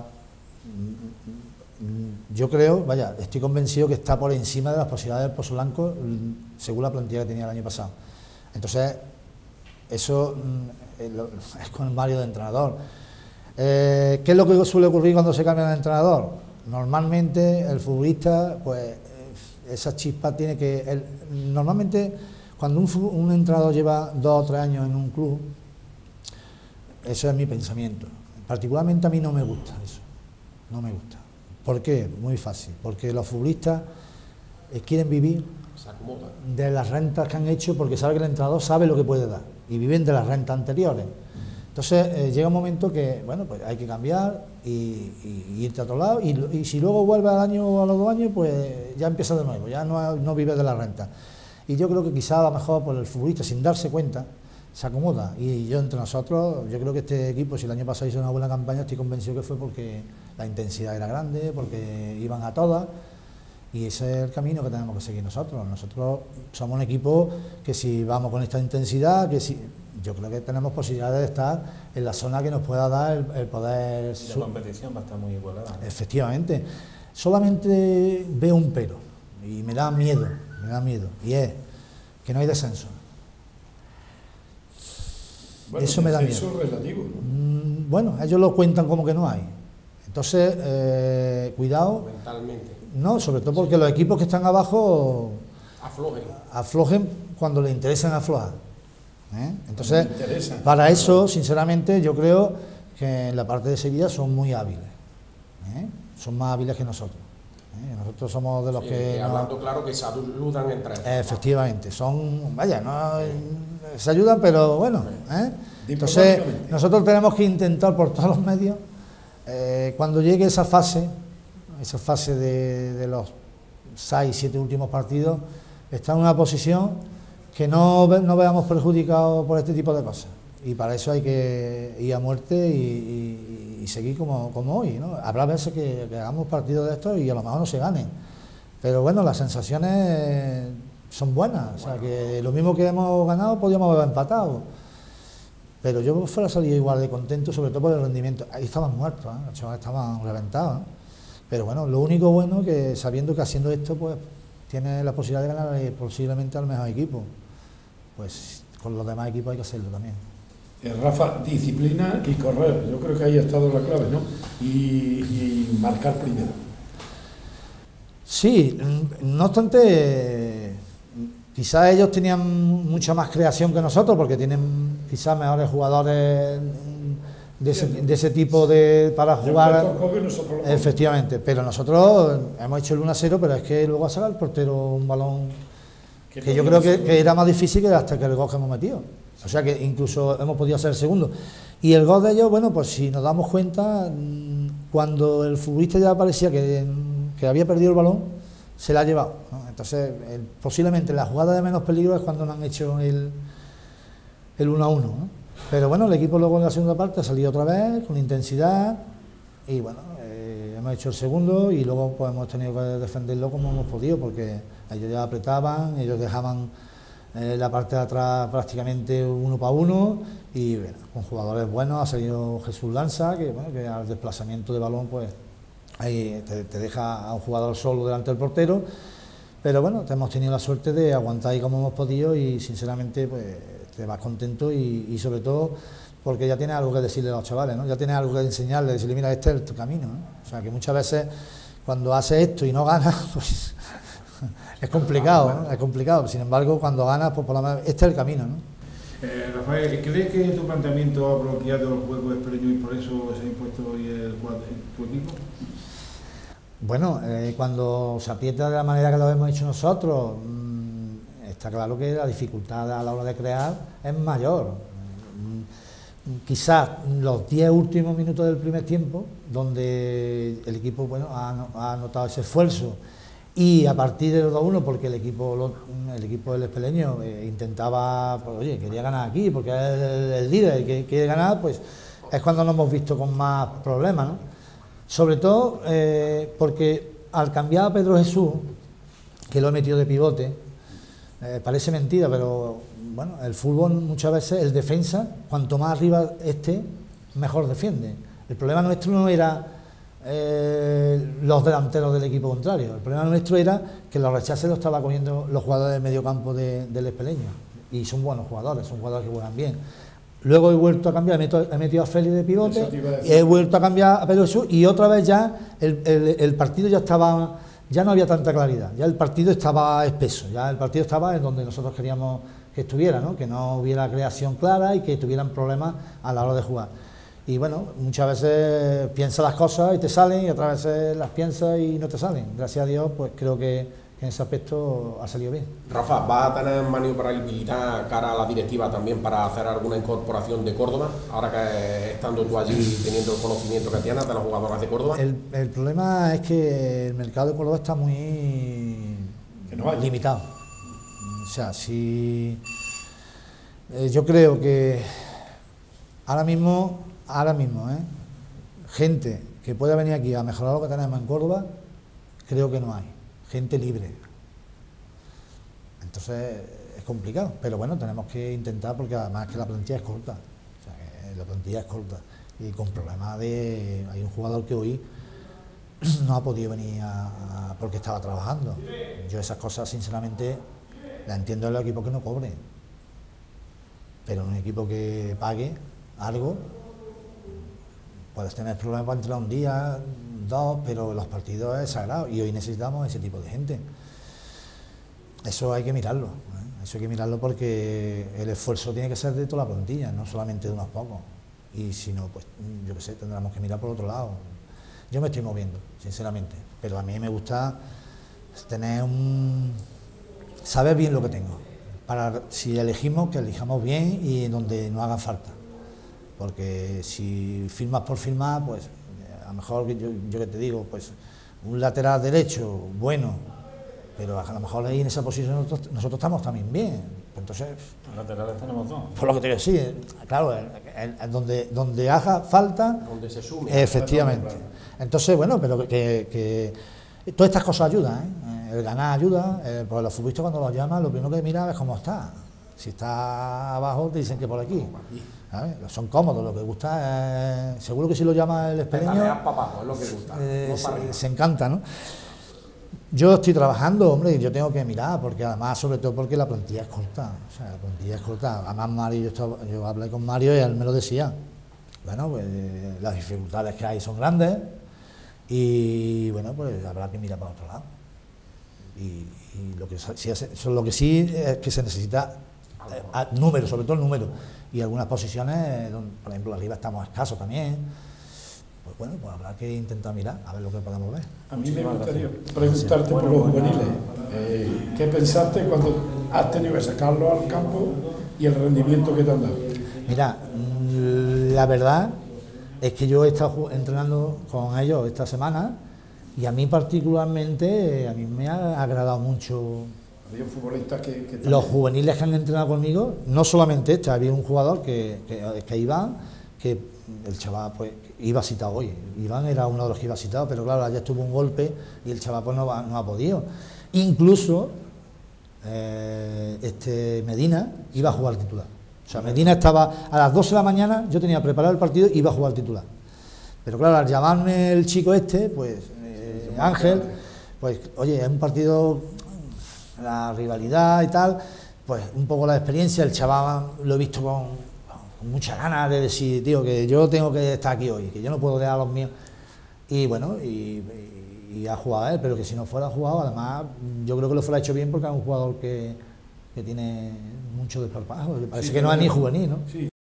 yo creo, vaya, estoy convencido que está por encima de las posibilidades del Pozo Blanco según la plantilla que tenía el año pasado. Entonces, eso es con Mario de entrenador. ¿Qué es lo que suele ocurrir cuando se cambia de entrenador? Normalmente el futbolista, pues esa chispa tiene que... Normalmente cuando un entrenador lleva 2 o 3 años en un club, eso es mi pensamiento. Particularmente a mí no me gusta eso, no me gusta. ¿Por qué? Muy fácil, porque los futbolistas quieren vivir de las rentas que han hecho, porque sabe que el entrenador sabe lo que puede dar y viven de las rentas anteriores. Entonces llega un momento que, bueno, pues hay que cambiar y irte a otro lado, y si luego vuelve al año o a los 2 años, pues ya empieza de nuevo, ya no vive de la renta. y yo creo que quizá a lo mejor por el futbolista sin darse cuenta se acomoda, y yo entre nosotros, yo creo que este equipo, si el año pasado hizo una buena campaña, estoy convencido que fue porque la intensidad era grande, porque iban a todas, y ese es el camino que tenemos que seguir nosotros. Nosotros somos un equipo que si vamos con esta intensidad, que si, yo creo que tenemos posibilidades de estar en la zona que nos pueda dar el poder... La competición va a estar muy igualada. Efectivamente, solamente veo un pero, y me da miedo, y es que no hay descenso. Bueno, eso me da miedo. Eso es relativo, ¿no? Bueno, ellos lo cuentan como que no hay. Entonces, cuidado. Mentalmente. No, sobre todo porque los equipos que están abajo aflojen cuando les interesan aflojar. Entonces, para eso, sinceramente, yo creo que en la parte de Sevilla son muy hábiles. Son más hábiles que nosotros. Nosotros somos de los que... Hablando claro que se ayudan entre ellos. Efectivamente, son... Vaya, no se ayudan, pero bueno. Entonces, nosotros tenemos que intentar por todos los medios, cuando llegue esa fase de los 6, 7 últimos partidos, estar en una posición que no veamos perjudicados por este tipo de cosas. Y para eso hay que ir a muerte y seguir como hoy, ¿no? Habrá veces que hagamos partidos de estos y a lo mejor no se ganen, pero bueno, las sensaciones son buenas, o sea que lo mismo que hemos ganado podíamos haber empatado, pero yo fuera salido igual de contento, sobre todo por el rendimiento. Ahí estaban muertos, los chavales estaban reventados, pero bueno, lo único bueno que sabiendo que haciendo esto pues tiene la posibilidad de ganar posiblemente al mejor equipo, pues con los demás equipos hay que hacerlo también. Rafa, disciplina y correr, yo creo que ahí ha estado la clave, ¿no? Y marcar primero. Sí, no obstante, quizás ellos tenían mucha más creación que nosotros, porque tienen quizás mejores jugadores de ese tipo para jugar. Efectivamente, pero nosotros hemos hecho el 1-0, pero es que luego ha sacado el portero un balón que yo creo que era más difícil que hasta que el gol que hemos metido. O sea que incluso hemos podido hacer el segundo. Y el gol de ellos, bueno, pues si nos damos cuenta, cuando el futbolista ya parecía que había perdido el balón, se la ha llevado, ¿no? Entonces, posiblemente la jugada de menos peligro es cuando nos han hecho el 1-1, ¿no? Pero bueno, el equipo luego en la segunda parte ha salido otra vez, con intensidad, y bueno, hemos hecho el segundo y luego pues hemos tenido que defenderlo como hemos podido, porque ellos ya apretaban, ellos dejaban la parte de atrás prácticamente 1 para 1 y bueno, con jugadores buenos. Ha salido Jesús Lanza, que bueno, que al desplazamiento de balón pues ahí te deja a un jugador solo delante del portero, pero bueno, hemos tenido la suerte de aguantar ahí como hemos podido y sinceramente pues te vas contento y sobre todo porque ya tienes algo que decirle a los chavales, ¿no? Ya tienes algo que enseñarles, decirle mira, este es tu camino, ¿no? O sea que muchas veces cuando haces esto y no ganas pues es complicado, ¿no? Es complicado. Sin embargo, cuando ganas, pues por lo menos este es el camino, ¿no? Rafael, ¿crees que tu planteamiento ha bloqueado el juego expreño y por eso se ha impuesto hoy tu equipo? Bueno, cuando se aprieta de la manera que lo hemos hecho nosotros, está claro que la dificultad a la hora de crear es mayor. Quizás los 10 últimos minutos del primer tiempo, donde el equipo bueno, ha notado ese esfuerzo, y a partir del 2-1, porque el equipo del Espeleño intentaba, pues, oye, quería ganar aquí, porque es el líder que quiere ganar, pues es cuando nos hemos visto con más problemas, ¿no? Sobre todo porque al cambiar a Pedro Jesús, que lo he metido de pivote, parece mentira, pero bueno, el fútbol muchas veces, el defensa, cuanto más arriba esté, mejor defiende. El problema nuestro no era los delanteros del equipo contrario, el problema nuestro era que los rechaces los estaba cogiendo los jugadores del medio campo del Espeleño, y son buenos jugadores, son jugadores que juegan bien. Luego he vuelto a cambiar, he metido a Félix de pivote, y he vuelto a cambiar a Pedro Jesús, y otra vez ya el partido ya estaba, ya no había tanta claridad, ya el partido estaba espeso, ya el partido estaba en donde nosotros queríamos que estuviera, ¿no? Que no hubiera creación clara y que tuvieran problemas a la hora de jugar. Y bueno, muchas veces piensas las cosas y te salen, y otras veces las piensas y no te salen. Gracias a Dios, pues creo que en ese aspecto ha salido bien. Rafa, ¿vas a tener maniobrabilidad cara a la directiva también para hacer alguna incorporación de Córdoba? Ahora que estando tú allí, teniendo el conocimiento que tienes de los jugadores de Córdoba. El problema es que el mercado de Córdoba está muy limitado. O sea, si yo creo que ahora mismo, gente que pueda venir aquí a mejorar lo que tenemos en Córdoba, creo que no hay. Gente libre. Entonces es complicado, pero bueno, tenemos que intentar, porque además que la plantilla es corta. O sea, que la plantilla es corta. Y con problemas de... Hay un jugador que hoy no ha podido venir porque estaba trabajando. Yo esas cosas, sinceramente, las entiendo en los equipos que no cobren. Pero en un equipo que pague algo, puedes tener problemas para entrar un día, dos, pero los partidos es sagrado y hoy necesitamos ese tipo de gente. Eso hay que mirarlo, ¿eh? Eso hay que mirarlo porque el esfuerzo tiene que ser de toda la plantilla, no solamente de unos pocos. Y si no, pues yo qué sé, tendremos que mirar por otro lado. Yo me estoy moviendo, sinceramente, pero a mí me gusta tener saber bien lo que tengo, para si elegimos, que elijamos bien y en donde no haga falta. Porque si firmas por firmar, pues a lo mejor, yo que te digo, pues un lateral derecho, bueno, pero a lo mejor ahí en esa posición nosotros estamos también bien. Entonces, los laterales tenemos dos. Por lo que te digo, sí, claro, donde haga falta, donde se sume. Efectivamente. Entonces, bueno, pero que todas estas cosas ayudan, ¿eh? El ganar ayuda, porque los futbolistas cuando los llaman, lo primero que miran es cómo está. Si está abajo, te dicen que por aquí. ¿Sabes? Son cómodos, lo que gusta es... Seguro que si lo llama el expereño, para abajo, es lo que gusta, no se encanta, ¿no? Yo estoy trabajando, hombre, y yo tengo que mirar, porque además, sobre todo porque la plantilla es corta, o sea, la plantilla es corta. Además, Mario, yo hablé con Mario y él me lo decía. Bueno, pues las dificultades que hay son grandes y, bueno, pues habrá que mirar para otro lado. Y lo que sí es que se necesita número, sobre todo el número. Y algunas posiciones, por ejemplo, arriba estamos escasos también. Pues bueno, pues habrá que intentar mirar, a ver lo que podemos ver. A mí me gustaría preguntarte por los juveniles. ¿Qué pensaste cuando has tenido que sacarlo al campo y el rendimiento que te han dado? Mira, la verdad es que yo he estado entrenando con ellos esta semana y a mí particularmente, a mí me ha agradado mucho. Había futbolistas que los juveniles que han entrenado conmigo, no solamente este, había un jugador que Iván, que el chaval pues iba citado hoy. Iván era uno de los que iba citado, pero claro, ayer tuvo un golpe y el chaval pues no ha podido. Incluso Medina iba a jugar titular. O sea, Medina estaba a las 12 de la mañana, yo tenía preparado el partido y iba a jugar titular. Pero claro, al llamarme el chico este, pues Ángel, pues oye, es un partido, la rivalidad y tal, pues un poco la experiencia, el chaval lo he visto con muchas ganas de decir, tío, que yo tengo que estar aquí hoy, que yo no puedo dejar a los míos. Y bueno, y ha jugado él, pero que si no fuera jugado, además, yo creo que lo fuera hecho bien porque es un jugador que tiene mucho desparpajo, parece que no es ni juvenil, ¿no? Sí.